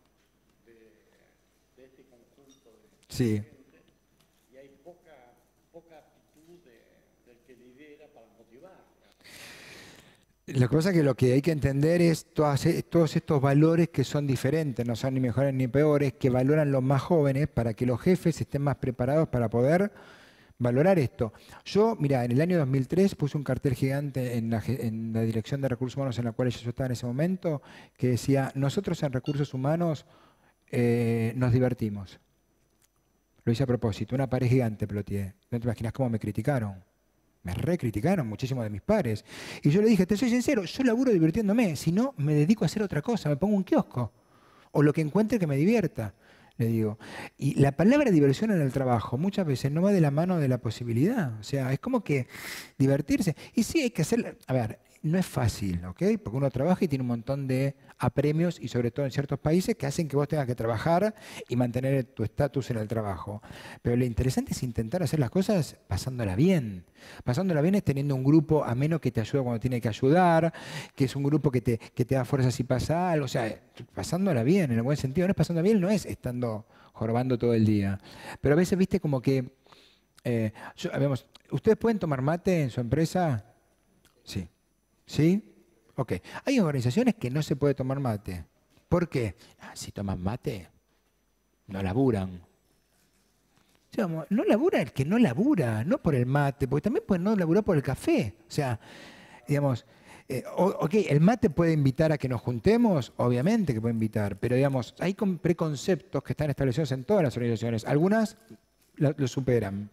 de este conjunto de
Sí.
gente y hay poca actitud del que lidera para motivar.
La cosa es que lo que hay que entender es todos estos valores que son diferentes, no son ni mejores ni peores, que valoran los más jóvenes para que los jefes estén más preparados para poder Valorar esto. Yo, mira, en el año 2003 puse un cartel gigante en la Dirección de Recursos Humanos en la cual yo estaba en ese momento, que decía, nosotros en Recursos Humanos nos divertimos. Lo hice a propósito, una pared gigante ploteé. No te imaginas cómo me criticaron. Me recriticaron muchísimo de mis pares. Y yo le dije, te soy sincero, yo laburo divirtiéndome, si no me dedico a hacer otra cosa, me pongo un kiosco. O lo que encuentre que me divierta, le digo. Y la palabra diversión en el trabajo muchas veces no va de la mano de la posibilidad. O sea, es como que divertirse. Y sí hay que hacer, a ver, no es fácil, ¿ok? Porque uno trabaja y tiene un montón de apremios y sobre todo en ciertos países que hacen que vos tengas que trabajar y mantener tu estatus en el trabajo. Pero lo interesante es intentar hacer las cosas pasándola bien. Pasándola bien es teniendo un grupo ameno que te ayuda cuando tiene que ayudar, que es un grupo que te da fuerza si pasa algo. O sea, pasándola bien, en el buen sentido. No es pasándola bien, no es estando jorobando todo el día. Pero a veces, viste, como que... Digamos, ¿ustedes pueden tomar mate en su empresa? Sí. ¿Sí? Ok. Hay organizaciones que no se puede tomar mate. ¿Por qué? Si toman mate, no laburan. Digamos, no labura el que no labura, no por el mate, porque también puede no laburar por el café. O sea, digamos, ok, el mate puede invitar a que nos juntemos, obviamente que puede invitar, pero digamos, hay preconceptos que están establecidos en todas las organizaciones. Algunas lo superan.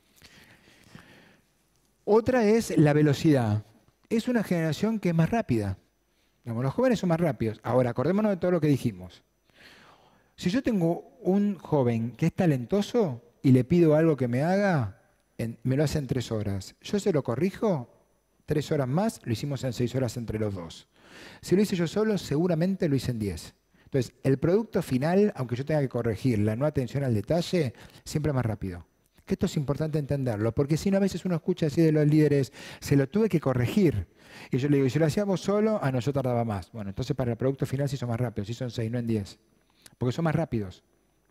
Otra es la velocidad. Es una generación que es más rápida. Digamos, los jóvenes son más rápidos. Ahora, acordémonos de todo lo que dijimos. Si yo tengo un joven que es talentoso y le pido algo que me haga, me lo hace en 3 horas. Yo se lo corrijo, 3 horas más, lo hicimos en 6 horas entre los dos. Si lo hice yo solo, seguramente lo hice en 10. Entonces, el producto final, aunque yo tenga que corregir la no atención al detalle, siempre es más rápido. Que esto es importante entenderlo, porque si no a veces uno escucha así de los líderes, se lo tuve que corregir. Y yo le digo, si lo hacíamos solo, no, yo tardaba más. Bueno, entonces para el producto final se hizo más rápido, se hizo en 6, no en 10. Porque son más rápidos.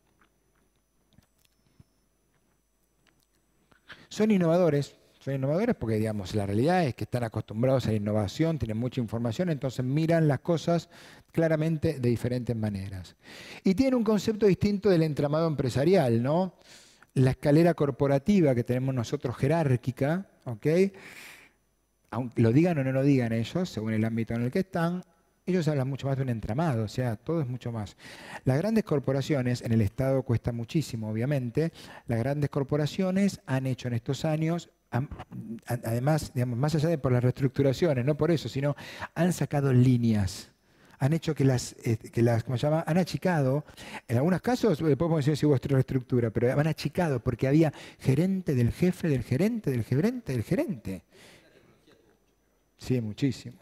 Son innovadores porque, digamos, la realidad es que están acostumbrados a la innovación, tienen mucha información, entonces miran las cosas claramente de diferentes maneras. Y tienen un concepto distinto del entramado empresarial, ¿no? La escalera corporativa que tenemos nosotros jerárquica, ¿ok? Aunque lo digan o no lo digan ellos, según el ámbito en el que están, ellos hablan mucho más de un entramado, o sea, todo es mucho más. Las grandes corporaciones, en el Estado cuesta muchísimo, obviamente, las grandes corporaciones han hecho en estos años, además, digamos, más allá de por las reestructuraciones, no por eso, sino han sacado líneas. Han hecho que ¿cómo se llama? Han achicado, en algunos casos, podemos decir si hubo reestructura, pero han achicado porque había gerente del jefe, del gerente, del gerente, del gerente. Sí, muchísimo.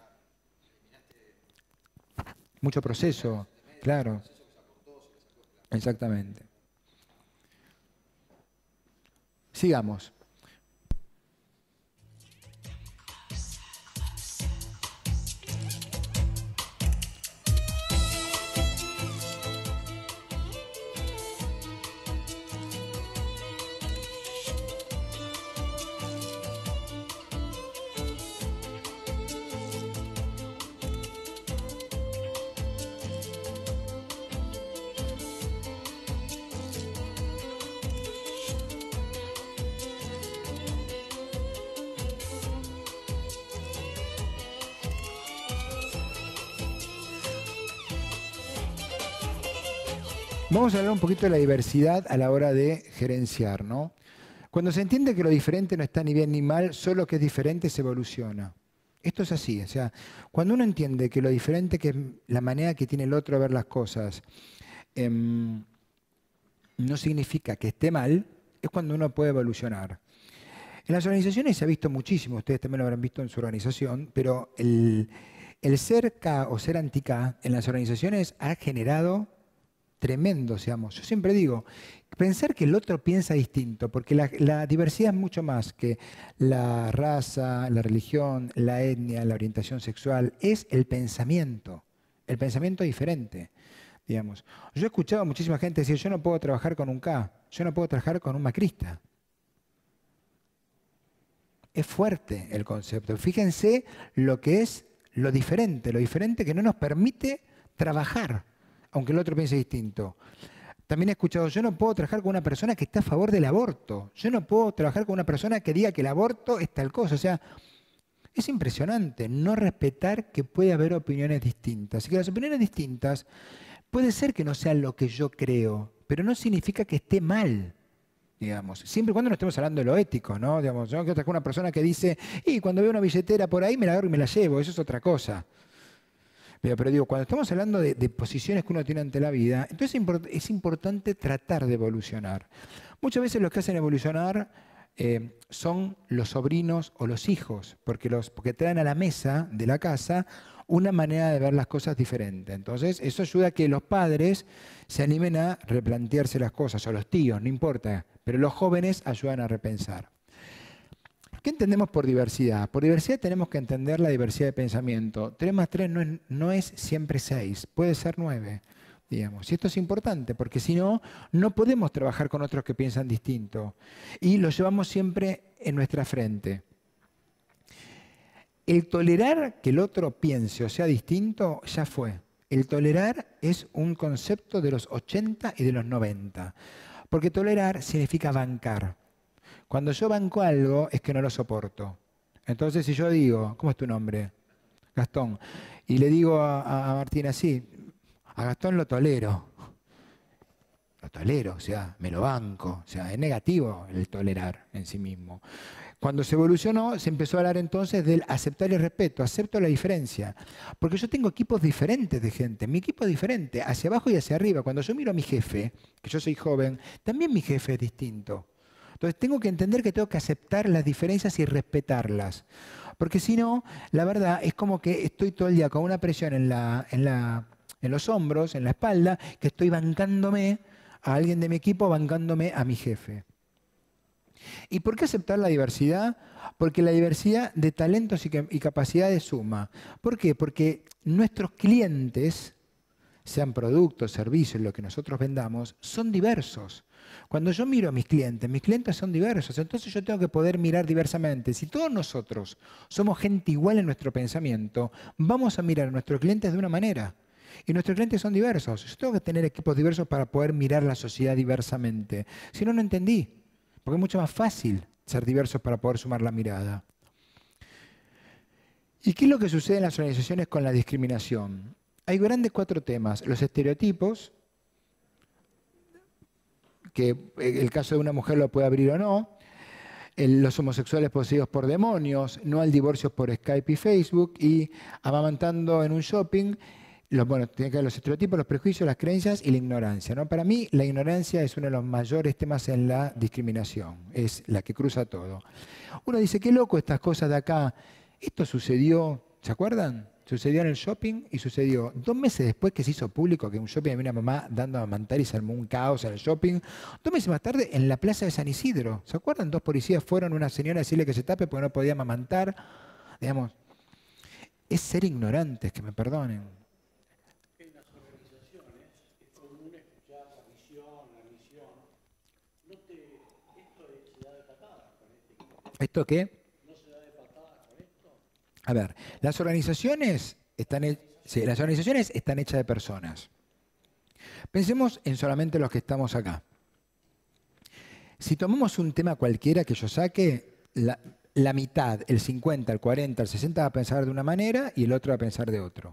Mucho proceso, claro. Exactamente. Sigamos. Vamos a hablar un poquito de la diversidad a la hora de gerenciar, ¿no? Cuando se entiende que lo diferente no está ni bien ni mal, solo que es diferente se evoluciona. Esto es así, o sea, cuando uno entiende que lo diferente que es la manera que tiene el otro de ver las cosas no significa que esté mal, es cuando uno puede evolucionar. En las organizaciones se ha visto muchísimo, ustedes también lo habrán visto en su organización, pero el ser K o ser anti-K en las organizaciones ha generado tremendo, digamos. Yo siempre digo, pensar que el otro piensa distinto, porque la diversidad es mucho más que la raza, la religión, la etnia, la orientación sexual, es el pensamiento diferente, digamos. Yo he escuchado a muchísima gente decir, yo no puedo trabajar con un K, yo no puedo trabajar con un macrista. Es fuerte el concepto. Fíjense lo que es lo diferente que no nos permite trabajar, aunque el otro piense distinto. También he escuchado, yo no puedo trabajar con una persona que está a favor del aborto. Yo no puedo trabajar con una persona que diga que el aborto es tal cosa. O sea, es impresionante no respetar que puede haber opiniones distintas. Y que las opiniones distintas puede ser que no sean lo que yo creo, pero no significa que esté mal, digamos. Siempre y cuando no estemos hablando de lo ético, ¿no? Digamos, yo no quiero trabajar con una persona que dice, y cuando veo una billetera por ahí me la agarro y me la llevo. Eso es otra cosa. Pero digo, cuando estamos hablando de posiciones que uno tiene ante la vida, entonces es importante tratar de evolucionar. Muchas veces los que hacen evolucionar son los sobrinos o los hijos, porque traen a la mesa de la casa una manera de ver las cosas diferente. Entonces, eso ayuda a que los padres se animen a replantearse las cosas, o los tíos, no importa, pero los jóvenes ayudan a repensar. ¿Qué entendemos por diversidad? Por diversidad tenemos que entender la diversidad de pensamiento. 3 más 3 no es siempre 6, puede ser 9, digamos. Y esto es importante, porque si no, no podemos trabajar con otros que piensan distinto. Y lo llevamos siempre en nuestra frente. El tolerar que el otro piense o sea distinto, ya fue. El tolerar es un concepto de los 80 y de los 90. Porque tolerar significa bancar. Cuando yo banco algo es que no lo soporto. Entonces si yo digo, ¿cómo es tu nombre? Gastón. Y le digo a Martín así, a Gastón lo tolero. Lo tolero, o sea, me lo banco. O sea, es negativo el tolerar en sí mismo. Cuando se evolucionó, se empezó a hablar entonces del aceptar el respeto. Acepto la diferencia. Porque yo tengo equipos diferentes de gente. Mi equipo es diferente, hacia abajo y hacia arriba. Cuando yo miro a mi jefe, que yo soy joven, también mi jefe es distinto. Entonces tengo que entender que tengo que aceptar las diferencias y respetarlas. Porque si no, la verdad es como que estoy todo el día con una presión en los hombros, en la espalda, que estoy bancándome a alguien de mi equipo, bancándome a mi jefe. ¿Y por qué aceptar la diversidad? Porque la diversidad de talentos y capacidades suma. ¿Por qué? Porque nuestros clientes, sean productos, servicios, lo que nosotros vendamos, son diversos. Cuando yo miro a mis clientes son diversos, entonces yo tengo que poder mirar diversamente. Si todos nosotros somos gente igual en nuestro pensamiento, vamos a mirar a nuestros clientes de una manera. Y nuestros clientes son diversos. Yo tengo que tener equipos diversos para poder mirar la sociedad diversamente. Si no, no entendí. Porque es mucho más fácil ser diversos para poder sumar la mirada. ¿Y qué es lo que sucede en las organizaciones con la discriminación? Hay grandes 4 temas. Los estereotipos, que el caso de una mujer lo puede abrir o no, los homosexuales poseídos por demonios, no al divorcio por Skype y Facebook, y amamantando en un shopping, tiene que ver los estereotipos, los prejuicios, las creencias y la ignorancia, ¿no? Para mí, la ignorancia es uno de los mayores temas en la discriminación, es la que cruza todo. Uno dice, qué loco estas cosas de acá. Esto sucedió, ¿se acuerdan? Sucedió en el shopping y sucedió 2 meses después que se hizo público que en un shopping había una mamá dando a amamantar y se armó un caos en el shopping. 2 meses más tarde en la plaza de San Isidro. ¿Se acuerdan? 2 policías fueron a una señora a decirle que se tape porque no podía amamantar. Digamos, es ser ignorantes, que me perdonen.
En las organizaciones es común escuchar la visión, la misión. Esto se da de patadas con este.
¿Esto qué?
¿No se da de patadas con esto?
A ver, las organizaciones están hechas de personas. Pensemos en solamente los que estamos acá. Si tomamos un tema cualquiera que yo saque, la mitad, el 50, el 40, el 60 va a pensar de una manera y el otro va a pensar de otro.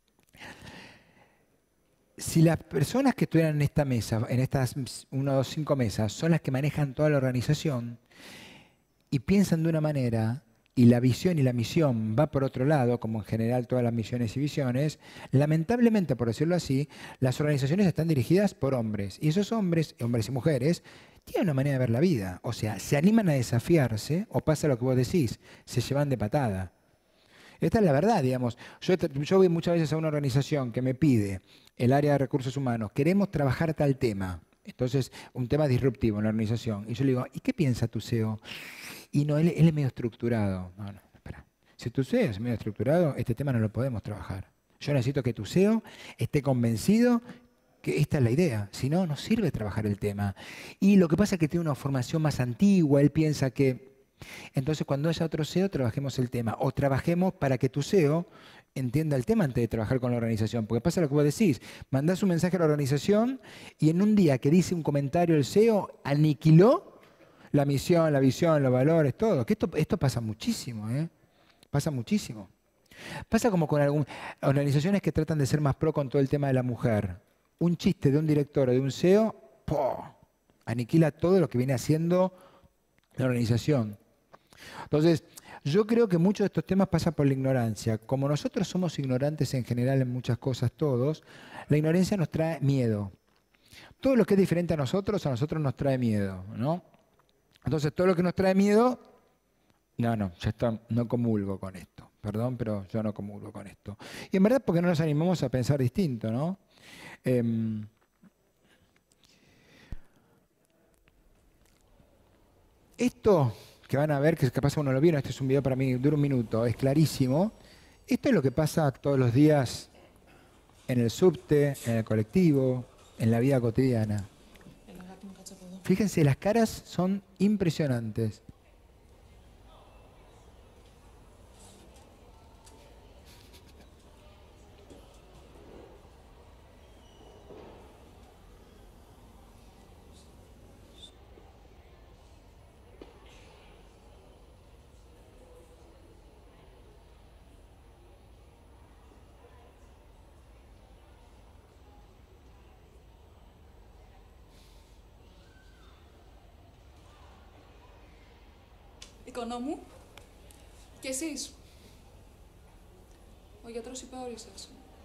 Si las personas que estuvieran en esta mesa, en estas 1, 2, 5 mesas, son las que manejan toda la organización y piensan de una manera, y la visión y la misión va por otro lado, como en general todas las misiones y visiones, lamentablemente, por decirlo así, las organizaciones están dirigidas por hombres. Y esos hombres y mujeres, tienen una manera de ver la vida. O sea, se animan a desafiarse, o pasa lo que vos decís, se llevan de patada. Esta es la verdad, digamos. Yo voy muchas veces a una organización que me pide, el área de recursos humanos, queremos trabajar tal tema. Entonces, un tema disruptivo en la organización. Y yo le digo, ¿y qué piensa tu CEO? Y no, él es medio estructurado. No, espera. Si tu CEO es medio estructurado, este tema no lo podemos trabajar. Yo necesito que tu CEO esté convencido que esta es la idea. Si no, no sirve trabajar el tema. Y lo que pasa es que tiene una formación más antigua. Él piensa que... Entonces, cuando haya otro CEO, trabajemos el tema. O trabajemos para que tu CEO entienda el tema antes de trabajar con la organización. Porque pasa lo que vos decís, mandás un mensaje a la organización y en un día que dice un comentario el CEO, aniquiló la misión, la visión, los valores, todo. Que esto pasa muchísimo, ¿eh? Pasa muchísimo. Pasa como con algunas organizaciones que tratan de ser más pro con todo el tema de la mujer. Un chiste de un director o de un CEO, ¡po!, aniquila todo lo que viene haciendo la organización. Entonces, yo creo que muchos de estos temas pasan por la ignorancia. Como nosotros somos ignorantes en general en muchas cosas todos, la ignorancia nos trae miedo. Todo lo que es diferente a nosotros nos trae miedo, ¿no? Entonces, todo lo que nos trae miedo, ya está, no comulgo con esto. Perdón, pero yo no comulgo con esto. Y en verdad porque no nos animamos a pensar distinto, ¿no? Esto que van a ver, que capaz uno lo vieron, este es un video para mí, dura 1 minuto, es clarísimo. Esto es lo que pasa todos los días en el subte, en el colectivo, en la vida cotidiana. Fíjense, las caras son impresionantes.
Οικονόμου, και εσείς. Ο γιατρός είπε όλοι σας.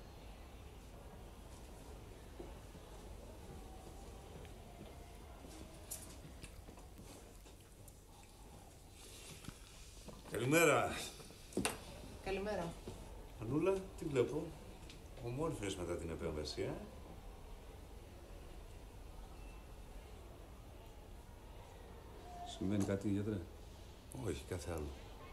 Καλημέρα.
Καλημέρα.
Ανούλα, τι βλέπω. Ομόρφιος μετά την επέμβαση,
Συμβαίνει κάτι, γιατρέ?
Όχι, κάθε άλλο.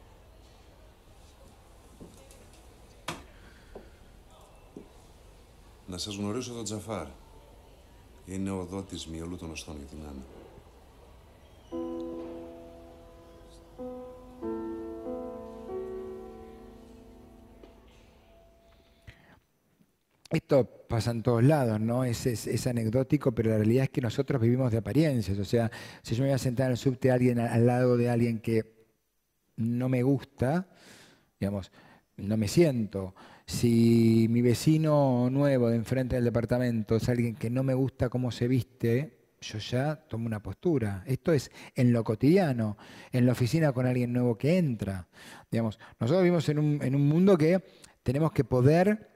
Να σας γνωρίσω τον Τζαφάρ. Είναι ο δότης μυελού των οστών για την Άννα.
Esto pasa en todos lados, ¿no? Es anecdótico, pero la realidad es que nosotros vivimos de apariencias. O sea, si yo me voy a sentar en el subte al lado de alguien que no me gusta, digamos, no me siento. Si mi vecino nuevo de enfrente del departamento es alguien que no me gusta cómo se viste, yo ya tomo una postura. Esto es en lo cotidiano, en la oficina con alguien nuevo que entra. Digamos, nosotros vivimos en un mundo que tenemos que poder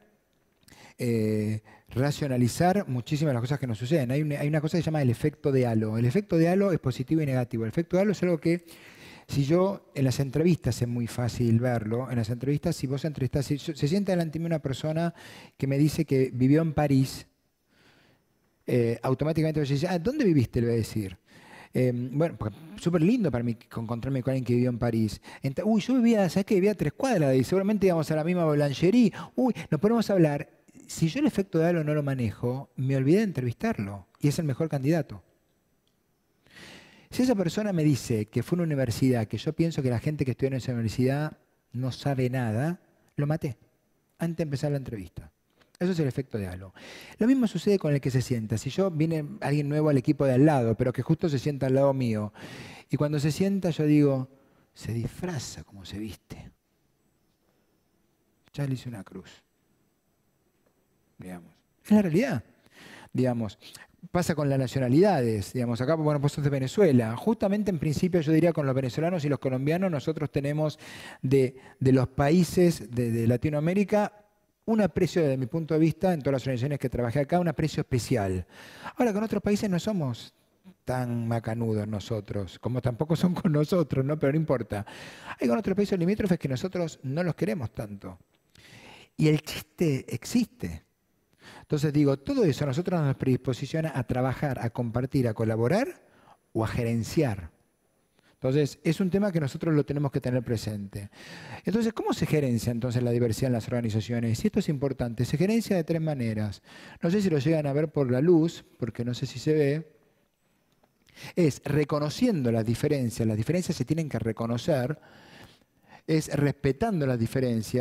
racionalizar muchísimas de las cosas que nos suceden. Hay una cosa que se llama el efecto de halo. El efecto de halo es positivo y negativo. El efecto de halo es algo que, si yo, en las entrevistas es muy fácil verlo, en las entrevistas, si vos entrevistás, si se sienta delante de mí una persona que me dice que vivió en París, automáticamente voy a decir, ¿dónde viviste? Le voy a decir. Bueno, súper lindo para mí encontrarme con alguien que vivió en París. Yo vivía, ¿sabes qué? Vivía a 3 cuadras y seguramente íbamos a la misma boulangerie. Nos ponemos a hablar. Si yo el efecto de halo no lo manejo, me olvidé de entrevistarlo y es el mejor candidato. Si esa persona me dice que fue a una universidad, que yo pienso que la gente que estudia en esa universidad no sabe nada, lo maté antes de empezar la entrevista. Eso es el efecto de halo. Lo mismo sucede con el que se sienta. Si yo viene alguien nuevo al equipo de al lado, pero que justo se sienta al lado mío, y cuando se sienta yo digo, se disfraza como se viste. Ya le hice una cruz. Digamos. Es la realidad. Digamos, pasa con las nacionalidades. Digamos, acá, bueno, vos sos de Venezuela. Justamente en principio yo diría con los venezolanos y los colombianos, nosotros tenemos de los países de Latinoamérica un aprecio, desde mi punto de vista, en todas las organizaciones que trabajé acá, un aprecio especial. Ahora, con otros países no somos tan macanudos nosotros, como tampoco son con nosotros, ¿no? Pero no importa. Hay con otros países limítrofes que nosotros no los queremos tanto. Y el chiste existe. Entonces digo, todo eso a nosotros nos predisposiciona a trabajar, a compartir, a colaborar o a gerenciar. Entonces, es un tema que nosotros lo tenemos que tener presente. Entonces, ¿cómo se gerencia entonces la diversidad en las organizaciones? Y esto es importante, se gerencia de 3 maneras. No sé si lo llegan a ver por la luz, porque no sé si se ve. Es reconociendo las diferencias se tienen que reconocer, es respetando las diferencias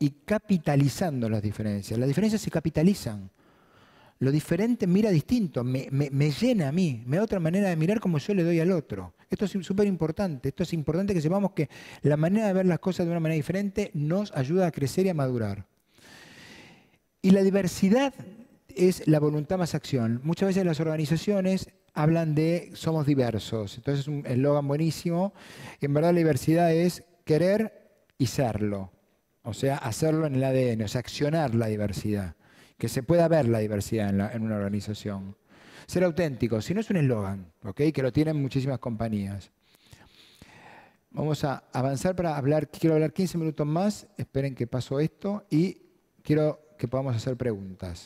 y capitalizando las diferencias. Las diferencias se capitalizan. Lo diferente mira distinto, me llena a mí, me da otra manera de mirar como yo le doy al otro. Esto es súper importante, esto es importante que sepamos que la manera de ver las cosas de una manera diferente nos ayuda a crecer y a madurar. Y la diversidad es la voluntad más acción. Muchas veces las organizaciones hablan de somos diversos, entonces es un eslogan buenísimo. Y en verdad la diversidad es querer y serlo, o sea, hacerlo en el ADN, o sea, accionar la diversidad. Que se pueda ver la diversidad en una organización. Ser auténtico, si no es un eslogan, ¿okay? Que lo tienen muchísimas compañías. Vamos a avanzar para hablar, quiero hablar 15 minutos más, esperen que paso esto y quiero que podamos hacer preguntas.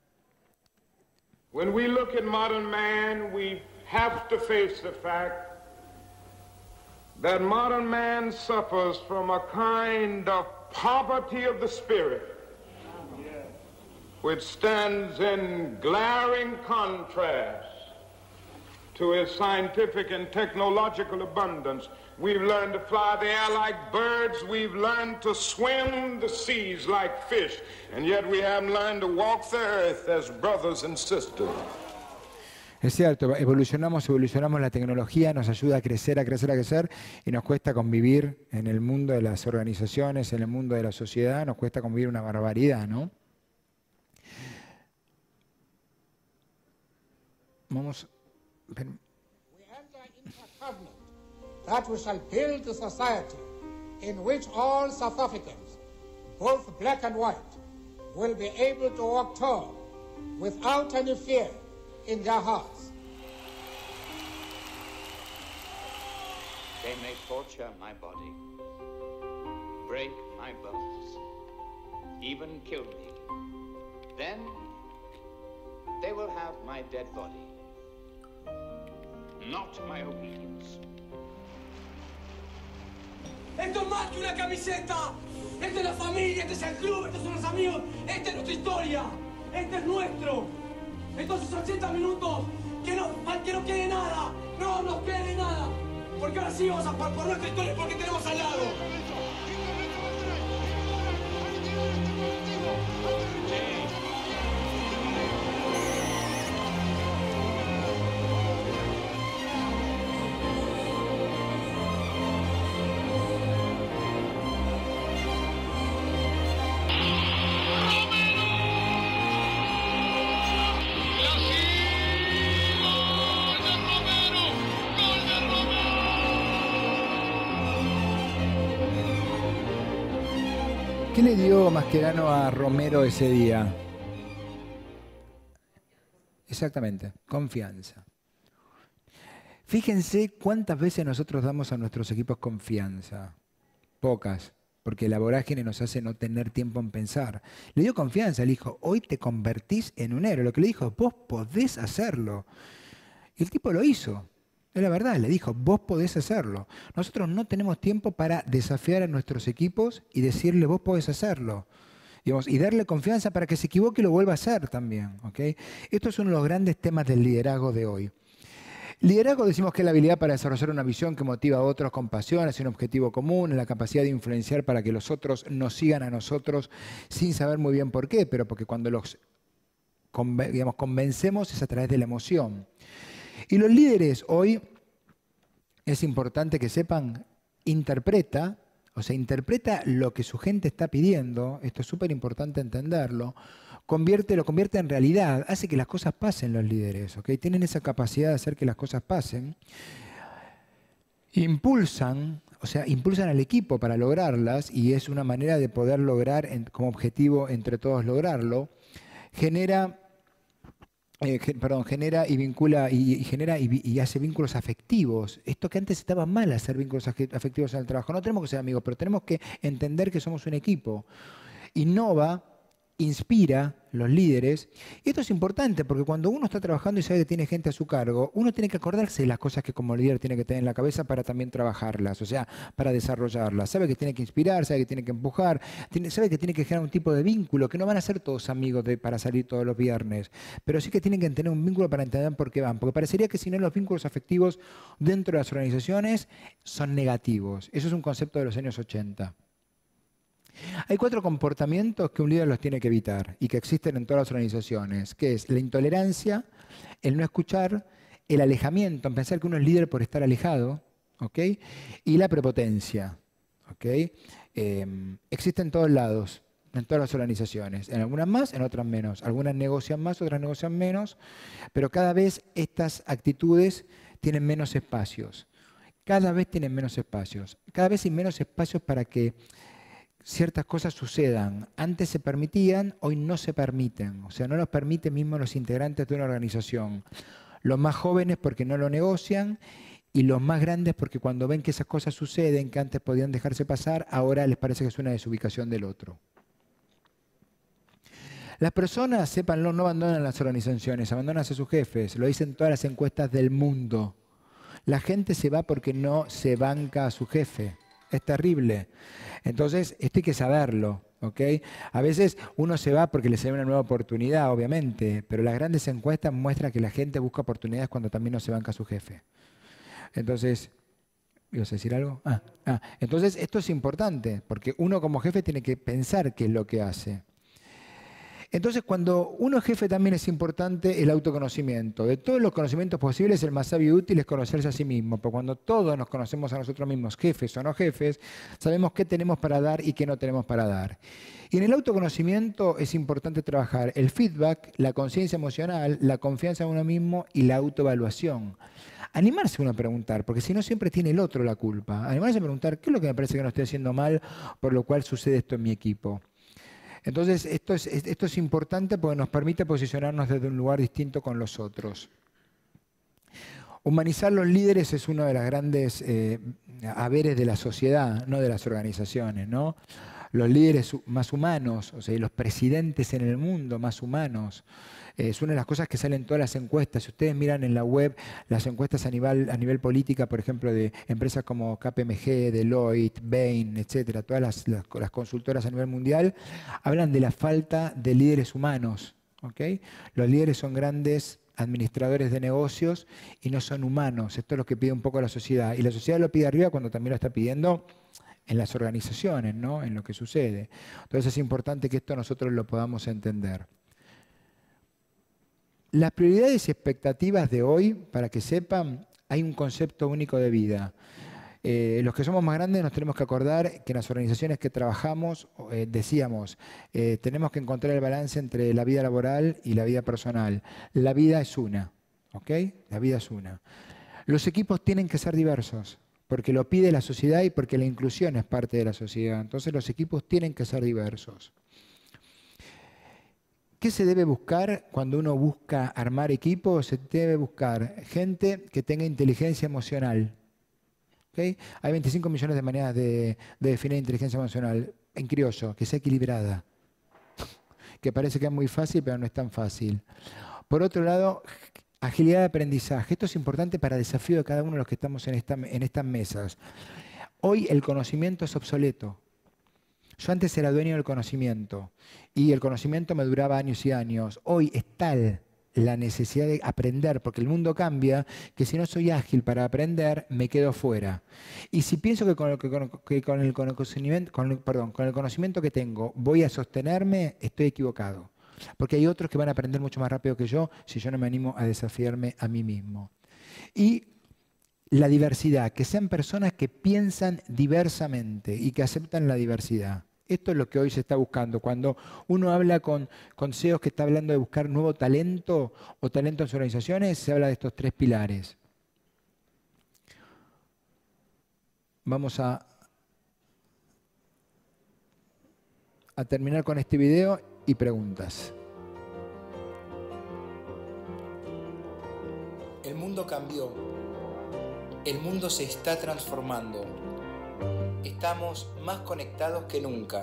When we look at modern man, we have to face the fact that modern man suffers from a kind of poverty of the spirit, which stands in glaring contrast to his scientific and technological abundance. We've learned to fly the air like birds, we've learned to swim the seas like fish, and yet we haven't learned to walk the earth as brothers and sisters.
Es cierto, evolucionamos, la tecnología nos ayuda a crecer, y nos cuesta convivir en el mundo de las organizaciones, en el mundo de la sociedad, nos cuesta convivir una barbaridad, ¿no? Vamos.
We enter into a covenant that we shall build a society in which all South Africans, both black and white, will be able to walk tall without any fear in their hearts.
They may torture my body, break my bones, even kill me. Then they will have my dead body, not my obedience.
Esto es más que una camiseta. Esta es la familia, este es el club, estos son los amigos. Esta es nuestra historia. Este es nuestro. Entonces 80 minutos, que no quede nada. No nos quede nada. Porque ahora sí vamos a por nuestra historia, porque tenemos al lado.
¿Qué le dio Mascherano a Romero ese día? Exactamente, confianza. Fíjense cuántas veces nosotros damos a nuestros equipos confianza. Pocas, porque la vorágine nos hace no tener tiempo en pensar. Le dio confianza, le dijo, hoy te convertís en un héroe. Lo que le dijo, vos podés hacerlo. Y el tipo lo hizo. Es la verdad, le dijo, vos podés hacerlo. Nosotros no tenemos tiempo para desafiar a nuestros equipos y decirle, vos podés hacerlo. Y darle confianza para que se equivoque y lo vuelva a hacer también. ¿Okay? Esto es uno de los grandes temas del liderazgo de hoy. Liderazgo decimos que es la habilidad para desarrollar una visión que motiva a otros con pasión hacia un objetivo común, la capacidad de influenciar para que los otros nos sigan a nosotros sin saber muy bien por qué, pero porque cuando los convencemos es a través de la emoción. Y los líderes hoy, es importante que sepan, interpreta lo que su gente está pidiendo, esto es súper importante entenderlo, lo convierte en realidad, hace que las cosas pasen los líderes, ¿okay? Tienen esa capacidad de hacer que las cosas pasen, impulsan al equipo para lograrlas y es una manera de poder lograr como objetivo entre todos lograrlo, genera y vincula y hace vínculos afectivos. Esto que antes estaba mal, hacer vínculos afectivos en el trabajo. No tenemos que ser amigos, pero tenemos que entender que somos un equipo. Innova, inspira los líderes. Y esto es importante porque cuando uno está trabajando y sabe que tiene gente a su cargo, uno tiene que acordarse de las cosas que como líder tiene que tener en la cabeza para también trabajarlas, o sea, para desarrollarlas. Sabe que tiene que inspirar, sabe que tiene que empujar, sabe que tiene que generar un tipo de vínculo, que no van a ser todos amigos para salir todos los viernes, pero sí que tienen que tener un vínculo para entender por qué van, porque parecería que si no los vínculos afectivos dentro de las organizaciones son negativos. Eso es un concepto de los años 80. Hay 4 comportamientos que un líder los tiene que evitar y que existen en todas las organizaciones, que es la intolerancia, el no escuchar, el alejamiento, en pensar que uno es líder por estar alejado, ¿ok? Y la prepotencia, ¿ok? Existe en todos lados, en todas las organizaciones, en algunas más, en otras menos. Algunas negocian más, otras negocian menos, pero cada vez estas actitudes tienen menos espacios. Cada vez tienen menos espacios. Cada vez hay menos espacios para que ciertas cosas sucedan. Antes se permitían, hoy no se permiten. O sea, no los permiten mismo los integrantes de una organización. Los más jóvenes porque no lo negocian y los más grandes porque cuando ven que esas cosas suceden, que antes podían dejarse pasar, ahora les parece que es una desubicación del otro. Las personas, sépanlo, no abandonan las organizaciones, abandonan a sus jefes. Lo dicen todas las encuestas del mundo. La gente se va porque no se banca a su jefe. Es terrible. Entonces, esto hay que saberlo, ¿ok? A veces uno se va porque le sale una nueva oportunidad, obviamente, pero las grandes encuestas muestran que la gente busca oportunidades cuando también no se banca a su jefe. Entonces, ¿ibas a decir algo? Entonces, esto es importante, porque uno como jefe tiene que pensar qué es lo que hace. Entonces, cuando uno es jefe también es importante el autoconocimiento. De todos los conocimientos posibles, el más sabio y útil es conocerse a sí mismo. Porque cuando todos nos conocemos a nosotros mismos, jefes o no jefes, sabemos qué tenemos para dar y qué no tenemos para dar. Y en el autoconocimiento es importante trabajar el feedback, la conciencia emocional, la confianza en uno mismo y la autoevaluación. Animarse uno a preguntar, porque si no siempre tiene el otro la culpa. Animarse a preguntar, ¿qué es lo que me parece que no estoy haciendo mal, por lo cual sucede esto en mi equipo? Entonces, esto es importante porque nos permite posicionarnos desde un lugar distinto con los otros. Humanizar los líderes es uno de los grandes haberes de la sociedad, no de las organizaciones, ¿no? Los líderes más humanos, o sea, los presidentes en el mundo más humanos. Es una de las cosas que salen en todas las encuestas. Si ustedes miran en la web las encuestas a nivel política, por ejemplo, de empresas como KPMG, Deloitte, Bain, etcétera, todas las consultoras a nivel mundial, hablan de la falta de líderes humanos. ¿Okay? Los líderes son grandes administradores de negocios y no son humanos. Esto es lo que pide un poco la sociedad. Y la sociedad lo pide arriba cuando también lo está pidiendo en las organizaciones, ¿no? En lo que sucede. Entonces es importante que esto nosotros lo podamos entender. Las prioridades y expectativas de hoy, para que sepan, hay un concepto único de vida. Los que somos más grandes nos tenemos que acordar que en las organizaciones que trabajamos, decíamos, tenemos que encontrar el balance entre la vida laboral y la vida personal. La vida es una, ¿ok? La vida es una. Los equipos tienen que ser diversos, porque lo pide la sociedad y porque la inclusión es parte de la sociedad. Entonces los equipos tienen que ser diversos. ¿Qué se debe buscar cuando uno busca armar equipos? Se debe buscar gente que tenga inteligencia emocional. ¿Okay? Hay 25 millones de maneras de definir inteligencia emocional en criollo, que sea equilibrada. Que parece que es muy fácil, pero no es tan fácil. Por otro lado, agilidad de aprendizaje. Esto es importante para el desafío de cada uno de los que estamos en estas mesas. Hoy el conocimiento es obsoleto. Yo antes era dueño del conocimiento y el conocimiento me duraba años y años. Hoy es tal la necesidad de aprender, porque el mundo cambia, que si no soy ágil para aprender, me quedo fuera. Y si pienso que con el conocimiento que tengo voy a sostenerme, estoy equivocado. Porque hay otros que van a aprender mucho más rápido que yo si yo no me animo a desafiarme a mí mismo. Y la diversidad, que sean personas que piensan diversamente y que aceptan la diversidad. Esto es lo que hoy se está buscando. Cuando uno habla con CEOs que está hablando de buscar nuevo talento o talento en sus organizaciones, se habla de estos 3 pilares. Vamos a terminar con este video y preguntas.
El mundo cambió. El mundo se está transformando. Estamos más conectados que nunca.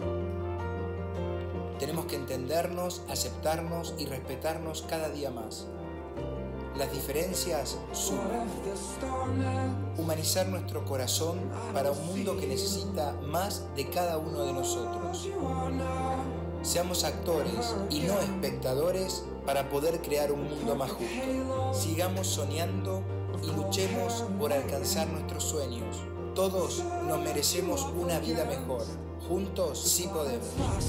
Tenemos que entendernos, aceptarnos y respetarnos cada día más. Las diferencias suman. Humanizar nuestro corazón para un mundo que necesita más de cada uno de nosotros. Seamos actores y no espectadores para poder crear un mundo más justo. Sigamos soñando y luchemos por alcanzar nuestros sueños. Todos nos merecemos una vida mejor. Juntos sí podemos.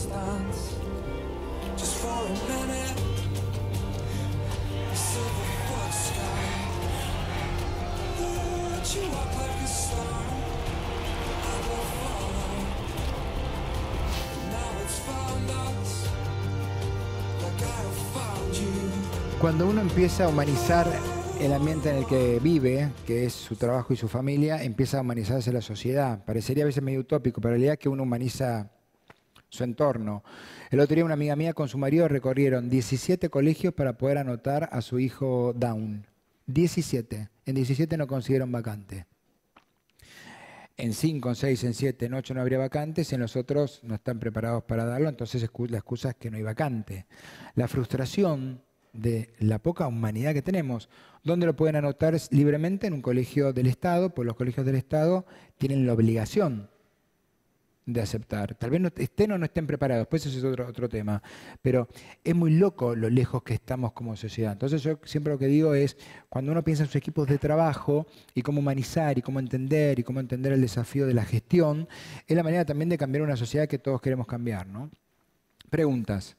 Cuando uno empieza a humanizar el ambiente en el que vive, que es su trabajo y su familia, empieza a humanizarse la sociedad. Parecería a veces medio utópico, pero la realidad es que uno humaniza su entorno. El otro día una amiga mía con su marido recorrieron 17 colegios para poder anotar a su hijo Down. 17. En 17 no consiguieron vacante. En 5, en 6, en 7, en 8 no habría vacantes, en los otros no están preparados para darlo, entonces la excusa es que no hay vacante. La frustración de la poca humanidad que tenemos, ¿dónde lo pueden anotar libremente? En un colegio del Estado, pues los colegios del Estado tienen la obligación de aceptar. Tal vez no estén o no estén preparados, después eso es otro tema, pero es muy loco lo lejos que estamos como sociedad. Entonces yo siempre lo que digo es, cuando uno piensa en sus equipos de trabajo y cómo humanizar y cómo entender el desafío de la gestión, es la manera también de cambiar una sociedad que todos queremos cambiar, ¿no? Preguntas.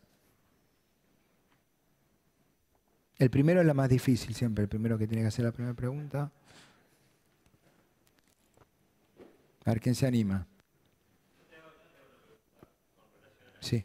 El primero es la más difícil siempre, el primero que tiene que hacer la primera pregunta. A ver, ¿quién se anima? Sí.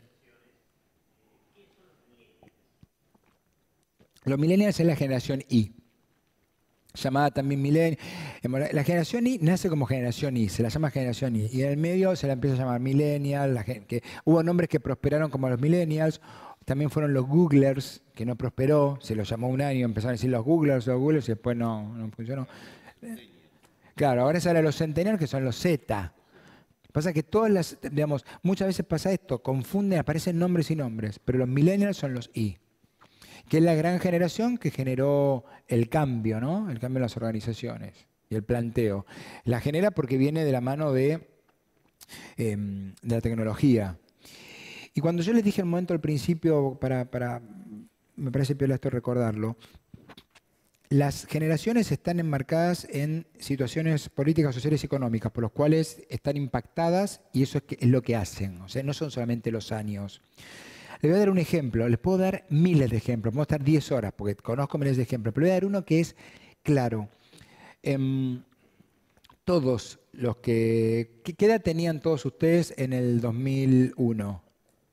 Los millennials es la generación I, llamada también millennial. La generación I nace como generación I, se la llama generación I, y en el medio se la empieza a llamar millennial. Hubo nombres que prosperaron como los millennials. También fueron los Googlers, que no prosperó, se los llamó un año, empezaron a decir los Googlers, y después no funcionó. Claro, ahora salen los Centennials, que son los Z. Pasa que todas las, digamos, muchas veces pasa esto, confunden, aparecen nombres y nombres, pero los Millennials son los I, que es la gran generación que generó el cambio, ¿no? El cambio en las organizaciones y el planteo. La genera porque viene de la mano de la tecnología. Y cuando yo les dije en un momento al principio, me parece piola esto recordarlo, las generaciones están enmarcadas en situaciones políticas, sociales y económicas, por las cuales están impactadas y eso es lo que hacen. O sea, no son solamente los años. Les voy a dar un ejemplo, les puedo dar miles de ejemplos, podemos estar 10 horas porque conozco miles de ejemplos, pero les voy a dar uno que es claro. Todos los que... ¿Qué edad tenían todos ustedes en el 2001?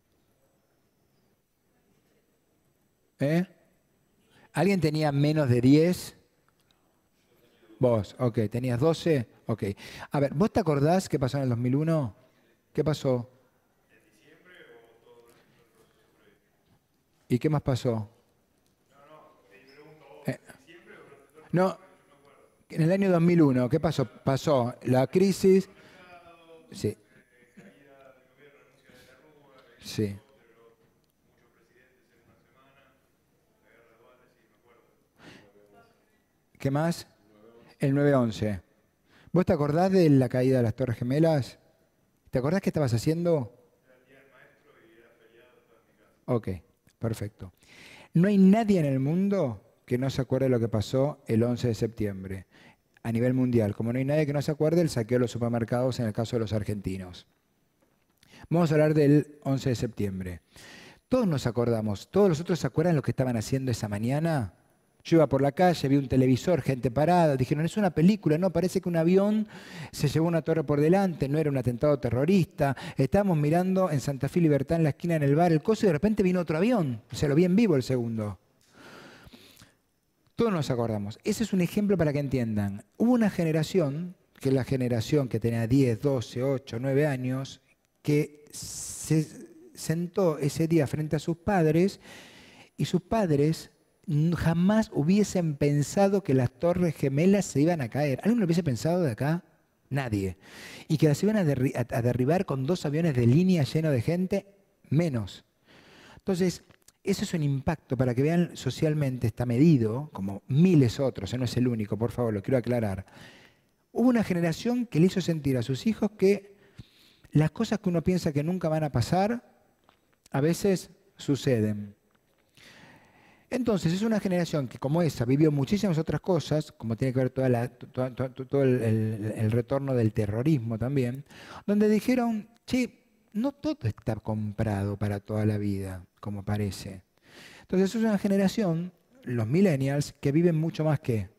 ¿Alguien tenía menos de 10? Vos, ok. ¿Tenías 12? Ok. A ver, ¿vos te acordás qué pasó en el 2001? ¿Qué pasó? ¿Y qué más pasó? No, en el año 2001, ¿qué pasó? Pasó la crisis. Sí. Sí. ¿Qué más? El 9/11. ¿Vos te acordás de la caída de las Torres Gemelas? ¿Te acordás qué estabas haciendo? Ok, perfecto. No hay nadie en el mundo que no se acuerde de lo que pasó el 11 de septiembre a nivel mundial, como no hay nadie que no se acuerde del saqueo de los supermercados en el caso de los argentinos. Vamos a hablar del 11 de septiembre. Todos nos acordamos, todos los otros se acuerdan lo que estaban haciendo esa mañana. Yo iba por la calle, vi un televisor, gente parada, dijeron, es una película, no, parece que un avión se llevó una torre por delante, no era un atentado terrorista. Estábamos mirando en Santa Fe Libertad, en la esquina, en el bar, el coso, y de repente vino otro avión. O sea, lo vi en vivo el segundo. Todos nos acordamos. Ese es un ejemplo para que entiendan. Hubo una generación, que es la generación que tenía 10, 12, 8, 9 años, que se sentó ese día frente a sus padres y sus padres jamás hubiesen pensado que las Torres Gemelas se iban a caer. ¿Alguien lo hubiese pensado de acá? Nadie. Y que las iban a derribar con 2 aviones de línea llenos de gente, menos. Entonces, eso es un impacto para que vean socialmente, está medido, como miles otros, no es el único, por favor, lo quiero aclarar. Hubo una generación que le hizo sentir a sus hijos que las cosas que uno piensa que nunca van a pasar, a veces suceden. Entonces es una generación que como esa vivió muchísimas otras cosas, como tiene que ver todo el retorno del terrorismo también, donde dijeron, che, no todo está comprado para toda la vida, como parece. Entonces es una generación, los millennials, que viven mucho más que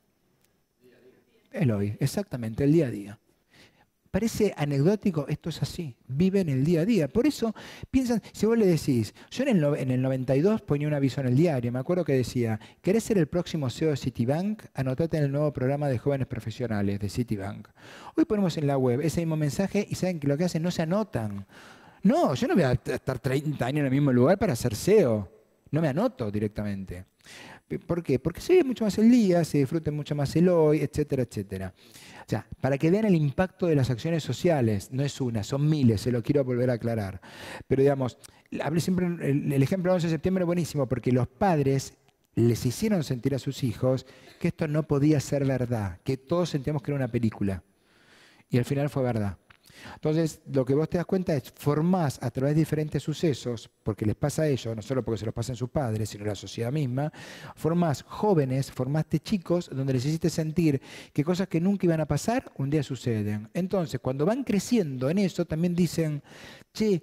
el hoy, exactamente, el día a día. Parece anecdótico, esto es así, viven el día a día. Por eso piensan, si vos le decís, yo en el 92 ponía un aviso en el diario, me acuerdo que decía, ¿querés ser el próximo CEO de Citibank? Anotate en el nuevo programa de jóvenes profesionales de Citibank. Hoy ponemos en la web ese mismo mensaje y saben que lo que hacen no se anotan. No, yo no voy a estar 30 años en el mismo lugar para ser CEO. No me anoto directamente. ¿Por qué? Porque se vive mucho más el día, se disfruta mucho más el hoy, etcétera, etcétera. O sea, para que vean el impacto de las acciones sociales, no es una, son miles, se lo quiero volver a aclarar. Pero digamos, hablé siempre, el ejemplo del 11 de septiembre es buenísimo, porque los padres les hicieron sentir a sus hijos que esto no podía ser verdad, que todos sentíamos que era una película. Y al final fue verdad. Entonces, lo que vos te das cuenta es, formás a través de diferentes sucesos, porque les pasa a ellos, no solo porque se los pasan sus padres, sino la sociedad misma, formás jóvenes, formaste chicos, donde les hiciste sentir que cosas que nunca iban a pasar, un día suceden. Entonces, cuando van creciendo en eso, también dicen, che,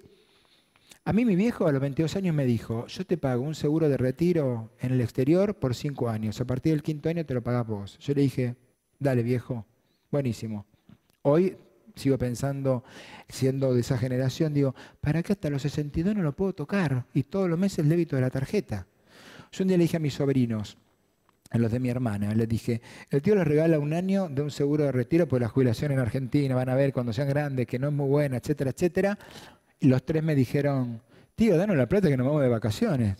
a mí mi viejo a los 22 años me dijo, yo te pago un seguro de retiro en el exterior por 5 años, a partir del 5.º año te lo pagás vos. Yo le dije, dale viejo, buenísimo. Hoy sigo pensando, siendo de esa generación, digo, ¿para qué hasta los 62 no lo puedo tocar? Y todos los meses el débito de la tarjeta. Yo un día le dije a mis sobrinos, a los de mi hermana, les dije, el tío les regala un año de un seguro de retiro por la jubilación en Argentina, van a ver cuando sean grandes que no es muy buena, etcétera, etcétera. Y los tres me dijeron, tío, danos la plata que nos vamos de vacaciones.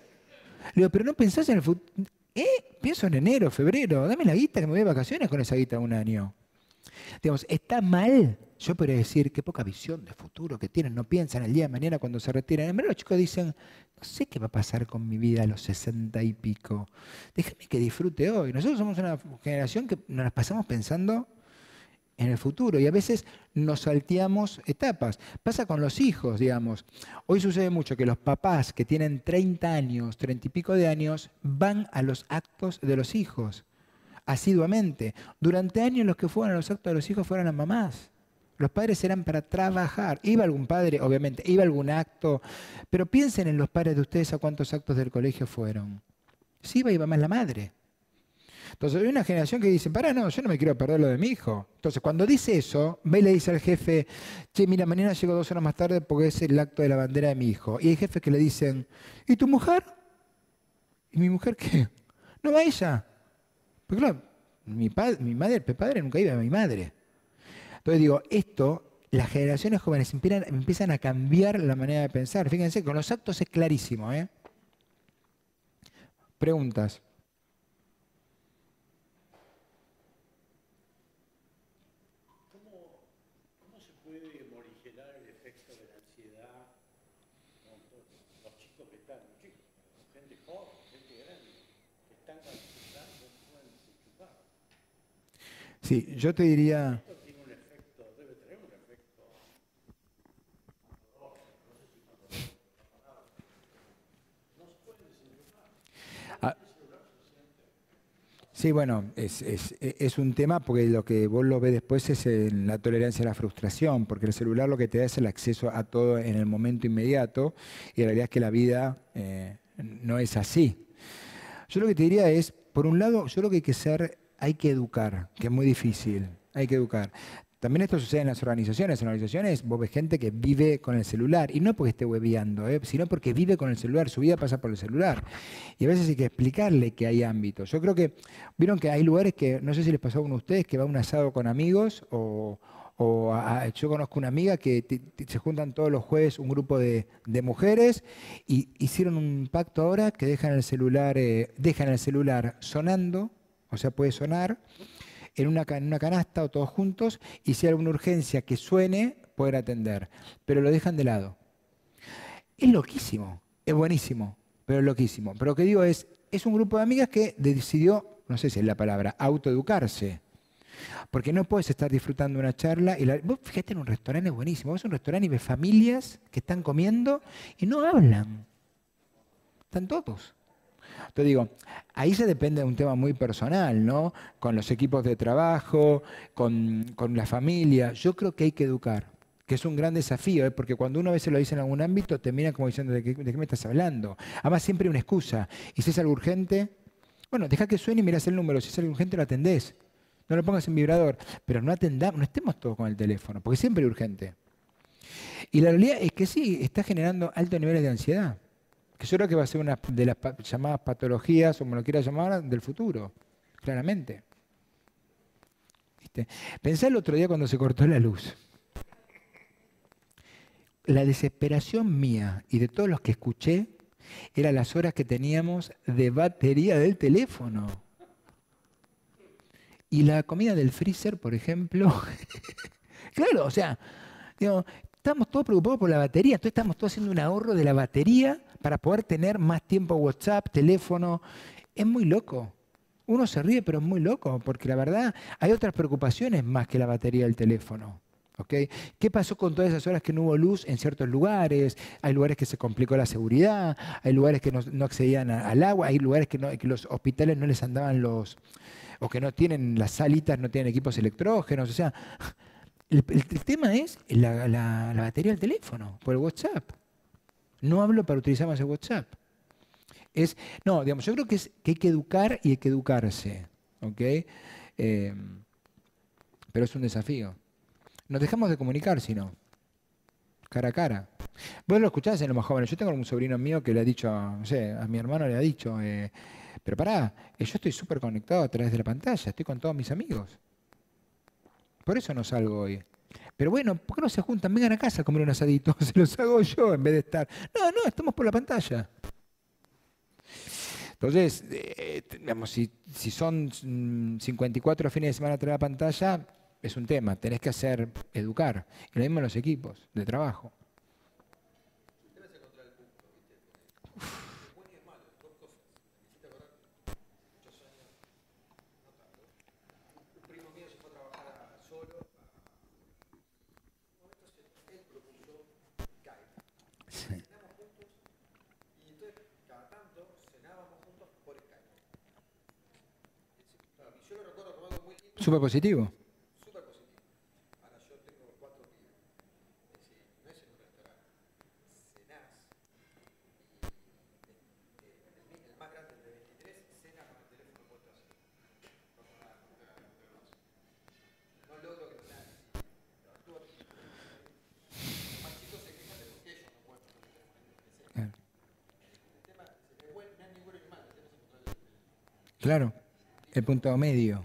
Le digo, pero no pensás en el futuro. Pienso en enero, febrero, dame la guita que me voy de vacaciones con esa guita un año. Digamos, está mal. Yo podría decir, qué poca visión de futuro que tienen, no piensan el día de mañana cuando se retiran. En verdad los chicos dicen, no sé qué va a pasar con mi vida a los 60 y pico. Déjame que disfrute hoy. Nosotros somos una generación que nos las pasamos pensando en el futuro y a veces nos salteamos etapas. Pasa con los hijos, digamos. Hoy sucede mucho que los papás que tienen 30 años, 30 y pico de años, van a los actos de los hijos asiduamente. Durante años los que fueron a los actos de los hijos fueron las mamás. Los padres eran para trabajar. Iba algún padre, obviamente, iba algún acto, pero piensen en los padres de ustedes a cuántos actos del colegio fueron. Sí iba más la madre. Entonces hay una generación que dice, pará, no, yo no me quiero perder lo de mi hijo. Entonces cuando dice eso, ve y le dice al jefe, che, mira, mañana llego 2 horas más tarde porque es el acto de la bandera de mi hijo. Y hay jefes que le dicen, ¿y tu mujer? ¿Y mi mujer qué? No va ella. Porque claro, mi padre nunca iba a mi madre. Entonces digo, esto, las generaciones jóvenes empiezan a cambiar la manera de pensar. Fíjense, con los actos es clarísimo, ¿eh? Preguntas.
¿Cómo se puede morigerar el efecto de la ansiedad con los chicos que están, gente joven, gente grande, que están ansiosos, no pueden desenchufar?
Sí, yo te diría...
Esto tiene un efecto, debe tener un efecto. No se puede desenchufar.
Sí, bueno, es un tema porque lo que vos lo ves después es la tolerancia a la frustración, porque el celular lo que te da es el acceso a todo en el momento inmediato y la realidad es que la vida no es así. Yo lo que te diría es, por un lado, yo lo que hay que educar, que es muy difícil, hay que educar. También esto sucede en las organizaciones. En las organizaciones vos ves gente que vive con el celular, y no porque esté hueveando, sino porque vive con el celular, su vida pasa por el celular. Y a veces hay que explicarle que hay ámbitos. Yo creo que, vieron que hay lugares que, no sé si les pasó a uno de ustedes, que va a un asado con amigos, yo conozco una amiga que se juntan todos los jueves un grupo de mujeres, y hicieron un pacto ahora que dejan el celular sonando, o sea, puede sonar, en una canasta o todos juntos, y si hay alguna urgencia que suene, poder atender. Pero lo dejan de lado. Es loquísimo, es buenísimo, pero es loquísimo. Pero lo que digo es un grupo de amigas que decidió, no sé si es la palabra, autoeducarse. Porque no puedes estar disfrutando una charla, vos fíjate en un restaurante, es buenísimo, vos en un restaurante y ves familias que están comiendo y no hablan. Están todos. Entonces digo, ahí se depende de un tema muy personal, ¿no? Con los equipos de trabajo, con la familia. Yo creo que hay que educar, que es un gran desafío, ¿eh? Porque cuando uno a veces lo dice en algún ámbito, termina como diciendo, ¿de qué me estás hablando? Además, siempre hay una excusa. Y si es algo urgente, bueno, deja que suene y mirás el número. Si es algo urgente, lo atendés. No lo pongas en vibrador. Pero no estemos todos con el teléfono, porque siempre es urgente. Y la realidad es que sí, está generando altos niveles de ansiedad. Que yo creo que va a ser una de las llamadas patologías, o como lo quieras llamar, del futuro, claramente. ¿Viste? Pensé el otro día cuando se cortó la luz. La desesperación mía y de todos los que escuché eran las horas que teníamos de batería del teléfono. Y la comida del freezer, por ejemplo. Claro, o sea, digo, estamos todos preocupados por la batería, entonces estamos todos haciendo un ahorro de la batería para poder tener más tiempo WhatsApp, teléfono. Es muy loco. Uno se ríe, pero es muy loco, porque la verdad hay otras preocupaciones más que la batería del teléfono. ¿Okay? ¿Qué pasó con todas esas horas que no hubo luz en ciertos lugares? Hay lugares que se complicó la seguridad, hay lugares que no accedían al agua, hay lugares que los hospitales no les andaban o que no tienen las salitas, no tienen equipos electrógenos. O sea, el tema es la batería del teléfono, por el WhatsApp. No hablo para utilizar más el WhatsApp. No, digamos, yo creo que hay que educar y hay que educarse. ¿Okay? Pero es un desafío. Nos dejamos de comunicar, si no. Cara a cara. Vos lo escuchás en los más jóvenes. Yo tengo un sobrino mío que le ha dicho, no sé, a mi hermano le ha dicho, pero pará, yo estoy súper conectado a través de la pantalla, estoy con todos mis amigos. Por eso no salgo hoy. Pero bueno, ¿por qué no se juntan? Vengan a casa a comer un asadito. Se los hago yo en vez de estar. No, estamos por la pantalla. Entonces, digamos, si son 54 fines de semana atrás de la pantalla, es un tema. Tenés que educar. Y lo mismo en los equipos de trabajo. Súper positivo.
Súper positivo. Ahora yo tengo 4 pibes. Es decir, no es en un restaurante. Cenás. El más grande de 23 cena con el teléfono puesto así. No logro que nadie. Los más chicos se quejan de por qué ellos no pueden poner el teléfono. El tema es que no es ni bueno ni malo. El tema es encontrar el teléfono.
Claro, el punto medio.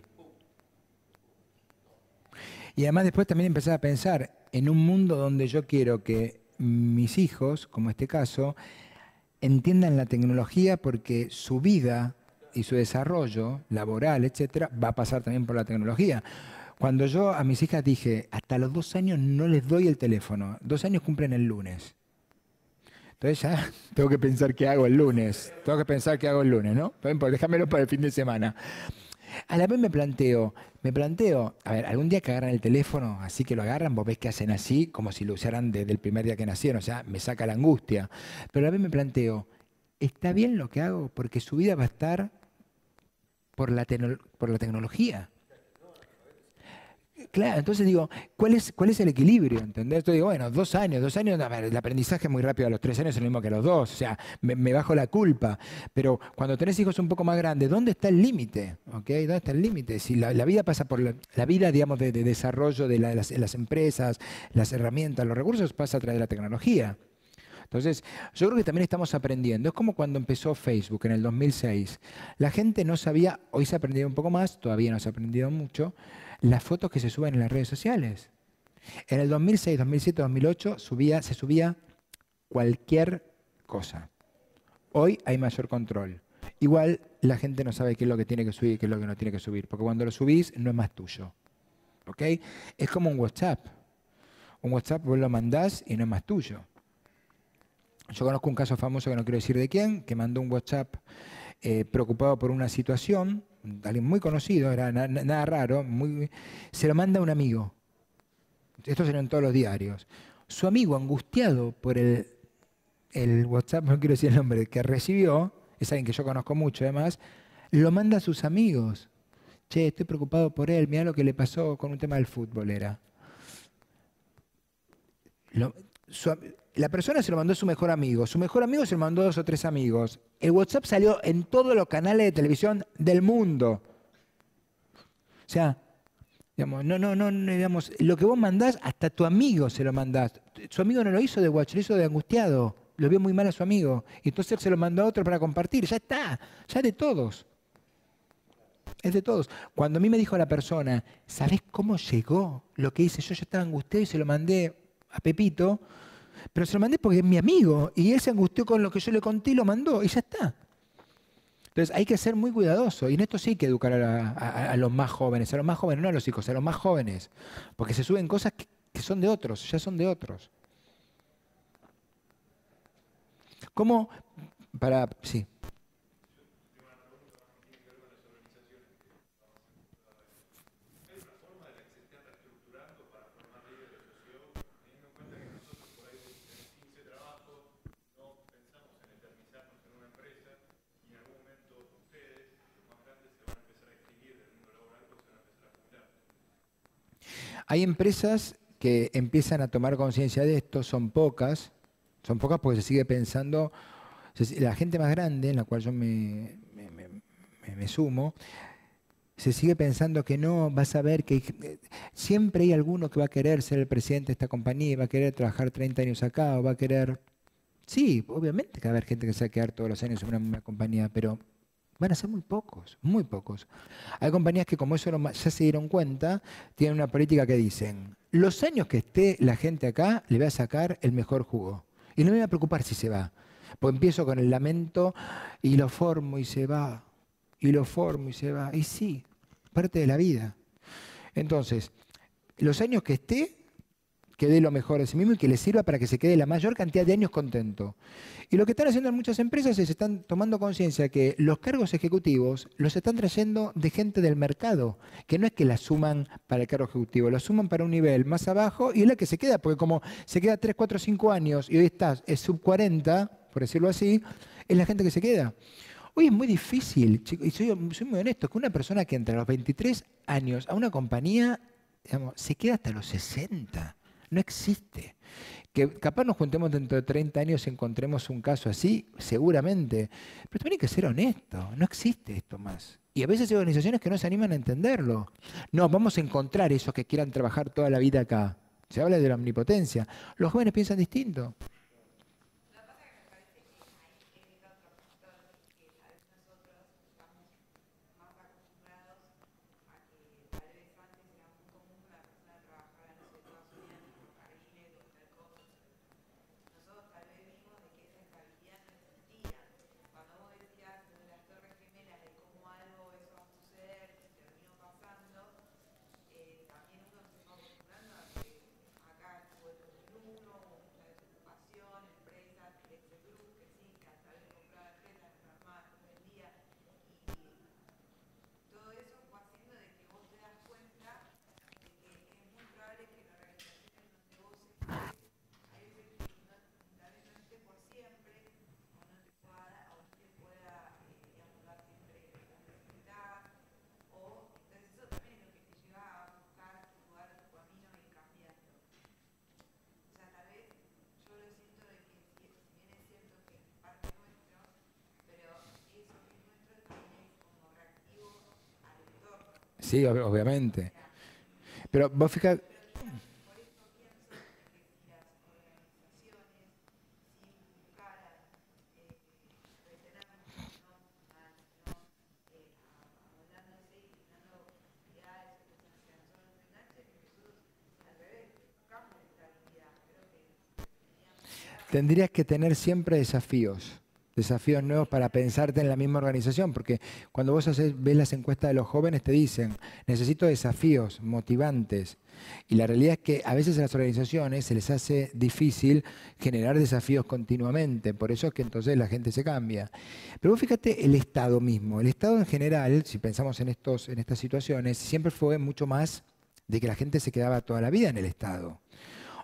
Y además después también empezar a pensar en un mundo donde yo quiero que mis hijos, como este caso, entiendan la tecnología porque su vida y su desarrollo laboral, etcétera, va a pasar también por la tecnología. Cuando yo a mis hijas dije, hasta los 2 años no les doy el teléfono, 2 años cumplen el lunes. Entonces ya tengo que pensar qué hago el lunes. ¿No? Déjamelo para el fin de semana. A la vez me planteo, a ver, algún día que agarran el teléfono, así que lo agarran, vos ves que hacen así, como si lo usaran desde el primer día que nacieron, o sea, me saca la angustia. Pero a la vez me planteo, ¿está bien lo que hago? Porque su vida va a estar por la tecnología. Claro, entonces digo, ¿cuál es el equilibrio? ¿Entendés? Entonces digo, bueno, 2 años, a ver, el aprendizaje es muy rápido a los 3 años, es lo mismo que a los 2, o sea, me bajo la culpa. Pero cuando tenés hijos un poco más grandes, ¿dónde está el límite? ¿Okay? ¿Dónde está el límite? Si la vida pasa por la vida, digamos, de desarrollo de las empresas, las herramientas, los recursos, pasa a través de la tecnología. Entonces, yo creo que también estamos aprendiendo. Es como cuando empezó Facebook en el 2006. La gente no sabía, hoy se ha aprendido un poco más, todavía no se ha aprendido mucho, las fotos que se suben en las redes sociales. En el 2006, 2007, 2008 se subía cualquier cosa. Hoy hay mayor control. Igual la gente no sabe qué es lo que tiene que subir y qué es lo que no tiene que subir, porque cuando lo subís no es más tuyo. ¿Ok? Es como un WhatsApp. Un WhatsApp vos lo mandás y no es más tuyo. Yo conozco un caso famoso que no quiero decir de quién, que mandó un WhatsApp preocupado por una situación, alguien muy conocido, era nada raro, se lo manda a un amigo. Esto salió en todos los diarios. Su amigo, angustiado por el WhatsApp, no quiero decir el nombre, que recibió, es alguien que yo conozco mucho además, lo manda a sus amigos. Che, estoy preocupado por él, mirá lo que le pasó con un tema del fútbol era. La persona se lo mandó a su mejor amigo se lo mandó a 2 o 3 amigos. El WhatsApp salió en todos los canales de televisión del mundo. O sea, digamos, digamos, lo que vos mandás, hasta tu amigo se lo mandás. Su amigo no lo hizo de guacho, lo hizo de angustiado. Lo vio muy mal a su amigo. Y entonces él se lo mandó a otro para compartir. Ya está, ya es de todos. Es de todos. Cuando a mí me dijo la persona, ¿sabés cómo llegó lo que hice? Yo estaba angustiado y se lo mandé a Pepito, pero se lo mandé porque es mi amigo. Y él se angustió con lo que yo le conté y lo mandó. Y ya está. Entonces hay que ser muy cuidadoso. Y en esto sí hay que educar a los más jóvenes. A los más jóvenes, no a los hijos, a los más jóvenes. Porque se suben cosas que son de otros, ya son de otros. ¿Cómo? Sí. Hay empresas que empiezan a tomar conciencia de esto, son pocas porque se sigue pensando, la gente más grande, en la cual yo me sumo, se sigue pensando que no, vas a ver que siempre hay alguno que va a querer ser el presidente de esta compañía, va a querer trabajar 30 años acá, o va a querer... Sí, obviamente que va a haber gente que se va a quedar todos los años en una misma compañía, pero van a ser muy pocos, muy pocos. Hay compañías que como eso ya se dieron cuenta, tienen una política que dicen, los años que esté la gente acá, le voy a sacar el mejor jugo. Y no me voy a preocupar si se va. Pues empiezo con el lamento y lo formo y se va. Y lo formo y se va. Y sí, parte de la vida. Entonces, los años que esté, que dé lo mejor de sí mismo y que le sirva para que se quede la mayor cantidad de años contento. Y lo que están haciendo en muchas empresas es están tomando conciencia que los cargos ejecutivos los están trayendo de gente del mercado, que no es que la suman para el cargo ejecutivo, lo suman para un nivel más abajo y es la que se queda, porque como se queda 3, 4, 5 años y hoy es sub 40, por decirlo así, es la gente que se queda. Hoy es muy difícil, chicos, y soy muy honesto, que una persona que entra a los 23 años a una compañía, digamos, se queda hasta los 60. No existe. Que capaz nos juntemos dentro de 30 años y encontremos un caso así, seguramente. Pero también hay que ser honesto. No existe esto más. Y a veces hay organizaciones que no se animan a entenderlo. No, vamos a encontrar esos que quieran trabajar toda la vida acá. Se habla de la omnipotencia. Los jóvenes piensan distinto. Sí, obviamente. Pero vos fijate... Tendrías que tener siempre desafíos nuevos para pensarte en la misma organización, porque cuando vos ves las encuestas de los jóvenes te dicen, necesito desafíos motivantes, y la realidad es que a veces a las organizaciones se les hace difícil generar desafíos continuamente, por eso es que entonces la gente se cambia. Pero vos fíjate el Estado mismo, el Estado en general, si pensamos en estas situaciones, siempre fue mucho más de que la gente se quedaba toda la vida en el Estado.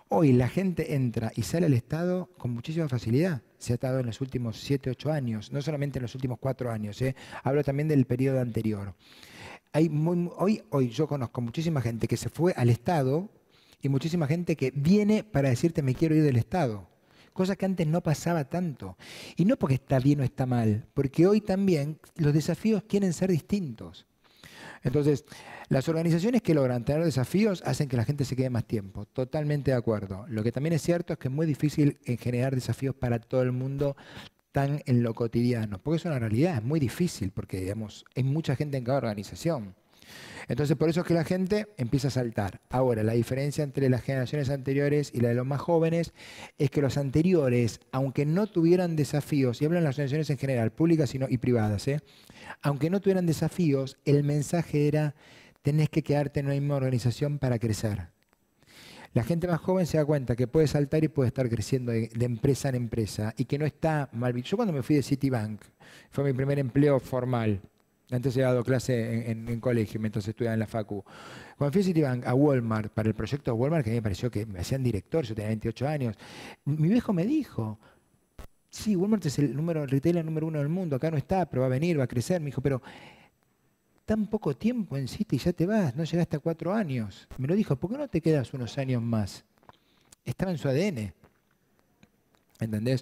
Hoy la gente entra y sale al Estado con muchísima facilidad. Se ha estado en los últimos 7, 8 años, no solamente en los últimos 4 años. Hablo también del periodo anterior. Hoy yo conozco muchísima gente que se fue al Estado y muchísima gente que viene para decirte me quiero ir del Estado. Cosa que antes no pasaba tanto. Y no porque está bien o está mal, porque hoy también los desafíos quieren ser distintos. Entonces, las organizaciones que logran tener desafíos hacen que la gente se quede más tiempo. Totalmente de acuerdo. Lo que también es cierto es que es muy difícil generar desafíos para todo el mundo tan en lo cotidiano. Porque es una realidad, es muy difícil, porque digamos, hay mucha gente en cada organización. Entonces, por eso es que la gente empieza a saltar. Ahora, la diferencia entre las generaciones anteriores y la de los más jóvenes es que los anteriores, aunque no tuvieran desafíos, y hablan las organizaciones en general, públicas y privadas, aunque no tuvieran desafíos, el mensaje era, tenés que quedarte en una misma organización para crecer. La gente más joven se da cuenta que puede saltar y puede estar creciendo de empresa en empresa y que no está mal visto. Yo cuando me fui de Citibank, fue mi primer empleo formal. Antes he dado clase en colegio mientras estudiaba en la facu. Cuando fui a Citibank, a Walmart, para el proyecto de Walmart, que a mí me pareció que me hacían director, yo tenía 28 años, mi viejo me dijo, sí, Walmart es el retailer número 1 del mundo, acá no está, pero va a venir, va a crecer. Me dijo, pero tan poco tiempo en Citi, ya te vas, no llegaste a 4 años. Me lo dijo, ¿por qué no te quedas unos años más? Estaba en su ADN. ¿Entendés?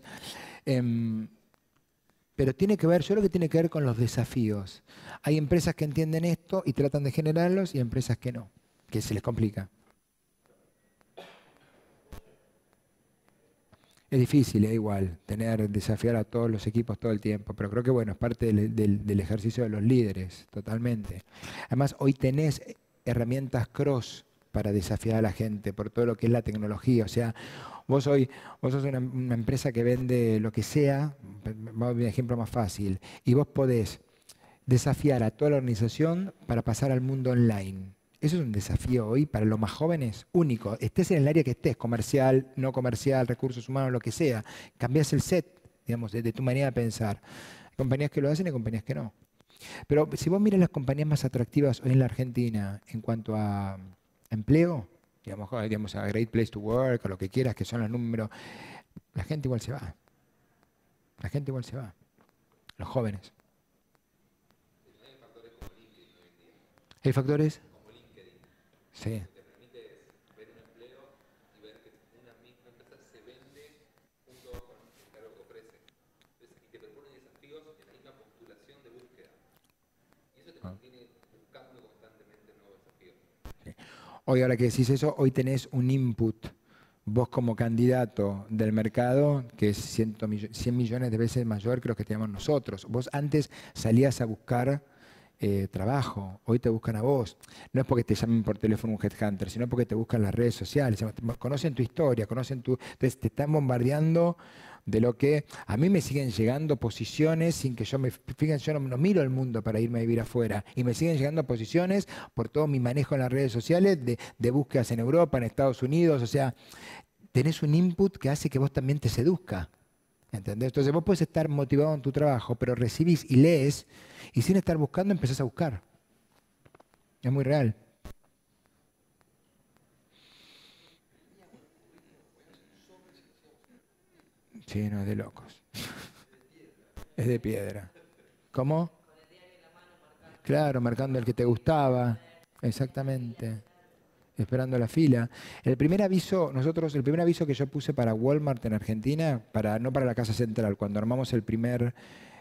Pero tiene que ver, yo creo que tiene que ver con los desafíos. Hay empresas que entienden esto y tratan de generarlos y empresas que no, que se les complica. Es difícil, igual, desafiar a todos los equipos todo el tiempo, pero creo que bueno, es parte del ejercicio de los líderes, totalmente. Además, hoy tenés herramientas cross para desafiar a la gente por todo lo que es la tecnología. O sea, vos sos una empresa que vende lo que sea, vamos a ver un ejemplo más fácil, y vos podés desafiar a toda la organización para pasar al mundo online. Eso es un desafío hoy para los más jóvenes único. Estés en el área que estés, comercial, no comercial, recursos humanos, lo que sea. Cambiás el set, digamos, de tu manera de pensar. Hay compañías que lo hacen y compañías que no. Pero si vos miras las compañías más atractivas hoy en la Argentina en cuanto a empleo, digamos a Great Place to Work, o lo que quieras, que son los números, la gente igual se va. La gente igual se va. Los jóvenes. ¿Hay factores? Sí.
Te permite ver un empleo y ver que una misma empresa se vende junto con el cargo que ofrece. Entonces, y te propone desafíos en la misma postulación de búsqueda. Y eso te mantiene buscando constantemente nuevos desafíos.
Sí. Hoy, ahora que decís eso, hoy tenés un input, vos como candidato del mercado, que es 100 millones de veces mayor que los que tenemos nosotros. Vos antes salías a buscar trabajo, hoy te buscan a vos. No es porque te llamen por teléfono un headhunter, sino porque te buscan las redes sociales, conocen tu historia, entonces te están bombardeando de lo que a mí me siguen llegando posiciones sin que yo fíjense, yo no miro el mundo para irme a vivir afuera, y me siguen llegando posiciones por todo mi manejo en las redes sociales de búsquedas en Europa, en Estados Unidos. O sea, tenés un input que hace que vos también te seduzca. ¿Entendés? Entonces vos podés estar motivado en tu trabajo, pero recibís y lees, y sin estar buscando empezás a buscar. Es muy real. Sí, no, es de locos. Es de piedra. ¿Cómo? Claro, marcando el que te gustaba. Exactamente. Esperando la fila. El primer aviso que yo puse para Walmart en Argentina, no para la Casa Central, cuando armamos el primer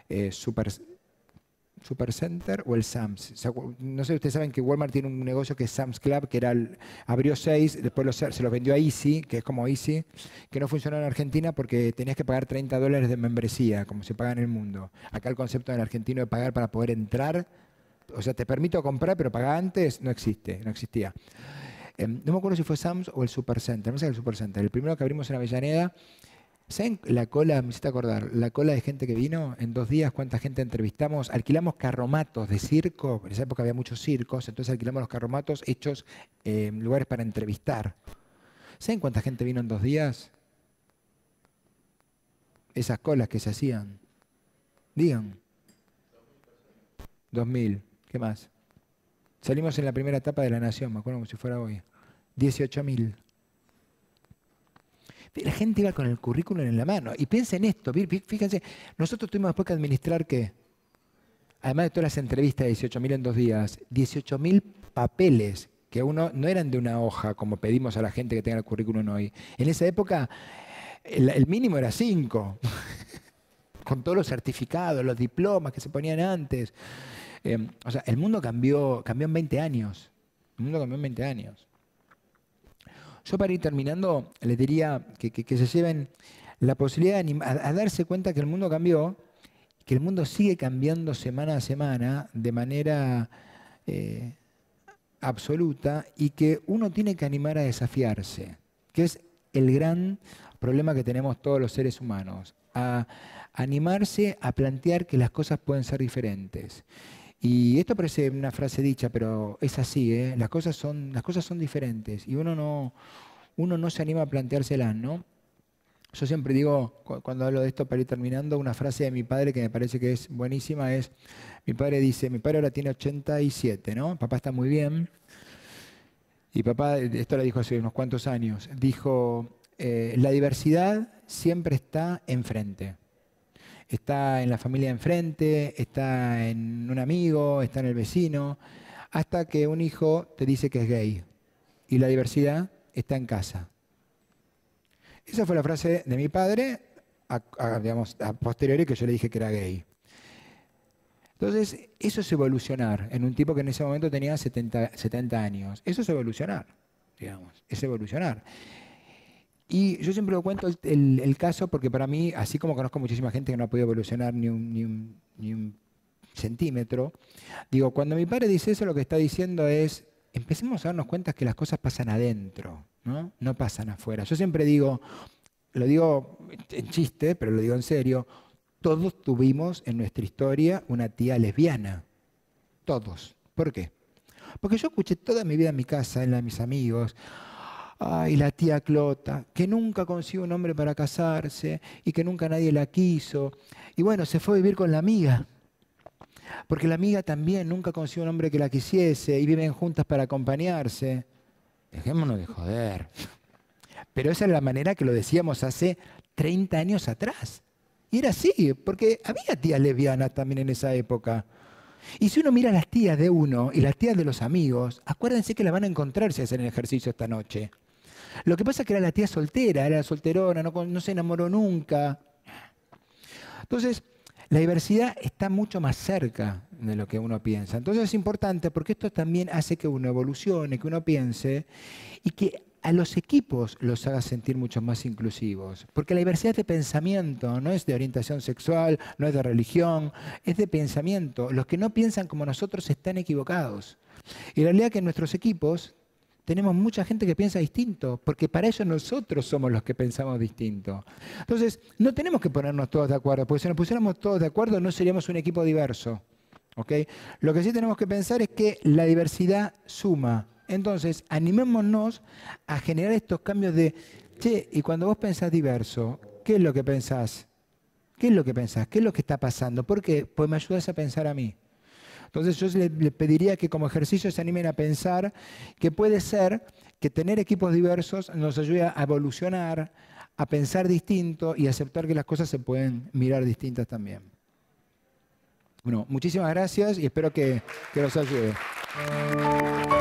Supercenter o el Sam's. No sé, ustedes saben que Walmart tiene un negocio que es Sam's Club, que abrió 6, después se los vendió a Easy, que es como Easy, que no funcionó en Argentina porque tenías que pagar $30 de membresía, como se paga en el mundo. Acá el concepto en el argentino de pagar para poder entrar, o sea, te permito comprar, pero pagar antes, no existía. No me acuerdo si fue Sam's o el Supercenter, no sé el Supercenter. El primero que abrimos en Avellaneda, ¿saben la cola? Me hiciste acordar, la cola de gente que vino en 2 días, cuánta gente entrevistamos. Alquilamos carromatos de circo, en esa época había muchos circos, entonces alquilamos los carromatos hechos lugares para entrevistar. ¿Saben cuánta gente vino en 2 días? Esas colas que se hacían. Digan. 2.000. ¿Qué más? Salimos en la primera etapa de La Nación, me acuerdo como si fuera hoy. 18.000. la gente iba con el currículum en la mano. Y piensen esto, fíjense, nosotros tuvimos después que administrar ¿qué? Además de todas las entrevistas, 18.000 en 2 días, 18.000 papeles que no eran de una hoja, como pedimos a la gente que tenga el currículum hoy. En esa época, el mínimo era 5, con todos los certificados, los diplomas que se ponían antes. O sea, el mundo cambió en 20 años. El mundo cambió en 20 años. Yo para ir terminando, les diría que se lleven la posibilidad a darse cuenta que el mundo cambió, que el mundo sigue cambiando semana a semana de manera absoluta y que uno tiene que animar a desafiarse, que es el gran problema que tenemos todos los seres humanos, a animarse a plantear que las cosas pueden ser diferentes. Y esto parece una frase dicha, pero es así, ¿eh? Las cosas son diferentes y uno no se anima a planteárselas, ¿no? Yo siempre digo, cuando hablo de esto para ir terminando, una frase de mi padre que me parece que es buenísima es, mi padre ahora tiene 87, ¿no? Papá está muy bien. Y papá, esto lo dijo hace unos cuantos años, dijo, la diversidad siempre está enfrente. Está en la familia enfrente, está en un amigo, está en el vecino, hasta que un hijo te dice que es gay. Y la diversidad está en casa. Esa fue la frase de mi padre, a posteriori que yo le dije que era gay. Entonces, eso es evolucionar en un tipo que en ese momento tenía 70 años. Eso es evolucionar, digamos, es evolucionar. Y yo siempre lo cuento el caso porque para mí, así como conozco muchísima gente que no ha podido evolucionar ni un centímetro, digo, cuando mi padre dice eso, lo que está diciendo es, empecemos a darnos cuenta que las cosas pasan adentro, ¿no? No pasan afuera. Yo siempre digo, lo digo en chiste, pero lo digo en serio, todos tuvimos en nuestra historia una tía lesbiana. Todos. ¿Por qué? Porque yo escuché toda mi vida en mi casa, en la de mis amigos, ay, la tía Clota, que nunca consiguió un hombre para casarse y que nunca nadie la quiso. Y bueno, se fue a vivir con la amiga. Porque la amiga también nunca consiguió un hombre que la quisiese y viven juntas para acompañarse. Dejémonos de joder. Pero esa es la manera que lo decíamos hace 30 años atrás. Y era así, porque había tías lesbianas también en esa época. Y si uno mira a las tías de uno y las tías de los amigos, acuérdense que la van a encontrar si hacen el ejercicio esta noche. Lo que pasa es que era la tía soltera, era solterona, no se enamoró nunca. Entonces, la diversidad está mucho más cerca de lo que uno piensa. Entonces es importante porque esto también hace que uno evolucione, que uno piense y que a los equipos los haga sentir mucho más inclusivos. Porque la diversidad de pensamiento no es de orientación sexual, no es de religión, es de pensamiento. Los que no piensan como nosotros están equivocados. Y la realidad es que en nuestros equipos tenemos mucha gente que piensa distinto, porque para eso nosotros somos los que pensamos distinto. Entonces, no tenemos que ponernos todos de acuerdo, porque si nos pusiéramos todos de acuerdo no seríamos un equipo diverso. ¿Okay? Lo que sí tenemos que pensar es que la diversidad suma. Entonces, animémonos a generar estos cambios de, che, y cuando vos pensás diverso, ¿qué es lo que pensás? ¿Qué es lo que pensás? ¿Qué es lo que está pasando? ¿Por qué? Pues me ayudas a pensar a mí. Entonces yo les pediría que como ejercicio se animen a pensar que puede ser que tener equipos diversos nos ayude a evolucionar, a pensar distinto y aceptar que las cosas se pueden mirar distintas también. Bueno, muchísimas gracias y espero que los ayude.